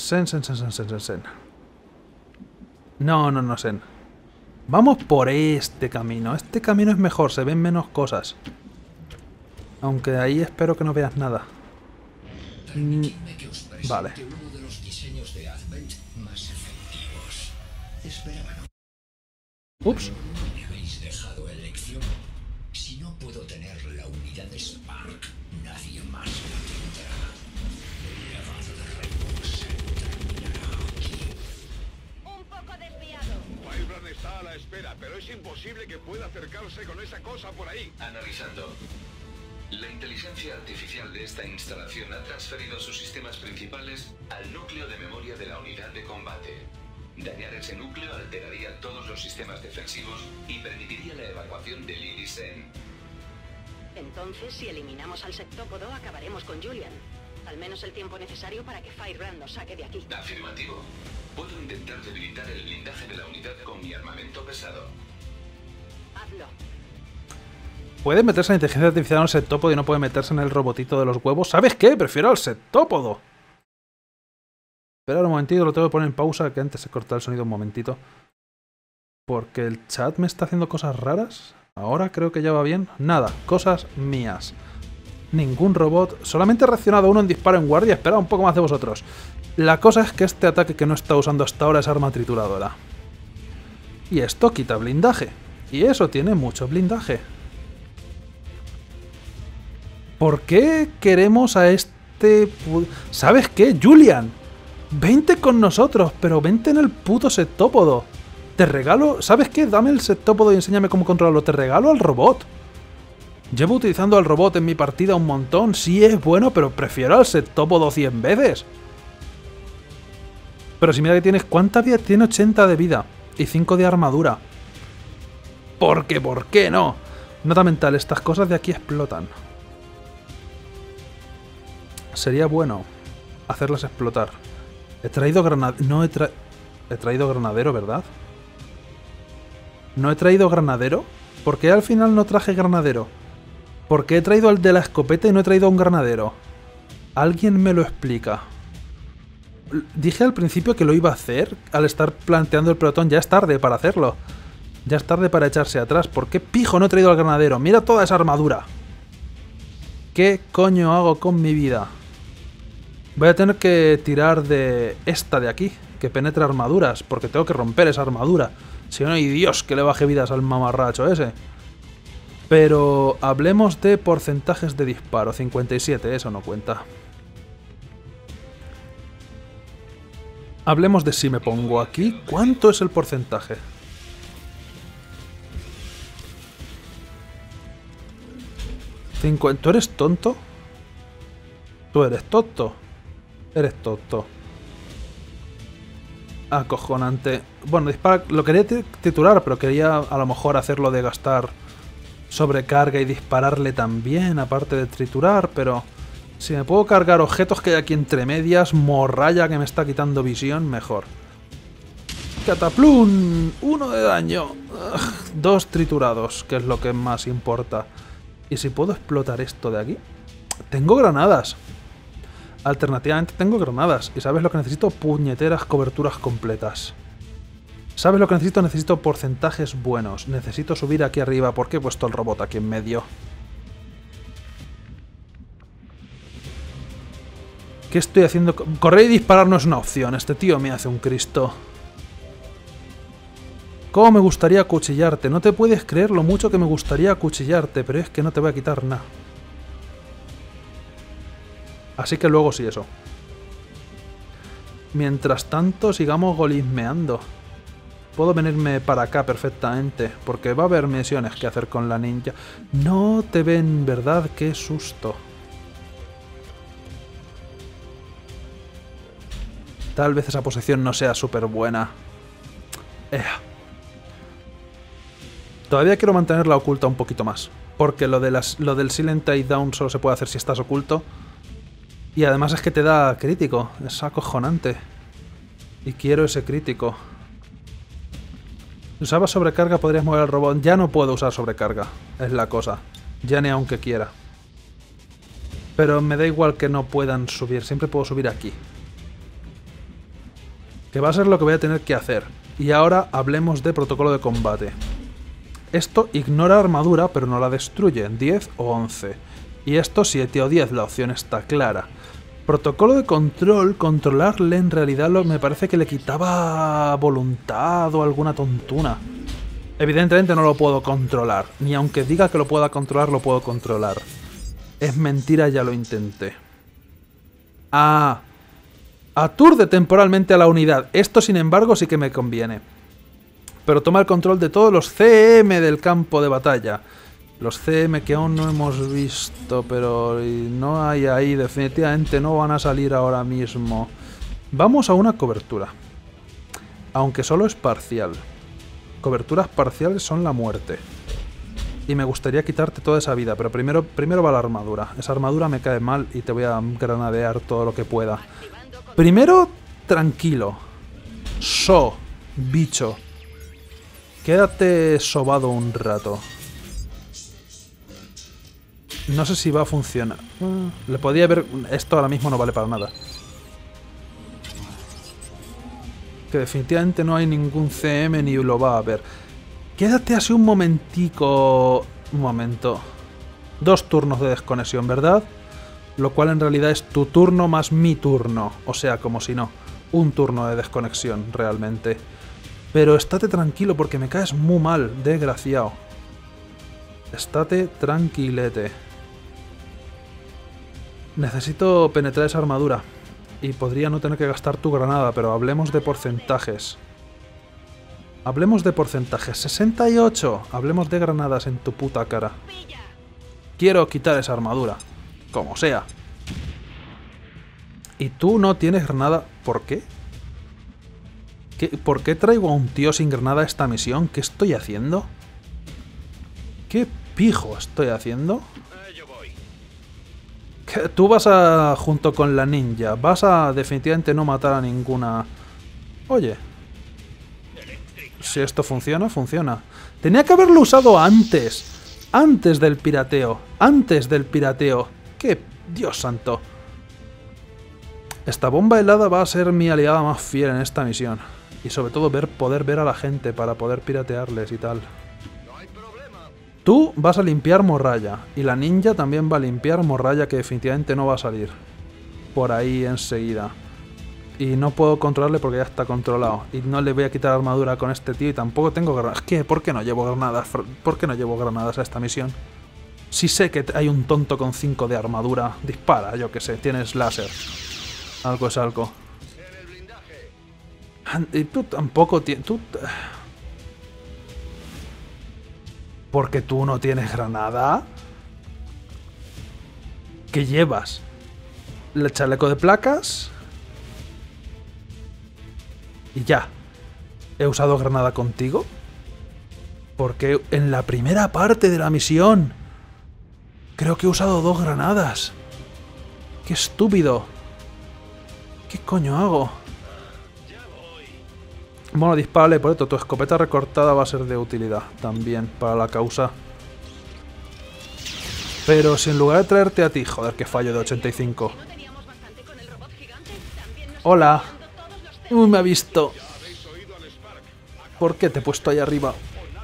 No, Sen. Vamos por este camino. Este camino es mejor, se ven menos cosas. Aunque ahí espero que no veas nada. Permitidme que os presente Vale. uno de los diseños de Advent más efectivos. Esperaban. Ups. No me habéis dejado elección. Si no puedo tener la unidad de Spark, nadie más la tendrá. El legado de Remus terminará aquí. Un poco desviado. Firebrand está a la espera, pero es imposible que pueda acercarse con esa cosa por ahí. Analizando. La inteligencia artificial de esta instalación ha transferido sus sistemas principales al núcleo de memoria de la unidad de combate. Dañar ese núcleo alteraría todos los sistemas defensivos y permitiría la evacuación de Lily Sen. Entonces, si eliminamos al septópodo, acabaremos con Julian. Al menos el tiempo necesario para que Firebrand nos saque de aquí. Afirmativo. Puedo intentar debilitar el blindaje de la unidad con mi armamento pesado. Hazlo. Puede meterse en la inteligencia artificial en el septópodo y no puede meterse en el robotito de los huevos. ¿Sabes qué? Prefiero al septópodo. Esperad un momentito, lo tengo que poner en pausa, que antes se cortó el sonido un momentito. Porque el chat me está haciendo cosas raras. Ahora creo que ya va bien. Nada, cosas mías. Ningún robot. Solamente he reaccionado uno en disparo en guardia. Esperad un poco más de vosotros. La cosa es que este ataque que no está usando hasta ahora es arma trituradora. Y esto quita blindaje. Y eso tiene mucho blindaje. ¿Por qué queremos a este... ¿Sabes qué, Julian? Vente con nosotros, pero vente en el puto septópodo. Te regalo... ¿Sabes qué? Dame el septópodo y enséñame cómo controlarlo. Te regalo al robot. Llevo utilizando al robot en mi partida un montón. Sí es bueno, pero prefiero al septópodo 100 veces. Pero si mira que tienes... ¿Cuánta vida? Tiene 80 de vida. Y 5 de armadura. Porque, ¿por qué no? Nota mental, estas cosas de aquí explotan. Sería bueno hacerlas explotar. He traído granadero... No he traído granadero, ¿verdad? ¿No he traído granadero? ¿Por qué al final no traje granadero? ¿Por qué he traído al de la escopeta y no he traído un granadero? ¿Alguien me lo explica? Dije al principio que lo iba a hacer al estar planteando el pelotón. Ya es tarde para hacerlo. Ya es tarde para echarse atrás. ¿Por qué pijo no he traído al granadero? Mira toda esa armadura. ¿Qué coño hago con mi vida? Voy a tener que tirar de esta de aquí, que penetra armaduras, porque tengo que romper esa armadura. Si no, hay Dios que le baje vidas al mamarracho ese. Pero hablemos de porcentajes de disparo. 57, eso no cuenta. Hablemos de si me pongo aquí. ¿Cuánto es el porcentaje? ¿Tú eres tonto? Tú eres tonto. Eres tonto. Acojonante. Bueno, dispara... Lo quería titular, pero quería a lo mejor hacerlo de gastar sobrecarga y dispararle también, aparte de triturar, pero... Si me puedo cargar objetos que hay aquí entre medias, morralla que me está quitando visión, mejor. Cataplum, 1 de daño. 2 triturados, que es lo que más importa. ¿Y si puedo explotar esto de aquí? Tengo granadas. Alternativamente tengo granadas. ¿Y sabes lo que necesito? Puñeteras coberturas completas. ¿Sabes lo que necesito? Necesito porcentajes buenos. Necesito subir aquí arriba. ¿Por qué he puesto el robot aquí en medio? ¿Qué estoy haciendo? Correr y disparar no es una opción. Este tío me hace un Cristo. ¿Cómo me gustaría acuchillarte? No te puedes creer lo mucho que me gustaría acuchillarte, pero es que no te voy a quitar nada. Así que luego sí eso. Mientras tanto, sigamos golismeando. Puedo venirme para acá perfectamente, porque va a haber misiones que hacer con la ninja. No te ven, ¿verdad? ¡Qué susto! Tal vez esa posición no sea súper buena. Todavía quiero mantenerla oculta un poquito más, porque lo del Silent Takedown solo se puede hacer si estás oculto. Y además es que te da crítico, es acojonante. Y quiero ese crítico. Si usabas sobrecarga podrías mover al robot. Ya no puedo usar sobrecarga, es la cosa. Ya ni aunque quiera. Pero me da igual que no puedan subir, siempre puedo subir aquí. Que va a ser lo que voy a tener que hacer. Y ahora hablemos de protocolo de combate. Esto ignora armadura, pero no la destruye. 10 o 11. Y esto 7 o 10, la opción está clara. Protocolo de control, controlarle en realidad me parece que le quitaba voluntad o alguna tontuna. Evidentemente no lo puedo controlar. Ni aunque diga que lo pueda controlar, lo puedo controlar. Es mentira, ya lo intenté. Ah... Aturde temporalmente a la unidad. Esto, sin embargo, sí que me conviene. Pero toma el control de todos los CM del campo de batalla. Los CM que aún no hemos visto, pero no hay ahí. Definitivamente no van a salir ahora mismo. Vamos a una cobertura. Aunque solo es parcial. Coberturas parciales son la muerte. Y me gustaría quitarte toda esa vida, pero primero va la armadura. Esa armadura me cae mal y te voy a granadear todo lo que pueda. Primero, tranquilo. Bicho. Quédate sobado un rato. No sé si va a funcionar. Le podía haber... Esto ahora mismo no vale para nada. que definitivamente no hay ningún CM ni lo va a haber. Quédate así un momentico... Un momento. 2 turnos de desconexión, ¿verdad? Lo cual en realidad es tu turno más mi turno. O sea, como si no. Un turno de desconexión, realmente. Pero estate tranquilo porque me caes muy mal, desgraciado. Estate tranquilete. Necesito penetrar esa armadura. Y podría no tener que gastar tu granada, pero hablemos de porcentajes. Hablemos de porcentajes. 68. Hablemos de granadas en tu puta cara. Quiero quitar esa armadura. Como sea. Y tú no tienes granada. ¿Por qué? ¿Por qué traigo a un tío sin granada a esta misión? ¿Qué estoy haciendo? ¿Qué pijo estoy haciendo? ¿Qué? Tú vas a... junto con la ninja. Vas a definitivamente no matar a ninguna... Oye. Si esto funciona, funciona. Tenía que haberlo usado antes. Antes del pirateo. Antes del pirateo. ¡Qué Dios santo! Esta bomba helada va a ser mi aliada más fiel en esta misión. Y sobre todo poder ver a la gente para poder piratearles y tal. Tú vas a limpiar morralla. Y la ninja también va a limpiar morralla que definitivamente no va a salir. Por ahí enseguida. Y no puedo controlarle porque ya está controlado. Y no le voy a quitar armadura con este tío y tampoco tengo granadas. ¿Qué? ¿Por qué no llevo granadas? ¿Por qué no llevo granadas a esta misión? Si sé que hay un tonto con 5 de armadura. Dispara, yo que sé. Tienes láser. Algo es algo. Y tú tampoco tienes... ¿Porque tú no tienes granada? ¿Qué llevas? ¿El chaleco de placas? Y ya. ¿He usado granada contigo? Porque en la primera parte de la misión creo que he usado 2 granadas. ¡Qué estúpido! ¿Qué coño hago? Bueno, dispárale por esto. Tu escopeta recortada va a ser de utilidad también para la causa. Pero si en lugar de traerte a ti... Joder, qué fallo de 85. Hola. Me ha visto. ¿Por qué te he puesto ahí arriba?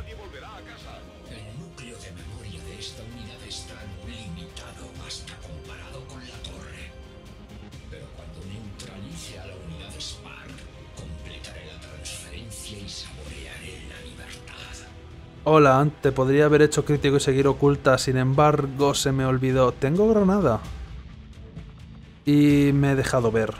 El núcleo de memoria de esta unidad es tan limitado hasta comparado con la torre. Pero cuando neutralice a la unidad Spark, completaré la transferencia y saborearé la libertad. Hola, te podría haber hecho crítico y seguir oculta, sin embargo se me olvidó. Tengo granada. Y me he dejado ver.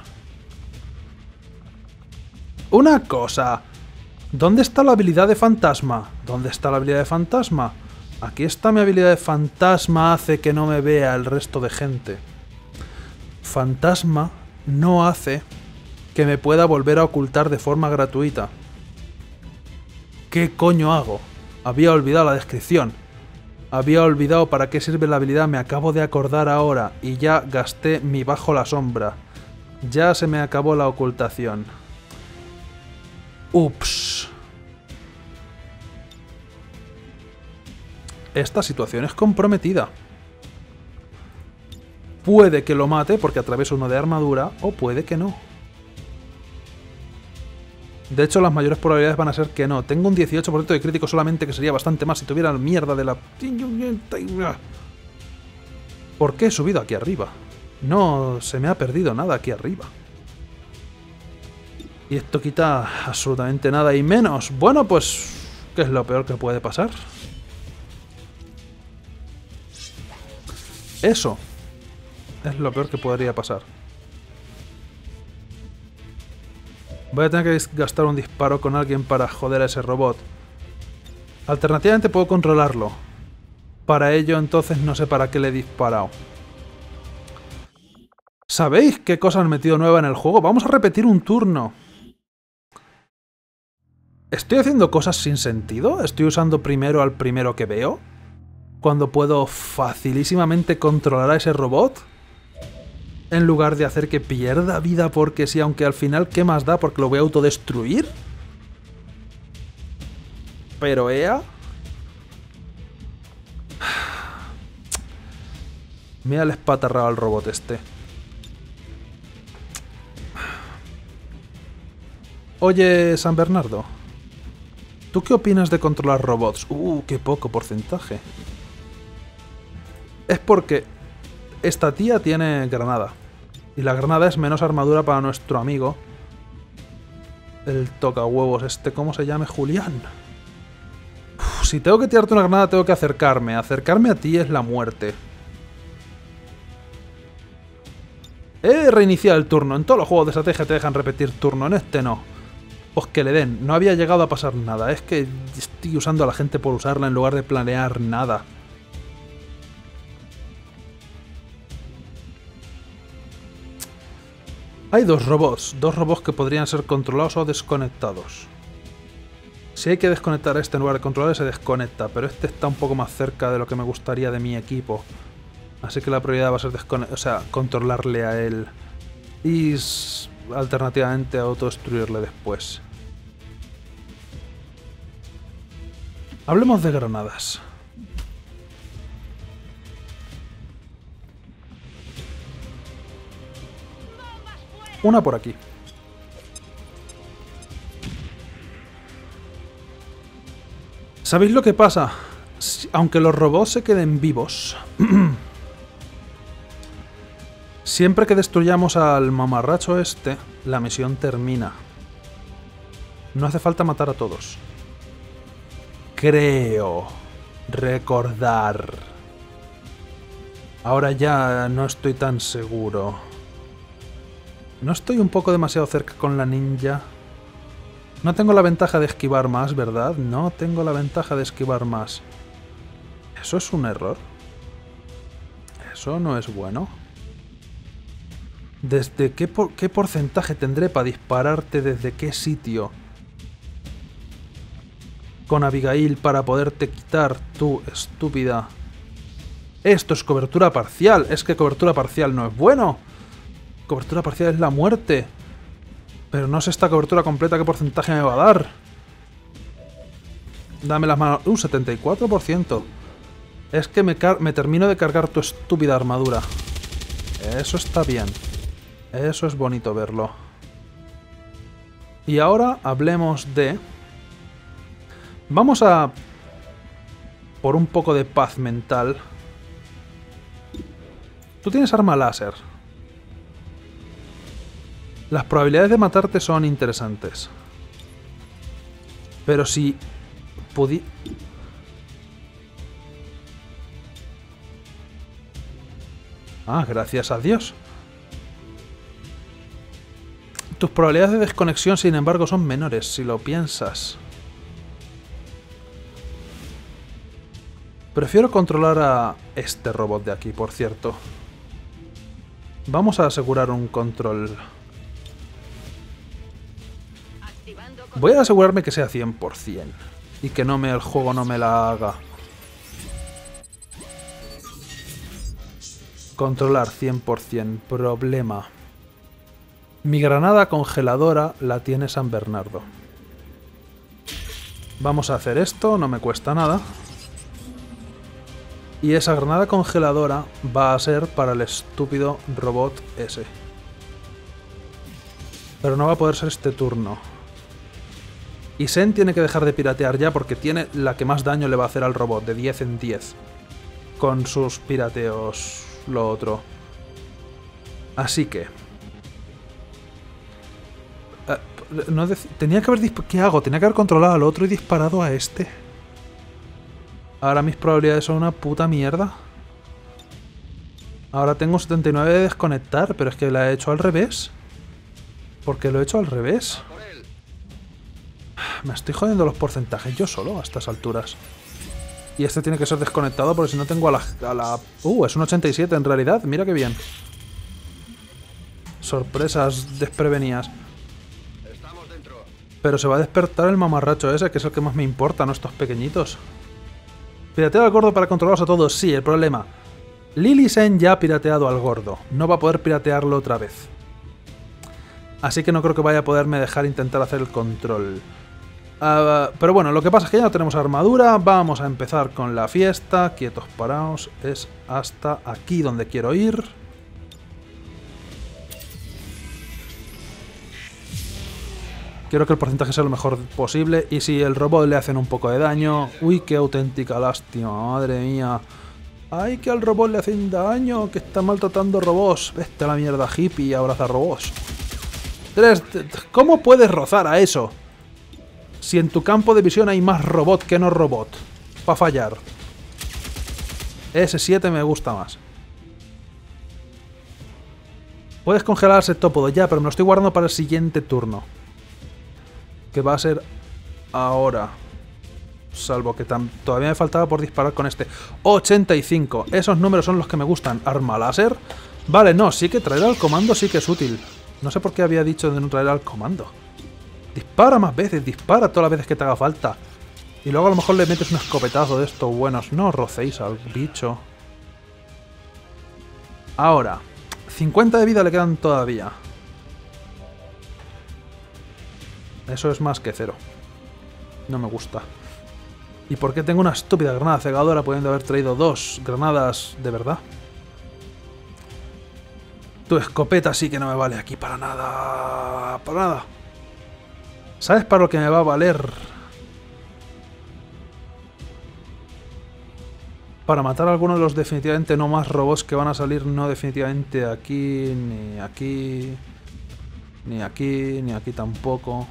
Una cosa. ¿Dónde está la habilidad de fantasma? ¿Dónde está la habilidad de fantasma? Aquí está mi habilidad de fantasma, hace que no me vea el resto de gente. Fantasma no hace que me pueda volver a ocultar de forma gratuita. ¿Qué coño hago? Había olvidado la descripción. Había olvidado para qué sirve la habilidad, me acabo de acordar ahora. Y ya gasté mi bajo la sombra. Ya se me acabó la ocultación. Ups. Esta situación es comprometida. Puede que lo mate porque atraviesa uno de armadura, o puede que no. De hecho, las mayores probabilidades van a ser que no. Tengo un 18% de crítico solamente, que sería bastante más si tuviera la mierda de la... ¿Por qué he subido aquí arriba? No se me ha perdido nada aquí arriba. Y esto quita absolutamente nada y menos. Bueno, pues... ¿qué es lo peor que puede pasar? Eso es lo peor que podría pasar. Voy a tener que gastar un disparo con alguien para joder a ese robot. Alternativamente puedo controlarlo. Para ello, entonces, no sé para qué le he disparado. ¿Sabéis qué cosa han metido nueva en el juego? Vamos a repetir un turno. ¿Estoy haciendo cosas sin sentido? ¿Estoy usando primero al primero que veo? Cuando puedo facilísimamente controlar a ese robot. En lugar de hacer que pierda vida porque sí, aunque al final, ¿qué más da? Porque lo voy a autodestruir. Pero ea... Me ha espatarrado al robot este. Oye, San Bernardo. ¿Tú qué opinas de controlar robots? Qué poco porcentaje. Es porque esta tía tiene granada. Y la granada es menos armadura para nuestro amigo. El tocahuevos este, ¿cómo se llame? Julián. Si tengo que tirarte una granada, tengo que acercarme. Acercarme a ti es la muerte. Reiniciar el turno. En todos los juegos de estrategia te dejan repetir turno. En este no. Pues que le den. No había llegado a pasar nada. Es que estoy usando a la gente por usarla en lugar de planear nada. Hay dos robots que podrían ser controlados o desconectados. Si hay que desconectar a este en lugar de controlar, se desconecta, pero este está un poco más cerca de lo que me gustaría de mi equipo. Así que la prioridad va a ser controlarle a él y alternativamente autodestruirle después. Hablemos de granadas. Una por aquí. ¿Sabéis lo que pasa? Aunque los robots se queden vivos, siempre que destruyamos al mamarracho este, la misión termina. No hace falta matar a todos. Creo recordar. Ahora ya no estoy tan seguro. ¿No estoy un poco demasiado cerca con la ninja? No tengo la ventaja de esquivar más, ¿verdad? No tengo la ventaja de esquivar más. ¿Eso es un error? Eso no es bueno. ¿Desde qué porcentaje tendré para dispararte? ¿Desde qué sitio? Con Abigail para poderte quitar, tú, estúpida. Esto es cobertura parcial. Es que cobertura parcial no es bueno. Cobertura parcial es la muerte. Pero no sé esta cobertura completa qué porcentaje me va a dar. Dame las manos. 74%. Es que me termino de cargar tu estúpida armadura. Eso está bien. Eso es bonito verlo. Y ahora hablemos de... Vamos a... Por un poco de paz mental. Tú tienes arma láser. Las probabilidades de matarte son interesantes. Pero si... Ah, gracias a Dios. Tus probabilidades de desconexión, sin embargo, son menores, si lo piensas. Prefiero controlar a este robot de aquí, por cierto. Vamos a asegurar un control. Voy a asegurarme que sea 100%. Y que el juego no me la haga. Controlar 100%. Problema. Mi granada congeladora la tiene San Bernardo. Vamos a hacer esto, no me cuesta nada. Y esa granada congeladora va a ser para el estúpido robot ese. Pero no va a poder ser este turno. Y Sen tiene que dejar de piratear ya porque tiene la que más daño le va a hacer al robot, de 10 en 10. Con sus pirateos, lo otro. Así que... tenía que haber... ¿Qué hago? Tenía que haber controlado al otro y disparado a este. Ahora mis probabilidades son una puta mierda. Ahora tengo 79 de desconectar, pero es que la he hecho al revés. ¿Por qué lo he hecho al revés? Me estoy jodiendo los porcentajes yo solo a estas alturas. Y este tiene que ser desconectado porque si no tengo a la... es un 87 en realidad. Mira qué bien. Sorpresas desprevenidas. Pero se va a despertar el mamarracho ese, que es el que más me importa, no estos pequeñitos. ¿Piratear al gordo para controlarlos a todos? Sí, el problema. Lily Sen ya ha pirateado al gordo. No va a poder piratearlo otra vez. Así que no creo que vaya a poderme dejar intentar hacer el control. Pero bueno, lo que pasa es que ya no tenemos armadura. Vamos a empezar con la fiesta. Quietos, paraos. Es hasta aquí donde quiero ir. Quiero que el porcentaje sea lo mejor posible. Y si el robot le hacen un poco de daño... Uy, qué auténtica lástima, madre mía. Ay, que al robot le hacen daño, que está maltratando robots. Vete a la mierda, hippie, y abraza robots. ¿Cómo puedes rozar a eso? Si en tu campo de visión hay más robot que no robot. Va a fallar. Ese 7 me gusta más. Puedes congelar al septópodo ya, pero me lo estoy guardando para el siguiente turno. Que va a ser ahora. Salvo que todavía me faltaba por disparar con este. 85. Esos números son los que me gustan. Arma láser. Vale, no, sí que traer al comando sí que es útil. No sé por qué había dicho de no traer al comando. Dispara más veces, dispara todas las veces que te haga falta. Y luego a lo mejor le metes un escopetazo de estos buenos. No rocéis al bicho. Ahora, 50 de vida le quedan todavía. Eso es más que 0. No me gusta. ¿Y por qué tengo una estúpida granada cegadora pudiendo haber traído 2 granadas de verdad? Tu escopeta sí que no me vale aquí para nada. Para nada. ¿Sabes para lo que me va a valer? Para matar a algunos de los definitivamente no más robots que van a salir, no definitivamente aquí, ni aquí, ni aquí, ni aquí tampoco.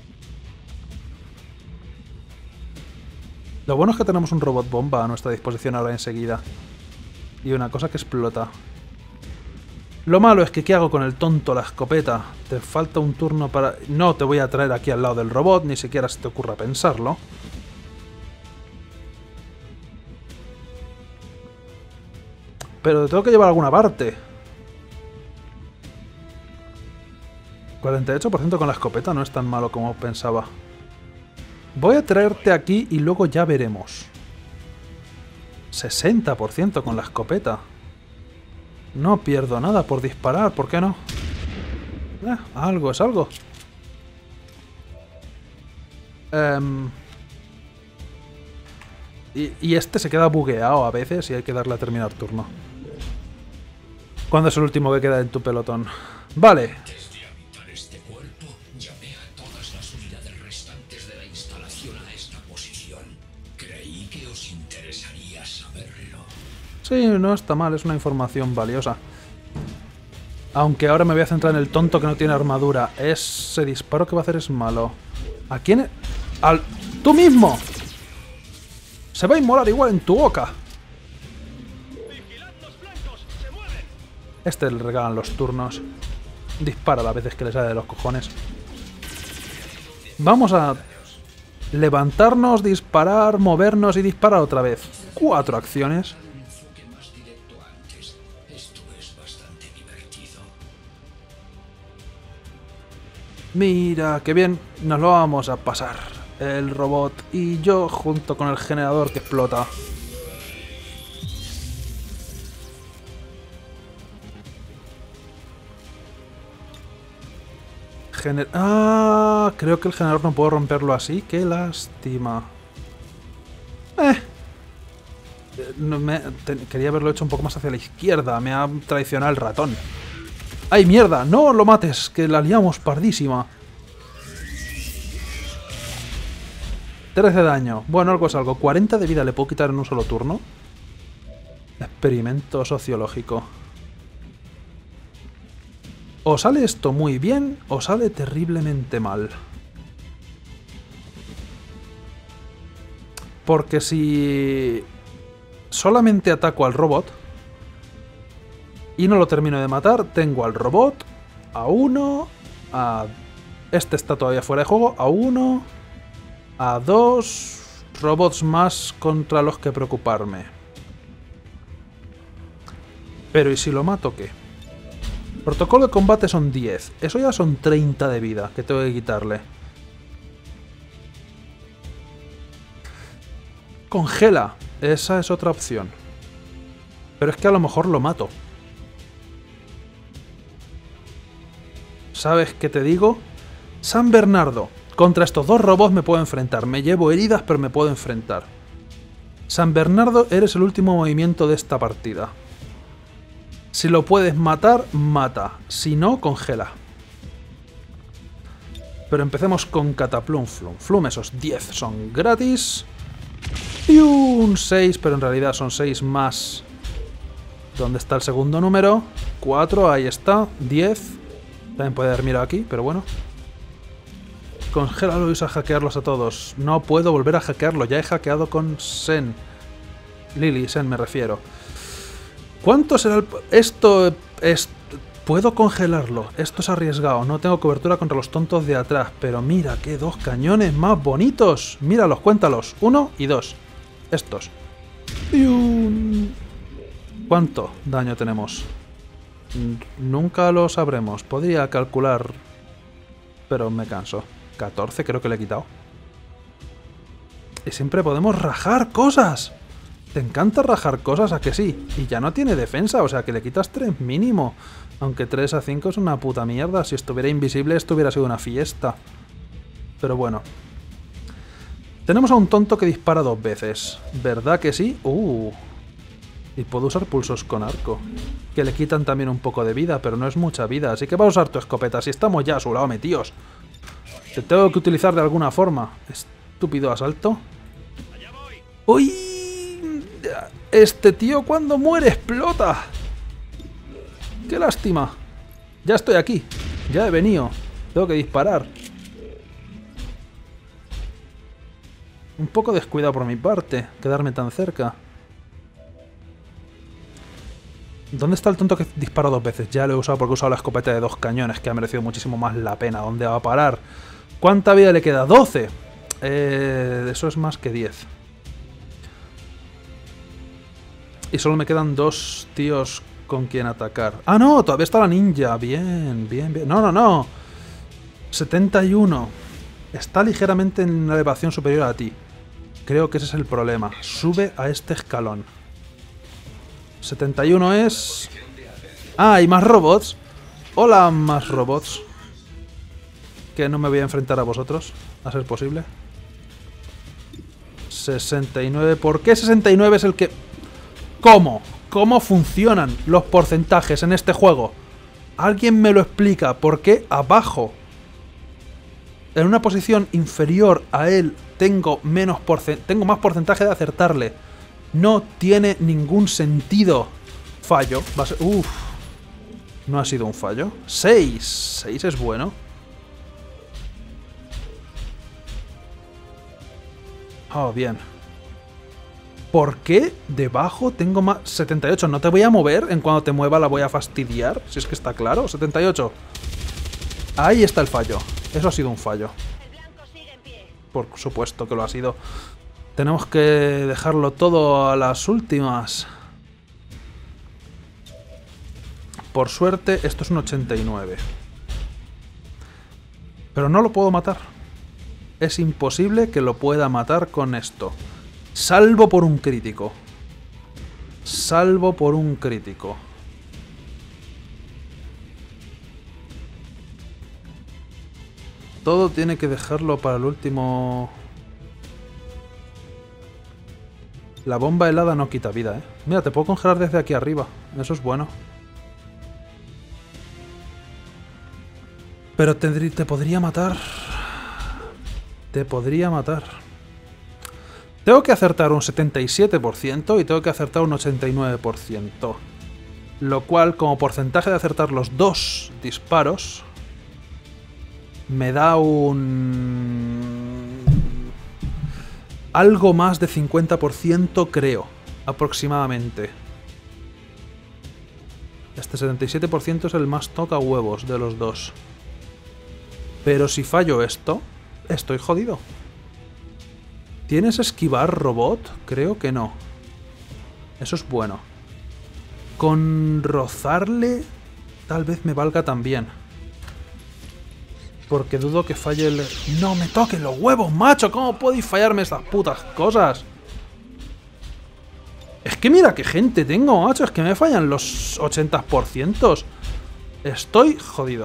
Lo bueno es que tenemos un robot bomba a nuestra disposición ahora enseguida. Y una cosa que explota. Lo malo es que ¿qué hago con el tonto, la escopeta? Te falta un turno para... No te voy a traer aquí al lado del robot, ni siquiera se te ocurra pensarlo. Pero te tengo que llevar a alguna parte. 48% con la escopeta no es tan malo como pensaba. Voy a traerte aquí y luego ya veremos. 60% con la escopeta. No pierdo nada por disparar, ¿por qué no? Algo es algo. Y este se queda bugueado a veces y hay que darle a terminar turno. ¿Cuándo es el último que queda en tu pelotón? Vale. Antes de habitar este cuerpo, llamé a todas las unidades restantes de la instalación a esta posición. Creí que os interesaría saberlo. Sí, no está mal, es una información valiosa. Aunque ahora me voy a centrar en el tonto que no tiene armadura. Ese disparo que va a hacer es malo. ¿A quién? ¡Al... ¡Tú mismo! Se va a inmolar igual en tu boca. Este le regalan los turnos. Dispara las veces que le sale de los cojones. Vamos a levantarnos, disparar, movernos y disparar otra vez. 4 acciones. Mira, qué bien, nos lo vamos a pasar. El robot y yo junto con el generador que explota. Creo que el generador no puedo romperlo así. Qué lástima. Quería haberlo hecho un poco más hacia la izquierda. Me ha traicionado el ratón. ¡Ay, mierda! ¡No lo mates! Que la liamos pardísima. 13 de daño. Bueno, algo es algo. 40 de vida le puedo quitar en un solo turno. Experimento sociológico. O sale esto muy bien, o sale terriblemente mal. Porque si solamente ataco al robot y no lo termino de matar, tengo al robot a 1, a... Este está todavía fuera de juego, a 1, a 2 robots más contra los que preocuparme. Pero ¿y si lo mato qué? Protocolo de combate son 10. Eso ya son 30 de vida que tengo que quitarle. Congela. Esa es otra opción. Pero es que a lo mejor lo mato. ¿Sabes qué te digo? San Bernardo. Contra estos 2 robots me puedo enfrentar. Me llevo heridas, pero me puedo enfrentar. San Bernardo, eres el último movimiento de esta partida. Si lo puedes matar, mata. Si no, congela. Pero empecemos con Cataplum Flum. Flum, esos 10 son gratis. Y un 6, pero en realidad son 6 más. ¿Dónde está el segundo número? 4, ahí está. 10. También puede haber mirado aquí, pero bueno. Congélalo y usa a hackearlos a todos. No puedo volver a hackearlo, ya he hackeado con Sen. Lily, Sen me refiero. ¿Cuánto será el... Esto es... Puedo congelarlo. Esto es arriesgado. No tengo cobertura contra los tontos de atrás. Pero mira, qué dos cañones más bonitos. Míralos, cuéntalos. 1 y 2. Estos. Y un... ¿Cuánto daño tenemos? Nunca lo sabremos. Podría calcular... Pero me canso. 14 creo que le he quitado. Y siempre podemos rajar cosas. ¿Te encanta rajar cosas? ¿A que sí? Y ya no tiene defensa, o sea que le quitas 3 mínimo. Aunque 3 a 5 es una puta mierda. Si estuviera invisible esto hubiera sido una fiesta. Pero bueno. Tenemos a un tonto que dispara 2 veces. ¿Verdad que sí? Y puedo usar pulsos con arco. Que le quitan también un poco de vida, pero no es mucha vida. Así que va a usar tu escopeta. Si estamos ya a su lado metidos. Te tengo que utilizar de alguna forma. Estúpido asalto. ¡Uy! Este tío cuando muere explota. ¡Qué lástima! Ya estoy aquí. Ya he venido. Tengo que disparar. Un poco descuidado por mi parte. Quedarme tan cerca. ¿Dónde está el tonto que dispara 2 veces? Ya lo he usado porque he usado la escopeta de 2 cañones, que ha merecido muchísimo más la pena. ¿Dónde va a parar? ¿Cuánta vida le queda? 12. Eso es más que 10. Y solo me quedan 2 tíos con quien atacar. ¡Ah, no! Todavía está la ninja. Bien, bien, bien. No, no, no. 71. Está ligeramente en una elevación superior a ti. Creo que ese es el problema. Sube a este escalón. 71 es... Ah, hay más robots. Hola, más robots. Que no me voy a enfrentar a vosotros, a ser posible. 69. ¿Por qué 69 es el que...? ¿Cómo? ¿Cómo funcionan los porcentajes en este juego? ¿Alguien me lo explica? ¿Por qué abajo, en una posición inferior a él, tengo más porcentaje de acertarle? No tiene ningún sentido. Fallo. Va a ser... Uf. No ha sido un fallo. 6. 6 es bueno. Oh, bien. ¿Por qué debajo tengo más... 78? ¿No te voy a mover? En cuanto te mueva la voy a fastidiar. Si es que está claro. 78. Ahí está el fallo. Eso ha sido un fallo. Por supuesto que lo ha sido. Tenemos que dejarlo todo a las últimas. Por suerte, esto es un 89. Pero no lo puedo matar. Es imposible que lo pueda matar con esto. Salvo por un crítico. Salvo por un crítico. Todo tiene que dejarlo para el último... La bomba helada no quita vida, ¿eh? Mira, te puedo congelar desde aquí arriba. Eso es bueno. Pero te podría matar. Te podría matar. Tengo que acertar un 77% y tengo que acertar un 89%. Lo cual, como porcentaje de acertar los 2 disparos, me da un... algo más de 50%, creo, aproximadamente. Este 77% es el más toca huevos de los 2. Pero si fallo esto, estoy jodido. ¿Tienes esquivar, robot? Creo que no. Eso es bueno. Con rozarle, tal vez me valga también. Porque dudo que falle el... ¡No me toquen los huevos, macho! ¿Cómo podéis fallarme estas putas cosas? Es que mira qué gente tengo, macho. Es que me fallan los 80%. Estoy jodido.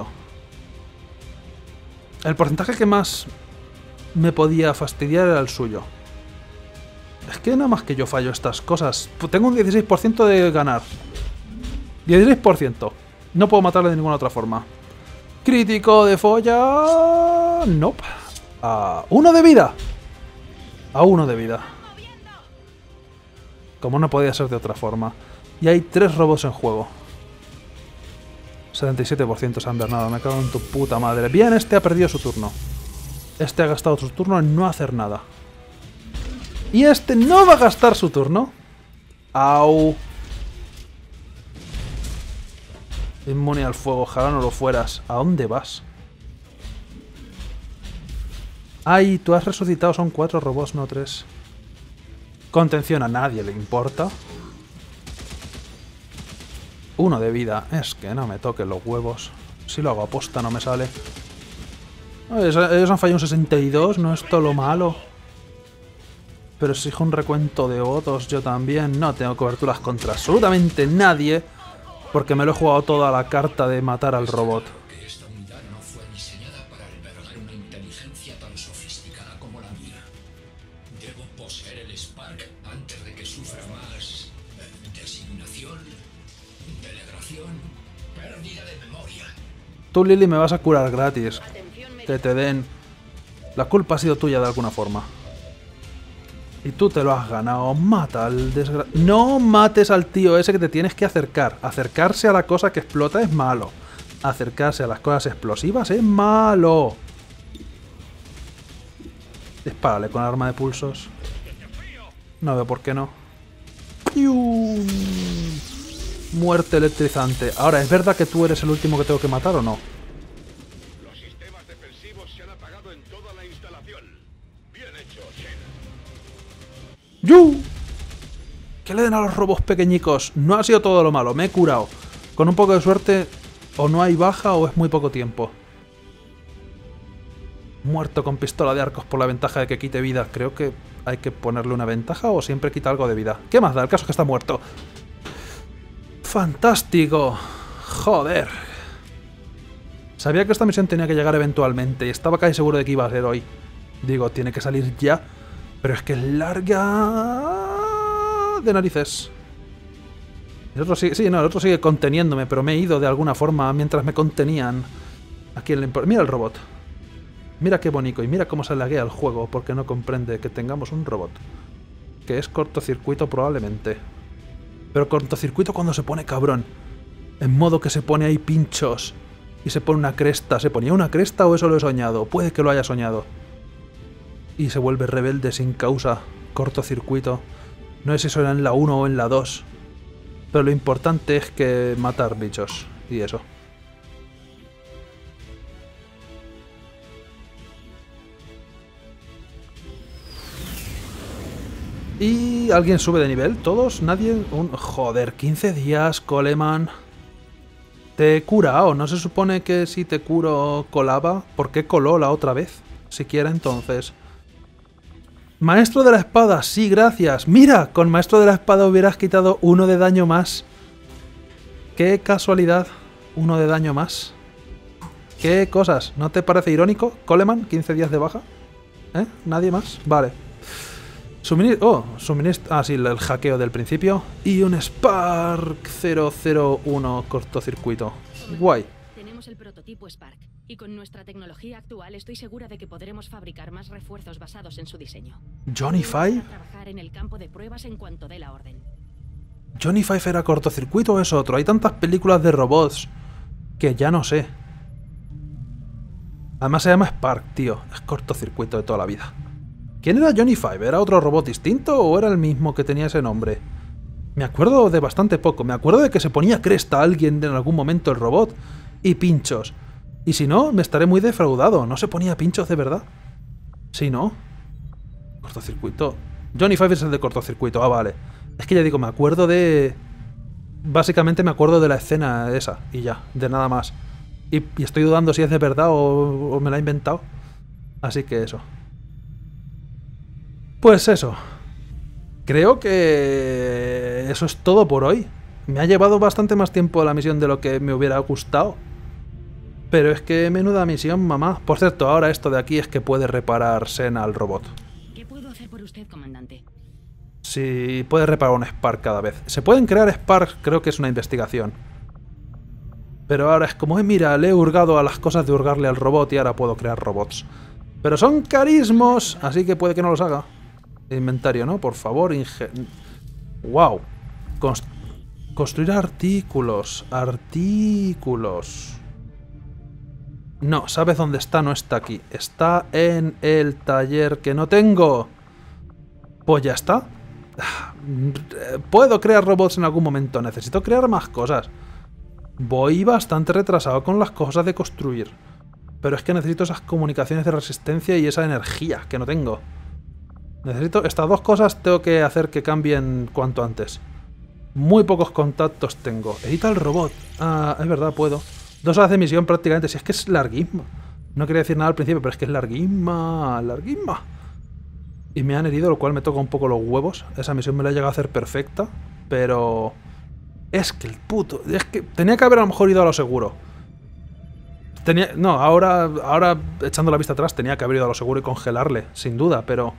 El porcentaje que más me podía fastidiar era el suyo. Es que nada más que yo fallo estas cosas. Tengo un 16% de ganar. 16%. No puedo matarle de ninguna otra forma. Crítico de folla... Nope. A 1 de vida. A 1 de vida. Como no podía ser de otra forma. Y hay 3 robots en juego. 77% San Bernardo. Me cago en tu puta madre. Bien, este ha perdido su turno. Este ha gastado su turno en no hacer nada. Y este no va a gastar su turno. Au. Inmune al fuego, ojalá no lo fueras. ¿A dónde vas? Ay, tú has resucitado, son 4 robots, no 3. Contención a nadie le importa. 1 de vida. Es que no me toquen los huevos. Si lo hago a posta no me sale. Ellos han fallado un 62, no es todo lo malo. Pero exijo un recuento de votos, yo también. No tengo coberturas contra absolutamente nadie. Porque me lo he jugado toda la carta de matar al robot. Que esta unidad no fue diseñada para albergar una inteligencia tan sofisticada como la mía. Debo poseer el Spark antes de que sufra más designación, delegación, pérdida de memoria. Tú, Lily, me vas a curar gratis. Que te den... La culpa ha sido tuya de alguna forma. Y tú te lo has ganado. Mata al desgraciado. No mates al tío ese que te tienes que acercar. Acercarse a la cosa que explota es malo. Acercarse a las cosas explosivas es malo. Dispárale con arma de pulsos. No veo por qué no. ¡Pium! Muerte electrizante. Ahora, ¿es verdad que tú eres el último que tengo que matar o no? Los sistemas defensivos se han apagado en toda la instalación. Bien hecho, Shen. ¡Yu! Que le den a los robos pequeñicos. No ha sido todo lo malo, me he curado. Con un poco de suerte, o no hay baja o es muy poco tiempo. Muerto con pistola de arcos por la ventaja de que quite vida. Creo que hay que ponerle una ventaja o siempre quita algo de vida. ¿Qué más da? El caso es que está muerto. ¡Fantástico! Joder. Sabía que esta misión tenía que llegar eventualmente y estaba casi seguro de que iba a ser hoy. Digo, tiene que salir ya. Pero es que es larga... de narices. El otro sigue, sí, no, el otro sigue conteniéndome, pero me he ido de alguna forma mientras me contenían. ¿A quién le importa? Mira el robot. Mira qué bonito y mira cómo se laguea el juego porque no comprende que tengamos un robot. Que es cortocircuito probablemente. Pero cortocircuito cuando se pone cabrón. En modo que se pone ahí pinchos. Y se pone una cresta. ¿Se ponía una cresta o eso lo he soñado? Puede que lo haya soñado. Y se vuelve rebelde sin causa. Cortocircuito. No sé si eso era en la 1 o en la 2. Pero lo importante es que matar bichos. Y eso. ¿Y alguien sube de nivel? ¿Todos? ¿Nadie? Joder, 15 días, Coleman. Te he curado. ¿No se supone que si te curo colaba? ¿Por qué coló la otra vez? Siquiera entonces. Maestro de la espada, sí, gracias. Mira, con Maestro de la espada hubieras quitado 1 de daño más. Qué casualidad. 1 de daño más. ¿Qué cosas? ¿No te parece irónico, Coleman? 15 días de baja. ¿Eh? ¿Nadie más? Vale. Suministro... Ah, sí, el hackeo del principio. Y un Spark 001 cortocircuito. Guay. Tenemos el prototipo Spark. Y con nuestra tecnología actual estoy segura de que podremos fabricar más refuerzos basados en su diseño. ¿Johnny Five? Trabajar en el campo de pruebas en cuanto dé la orden. ¿Johnny Five era cortocircuito o es otro? Hay tantas películas de robots que ya no sé. Además se llama Spark, tío. Es cortocircuito de toda la vida. ¿Quién era Johnny Five? ¿Era otro robot distinto o era el mismo que tenía ese nombre? Me acuerdo de bastante poco. Me acuerdo de que se ponía cresta a alguien en algún momento el robot y pinchos. Y si no, me estaré muy defraudado. ¿No se ponía pinchos de verdad? Sí, ¿no? Cortocircuito. Johnny Five es el de cortocircuito. Ah, vale. Es que ya digo, me acuerdo de... Básicamente me acuerdo de la escena esa. Y ya, de nada más. Y estoy dudando si es de verdad o me la he inventado. Así que eso. Pues eso. Creo que eso es todo por hoy. Me ha llevado bastante más tiempo la misión de lo que me hubiera gustado. Pero es que menuda misión, mamá. Por cierto, ahora esto de aquí es que puede reparar Sena al robot. ¿Qué puedo hacer por usted, comandante? Sí, puede reparar un Spark cada vez. ¿Se pueden crear Sparks? Creo que es una investigación. Pero ahora es como, mira, le he hurgado a las cosas de hurgarle al robot y ahora puedo crear robots. Pero son carismos, así que puede que no los haga. Inventario, ¿no? Por favor, wow. Construir artículos. Artículos. No, ¿sabes dónde está? No está aquí. Está en el taller que no tengo. Pues ya está. Puedo crear robots en algún momento. Necesito crear más cosas. Voy bastante retrasado con las cosas de construir. Pero es que necesito esas comunicaciones de resistencia y esa energía que no tengo. Necesito estas dos cosas, tengo que hacer que cambien cuanto antes. Muy pocos contactos tengo. Edita el robot. Ah, es verdad, puedo. 2 horas de misión prácticamente. Si es que es larguísima. No quería decir nada al principio, pero es que es larguísima. Larguísima. Y me han herido, lo cual me toca un poco los huevos. Esa misión me la he llegado a hacer perfecta. Pero... es que el puto... es que tenía que haber a lo mejor ido a lo seguro. No, ahora echando la vista atrás tenía que haber ido a lo seguro y congelarle, sin duda, pero...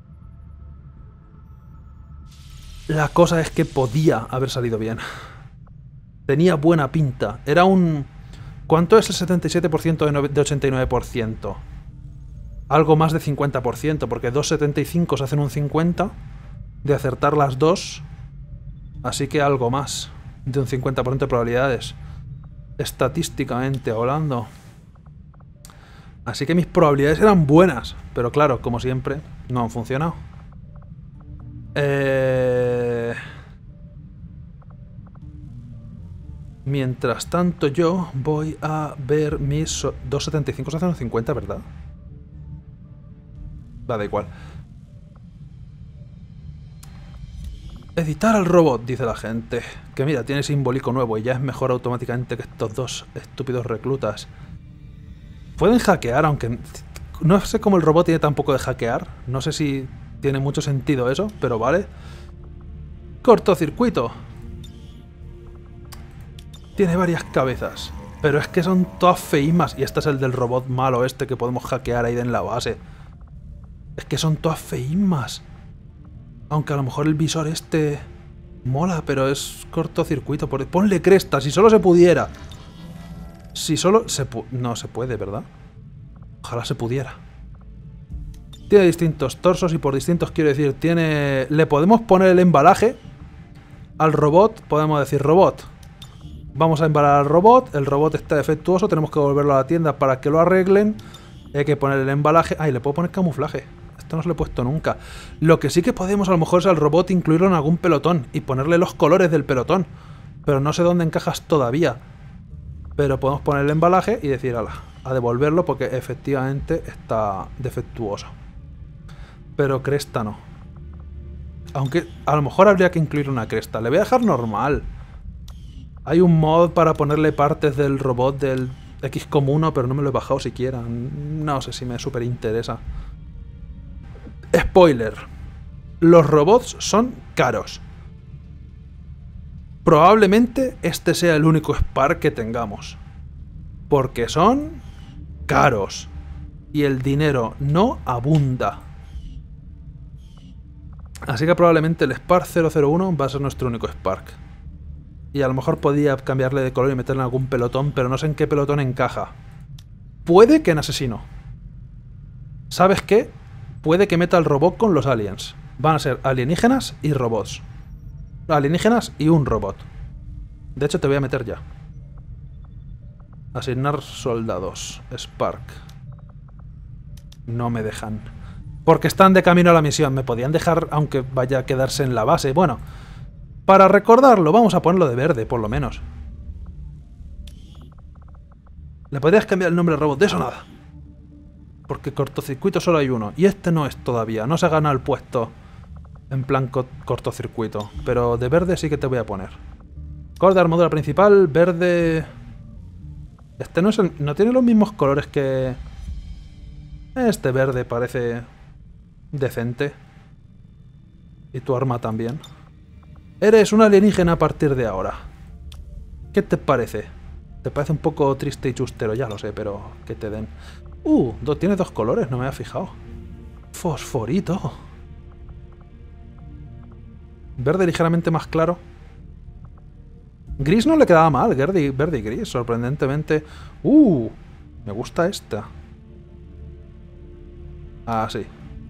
la cosa es que podía haber salido bien. Tenía buena pinta. Era un... ¿cuánto es el 77% de 89%? Algo más de 50%, porque 2,75 se hacen un 50% de acertar las dos. Así que algo más de un 50% de probabilidades. Estadísticamente hablando. Así que mis probabilidades eran buenas. Pero claro, como siempre, no han funcionado. Mientras tanto yo voy a ver mis... 2,75 se hacen un 50, ¿verdad? Va, da igual. Editar al robot, dice la gente. Que mira, tiene simbólico nuevo y ya es mejor automáticamente que estos dos estúpidos reclutas. Pueden hackear, aunque... no sé cómo el robot tiene tan poco de hackear. No sé si tiene mucho sentido eso, pero vale. Cortocircuito. Tiene varias cabezas. Pero es que son todas feísimas. Y este es el del robot malo este que podemos hackear ahí en la base. Es que son todas feísimas. Aunque a lo mejor el visor este... mola, pero es cortocircuito. Ponle cresta, si solo se pudiera. Si solo se no se puede, ¿verdad? Ojalá se pudiera. Tiene distintos torsos y por distintos quiero decir, tiene... le podemos poner el embalaje al robot, podemos decir robot. Vamos a embalar al robot, el robot está defectuoso, tenemos que volverlo a la tienda para que lo arreglen. Hay que poner el embalaje... ay, le puedo poner camuflaje. Esto no se lo he puesto nunca. Lo que sí que podemos a lo mejor es al robot incluirlo en algún pelotón y ponerle los colores del pelotón. Pero no sé dónde encajas todavía. Pero podemos poner el embalaje y decir, ala, a devolverlo porque efectivamente está defectuoso. Pero cresta no. Aunque a lo mejor habría que incluir una cresta. Le voy a dejar normal. Hay un mod para ponerle partes del robot del XCOM 1, pero no me lo he bajado siquiera. No sé si me súper interesa. Spoiler. Los robots son caros. Probablemente este sea el único Spark que tengamos. Porque son caros. Y el dinero no abunda. Así que probablemente el Spark 001 va a ser nuestro único Spark. Y a lo mejor podía cambiarle de color y meterle en algún pelotón, pero no sé en qué pelotón encaja. Puede que en asesino. ¿Sabes qué? Puede que meta el robot con los aliens. Van a ser alienígenas y robots. Alienígenas y un robot. De hecho te voy a meter ya. Asignar soldados. Spark. No me dejan. Porque están de camino a la misión. Me podían dejar aunque vaya a quedarse en la base. Bueno, para recordarlo vamos a ponerlo de verde por lo menos. Le podrías cambiar el nombre al robot. De eso nada. Porque cortocircuito solo hay uno. Y este no es todavía. No se ha ganado el puesto en plan cortocircuito. Pero de verde sí que te voy a poner. Color de armadura principal, verde... Este no es no tiene los mismos colores que... Este verde parece decente. Y tu arma también. Eres un alienígena a partir de ahora. ¿Qué te parece? Te parece un poco triste y chustero, ya lo sé, pero que te den... tiene dos colores, no me había fijado. Fosforito. Verde ligeramente más claro. Gris no le quedaba mal, verde y gris, sorprendentemente. Me gusta esta. Ah, sí.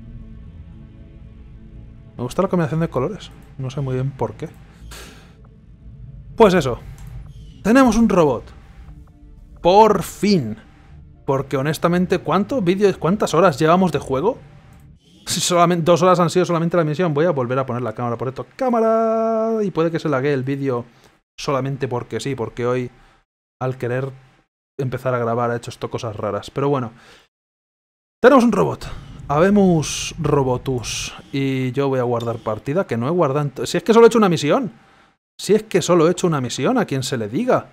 Me gusta la combinación de colores. No sé muy bien por qué. Pues eso. Tenemos un robot. Por fin. Porque honestamente, ¿cuántas horas llevamos de juego? Si solamente 2 horas han sido solamente la misión. Voy a volver a poner la cámara por esto. ¡Cámara! Y puede que se laguee el vídeo solamente porque sí. Porque hoy, al querer empezar a grabar, ha hecho esto cosas raras. Pero bueno. Tenemos un robot. Habemos robotus. Y yo voy a guardar partida, que no he guardado... Si es que solo he hecho una misión. Si es que solo he hecho una misión, a quien se le diga.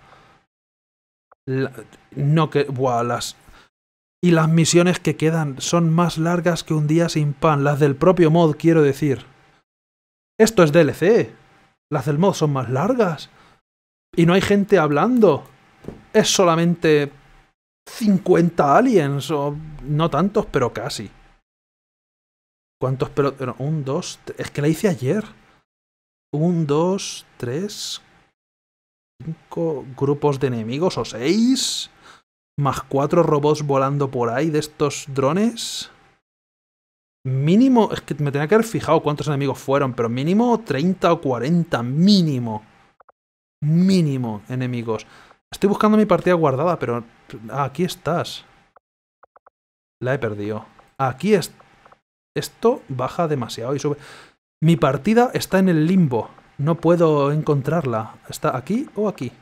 No que... Buah, Y las misiones que quedan son más largas que un día sin pan. Las del propio mod, quiero decir. Esto es DLC. Las del mod son más largas. Y no hay gente hablando. Es solamente 50 aliens. O no tantos, pero casi. ¿Cuántos? Pero 1, 2... Es que la hice ayer. 1, 2, 3... 5 grupos de enemigos o 6... Más 4 robots volando por ahí de estos drones. Mínimo... Es que me tenía que haber fijado cuántos enemigos fueron, pero mínimo 30 o 40. Mínimo. Mínimo enemigos. Estoy buscando mi partida guardada, pero... aquí estás. La he perdido. Aquí está. Esto baja demasiado y sube. Mi partida está en el limbo. No puedo encontrarla. ¿Está aquí o aquí?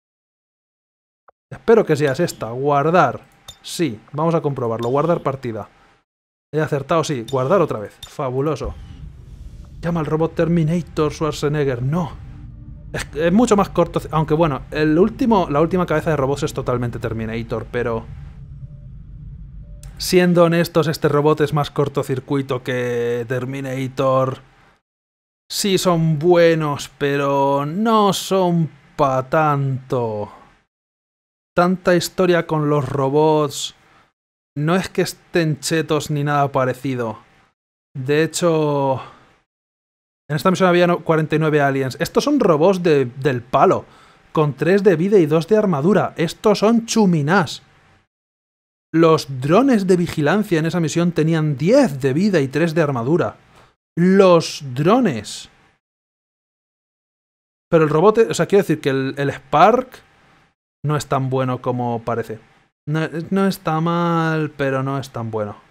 Espero que seas esta. Guardar. Sí, vamos a comprobarlo. Guardar partida. He acertado, sí. Guardar otra vez. Fabuloso. Llama al robot Terminator Schwarzenegger. No. Es mucho más corto. Aunque bueno, la última cabeza de robots es totalmente Terminator, pero... Siendo honestos, este robot es más cortocircuito que Terminator. Sí son buenos, pero no son pa' tanto. Tanta historia con los robots. No es que estén chetos ni nada parecido. De hecho... En esta misión había 49 aliens. Estos son robots del palo. Con 3 de vida y 2 de armadura. Estos son chuminás. Los drones de vigilancia en esa misión tenían 10 de vida y 3 de armadura. Los drones. Pero el robot... O sea, quiero decir que el Spark no es tan bueno como parece. No está mal, pero no es tan bueno.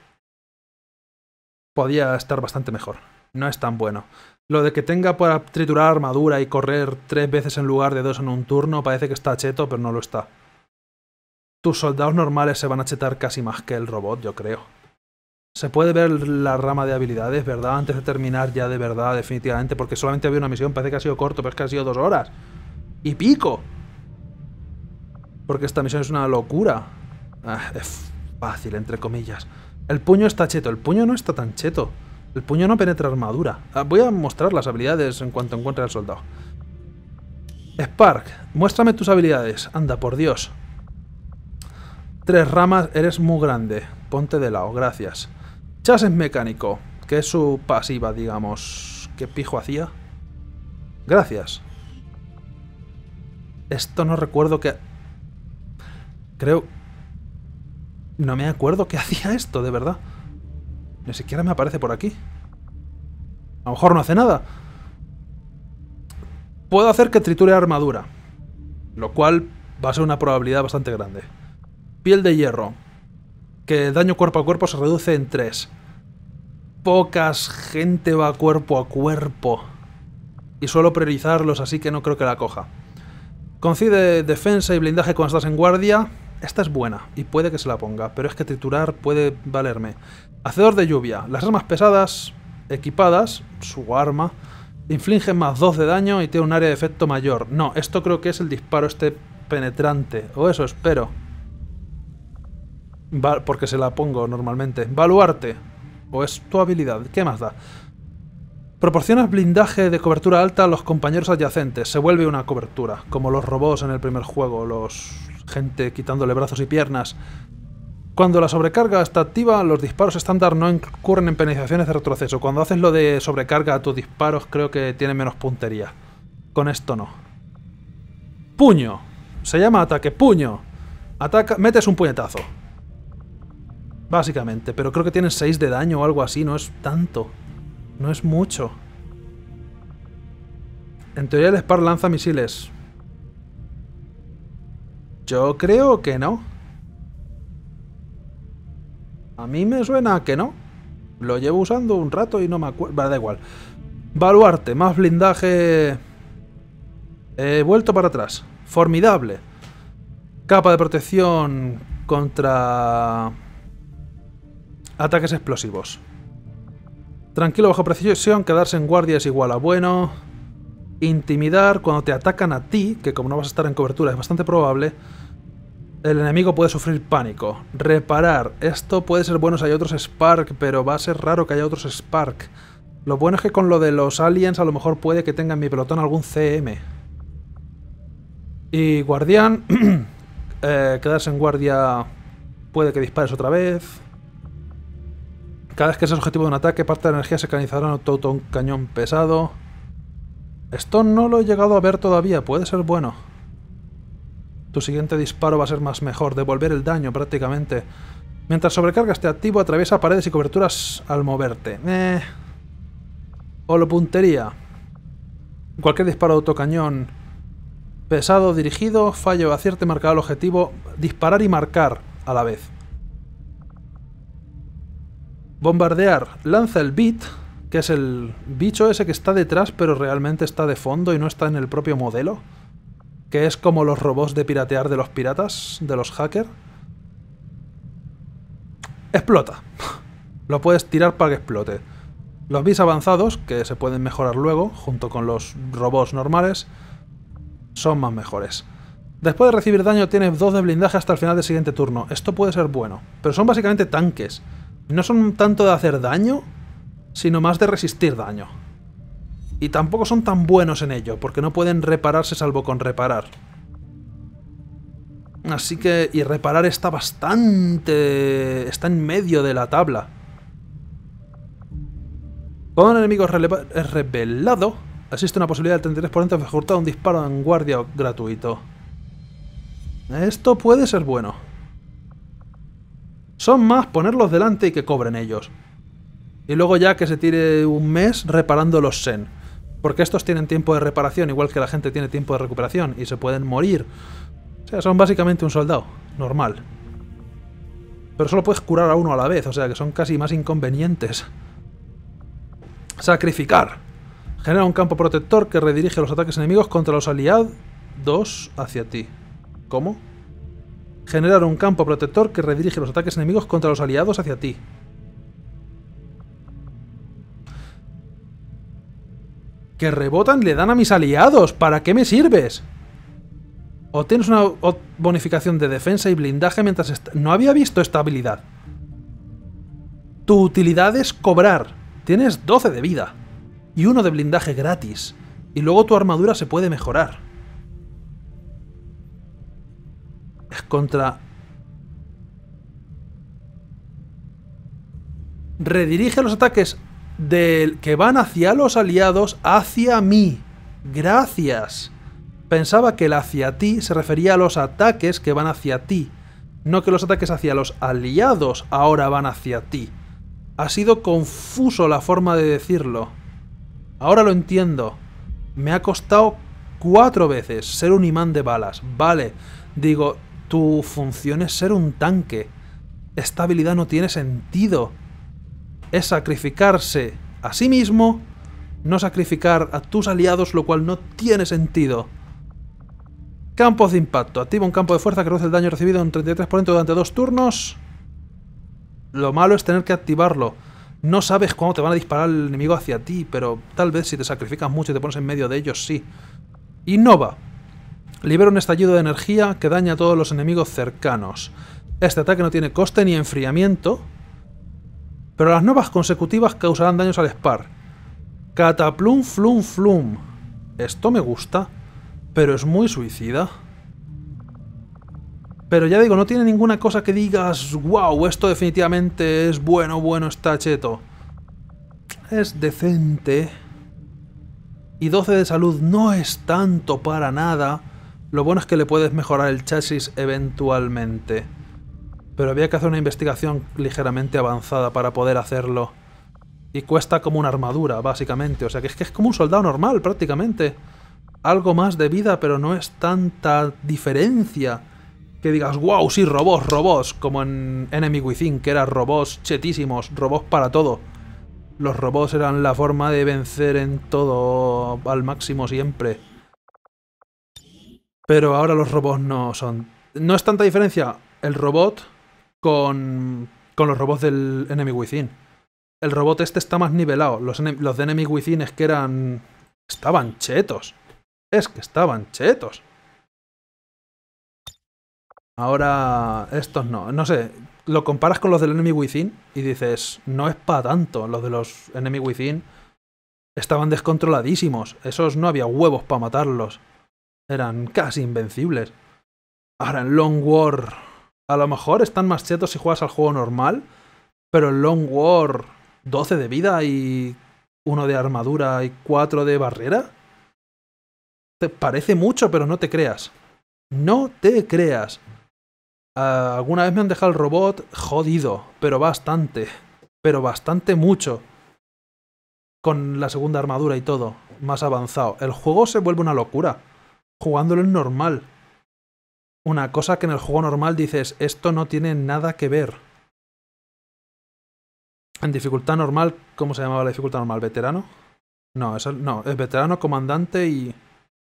Podía estar bastante mejor. No es tan bueno. Lo de que tenga para triturar armadura y correr 3 veces en lugar de 2 en un turno parece que está cheto, pero no lo está. Tus soldados normales se van a chetar casi más que el robot, yo creo. Se puede ver la rama de habilidades, ¿verdad? Antes de terminar ya de verdad, definitivamente, porque solamente había una misión, parece que ha sido corto, pero es que ha sido 2 horas. ¡Y pico! Porque esta misión es una locura. Es fácil, entre comillas. El puño está cheto, el puño no está tan cheto. El puño no penetra armadura. Voy a mostrar las habilidades en cuanto encuentre al soldado. Spark, muéstrame tus habilidades. Anda, por Dios. 3 ramas, eres muy grande. Ponte de lado, gracias. Chasis mecánico, que es su pasiva, digamos. ¿Qué pijo hacía? Gracias. Esto no recuerdo que... Creo... No me acuerdo que hacía esto, de verdad. Ni siquiera me aparece por aquí. A lo mejor no hace nada. Puedo hacer que triture armadura. Lo cual va a ser una probabilidad bastante grande. Piel de hierro. Que daño cuerpo a cuerpo se reduce en 3. Pocas gente va cuerpo a cuerpo. Y suelo priorizarlos, así que no creo que la coja. Concede defensa y blindaje cuando estás en guardia. Esta es buena, y puede que se la ponga, pero es que triturar puede valerme. Hacedor de lluvia. Las armas pesadas equipadas, su arma, infligen más 2 de daño y tiene un área de efecto mayor. No, esto creo que es el disparo este penetrante, o eso espero. Porque se la pongo normalmente. Baluarte. O es tu habilidad. ¿Qué más da? Proporcionas blindaje de cobertura alta a los compañeros adyacentes. Se vuelve una cobertura. Como los robots en el primer juego. Gente quitándole brazos y piernas. Cuando la sobrecarga está activa, los disparos estándar no incurren en penalizaciones de retroceso. Cuando haces lo de sobrecarga a tus disparos, creo que tiene menos puntería. Con esto no. Puño. Se llama ataque. Puño. Ataca, metes un puñetazo. Básicamente. Pero creo que tienen 6 de daño o algo así. No es tanto. No es mucho. En teoría el Spar lanza misiles. Yo creo que no. A mí me suena a que no. Lo llevo usando un rato y no me acuerdo. Vale, da igual. Baluarte, más blindaje. He vuelto para atrás. Formidable. Capa de protección contra ataques explosivos. Tranquilo bajo precisión, quedarse en guardia es igual a bueno. Intimidar, cuando te atacan a ti, que como no vas a estar en cobertura es bastante probable, el enemigo puede sufrir pánico. Reparar, esto puede ser bueno si hay otros Spark, pero va a ser raro que haya otros Spark. Lo bueno es que con lo de los aliens a lo mejor puede que tenga en mi pelotón algún CM. Y guardián, quedarse en guardia puede que dispares otra vez. Cada vez que es el objetivo de un ataque, parte de la energía se canalizará en todo un cañón pesado. Esto no lo he llegado a ver todavía, puede ser bueno. Tu siguiente disparo va a ser más mejor, devolver el daño prácticamente. Mientras sobrecarga este activo, atraviesa paredes y coberturas al moverte. Holopuntería. Cualquier disparo de autocañón pesado dirigido, fallo o acierte marcará el objetivo. Disparar y marcar a la vez. Bombardear. Lanza el bit, que es el bicho ese que está detrás pero realmente está de fondo y no está en el propio modelo. Que es como los robots de piratear de los piratas, de los hackers. Explota. Lo puedes tirar para que explote. Los bits avanzados, que se pueden mejorar luego, junto con los robots normales, son más mejores. Después de recibir daño tienes 2 de blindaje hasta el final del siguiente turno. Esto puede ser bueno, pero son básicamente tanques. No son tanto de hacer daño, sino más de resistir daño. Y tampoco son tan buenos en ello, porque no pueden repararse salvo con reparar. Así que... Y reparar está bastante... Está en medio de la tabla. Cuando un enemigo es revelado, existe una posibilidad del 33% de ejecutar un disparo en guardia gratuito. Esto puede ser bueno. Son más ponerlos delante y que cobren ellos. Y luego ya que se tire un mes reparando los Sen. Porque estos tienen tiempo de reparación, igual que la gente tiene tiempo de recuperación, y se pueden morir. O sea, son básicamente un soldado, normal. Pero solo puedes curar a uno a la vez, o sea que son casi más inconvenientes. Sacrificar. Genera un campo protector que redirige los ataques enemigos contra los aliados hacia ti. ¿Cómo? Generar un campo protector que redirige los ataques enemigos contra los aliados hacia ti. Que rebotan y le dan a mis aliados. ¿Para qué me sirves? Obtienes una bonificación de defensa y blindaje mientras... No había visto esta habilidad. Tu utilidad es cobrar. Tienes 12 de vida. Y 1 de blindaje gratis. Y luego tu armadura se puede mejorar. Es contra... Redirige los ataques que van hacia los aliados hacia mí. Gracias. Pensaba que el hacia ti se refería a los ataques que van hacia ti. No que los ataques hacia los aliados ahora van hacia ti. Ha sido confuso la forma de decirlo. Ahora lo entiendo. Me ha costado 4 veces ser un imán de balas. Vale. Digo, tu función es ser un tanque. Esta habilidad no tiene sentido. Es sacrificarse a sí mismo, no sacrificar a tus aliados, lo cual no tiene sentido. Campos de impacto. Activa un campo de fuerza que reduce el daño recibido un 33% durante 2 turnos. Lo malo es tener que activarlo. No sabes cuándo te van a disparar el enemigo hacia ti, pero tal vez si te sacrificas mucho y te pones en medio de ellos, sí. Innova. Libera un estallido de energía que daña a todos los enemigos cercanos. Este ataque no tiene coste ni enfriamiento, pero las novas consecutivas causarán daños al Spar. Cataplum flum flum. Esto me gusta, pero es muy suicida. Pero ya digo, no tiene ninguna cosa que digas, wow, esto definitivamente es bueno, está cheto. Es decente. Y 12 de salud no es tanto para nada, Lo bueno es que le puedes mejorar el chasis eventualmente. Pero había que hacer una investigación ligeramente avanzada para poder hacerlo. Y cuesta como una armadura, básicamente. O sea que es como un soldado normal, prácticamente. Algo más de vida, pero no es tanta diferencia. Que digas, wow, sí, robots, como en Enemy Within, que eran robots chetísimos, robots para todo. Los robots eran la forma de vencer en todo al máximo siempre. Pero ahora los robots no son... No es tanta diferencia el robot con los robots del Enemy Within. El robot este está más nivelado. Los de Enemy Within es que eran... Estaban chetos. Es que estaban chetos. Ahora estos no. No sé, lo comparas con los del Enemy Within y dices, no es para tanto. Los de los Enemy Within estaban descontroladísimos. Esos no había huevos para matarlos. Eran casi invencibles. Ahora en Long War a lo mejor están más chetos si juegas al juego normal, pero en Long War 12 de vida y 1 de armadura y 4 de barrera. Te parece mucho, pero no te creas. No te creas. Alguna vez me han dejado el robot jodido, pero bastante. Pero bastante mucho. Con la segunda armadura y todo, más avanzado. El juego se vuelve una locura. Jugándolo en normal. Una cosa que en el juego normal dices, esto no tiene nada que ver. En dificultad normal, ¿cómo se llamaba la dificultad normal? ¿Veterano? No, es veterano, comandante y...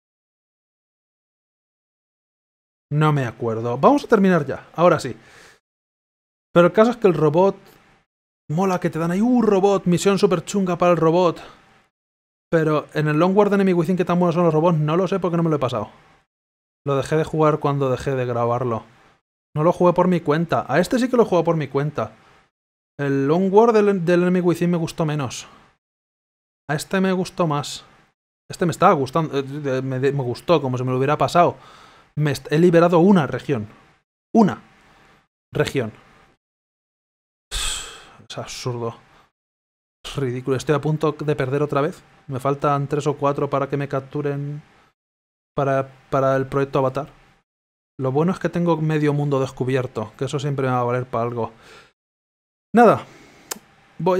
No me acuerdo. Vamos a terminar ya, ahora sí. Pero el caso es que el robot... Mola que te dan ahí un robot, misión super chunga para el robot. Pero en el Long War de Enemy Within, ¿qué tan buenos son los robots? No lo sé porque no me lo he pasado. Lo dejé de jugar cuando dejé de grabarlo. No lo jugué por mi cuenta. A este sí que lo jugué por mi cuenta. El Long War del Enemy Within me gustó menos. A este me gustó más. Este me estaba gustando. Me gustó, como si me lo hubiera pasado. He liberado una región. Una región. Es absurdo. Es ridículo. Estoy a punto de perder otra vez. Me faltan 3 o 4 para que me capturen para el proyecto Avatar. Lo bueno es que tengo medio mundo descubierto, que eso siempre me va a valer para algo. Nada. Voy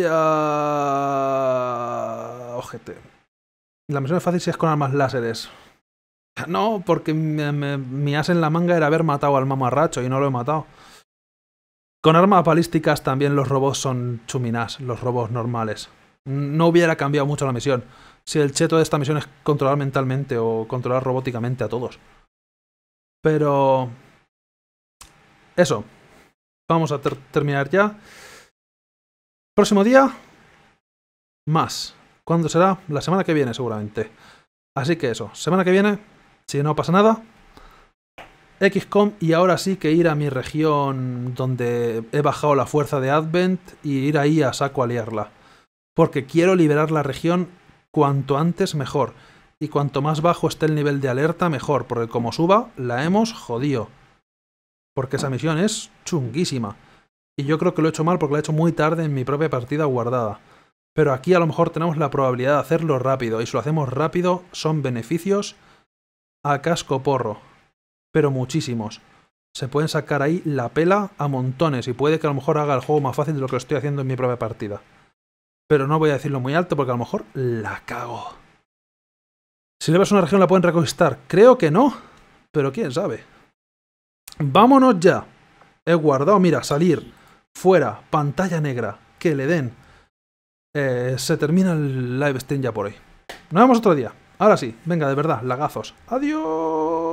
a... Ojete. La misión es fácil si es con armas láseres. No, porque mi as en la manga era haber matado al mamarracho y no lo he matado. Con armas balísticas también los robots son chuminás, los robots normales. No hubiera cambiado mucho la misión si el cheto de esta misión es controlar mentalmente o controlar robóticamente a todos. Pero... Eso. Vamos a terminar ya. Próximo día... Más. ¿Cuándo será? La semana que viene seguramente. Así que eso. Semana que viene, si no pasa nada... XCOM y ahora sí que ir a mi región donde he bajado la fuerza de Advent y ir ahí a saco a liarla. Porque quiero liberar la región cuanto antes mejor. Y cuanto más bajo esté el nivel de alerta mejor, porque como suba la hemos jodido. Porque esa misión es chunguísima. Y yo creo que lo he hecho mal porque lo he hecho muy tarde en mi propia partida guardada. Pero aquí a lo mejor tenemos la probabilidad de hacerlo rápido. Y si lo hacemos rápido son beneficios a casco porro. Pero muchísimos. Se pueden sacar ahí la pela a montones y puede que a lo mejor haga el juego más fácil de lo que lo estoy haciendo en mi propia partida. Pero no voy a decirlo muy alto porque a lo mejor la cago. Si le ves una región la pueden reconquistar. Creo que no, pero quién sabe. Vámonos ya. He guardado, mira, salir, fuera, pantalla negra, que le den. Se termina el live stream ya por hoy. Nos vemos otro día. Ahora sí, venga, de verdad, lagazos. Adiós.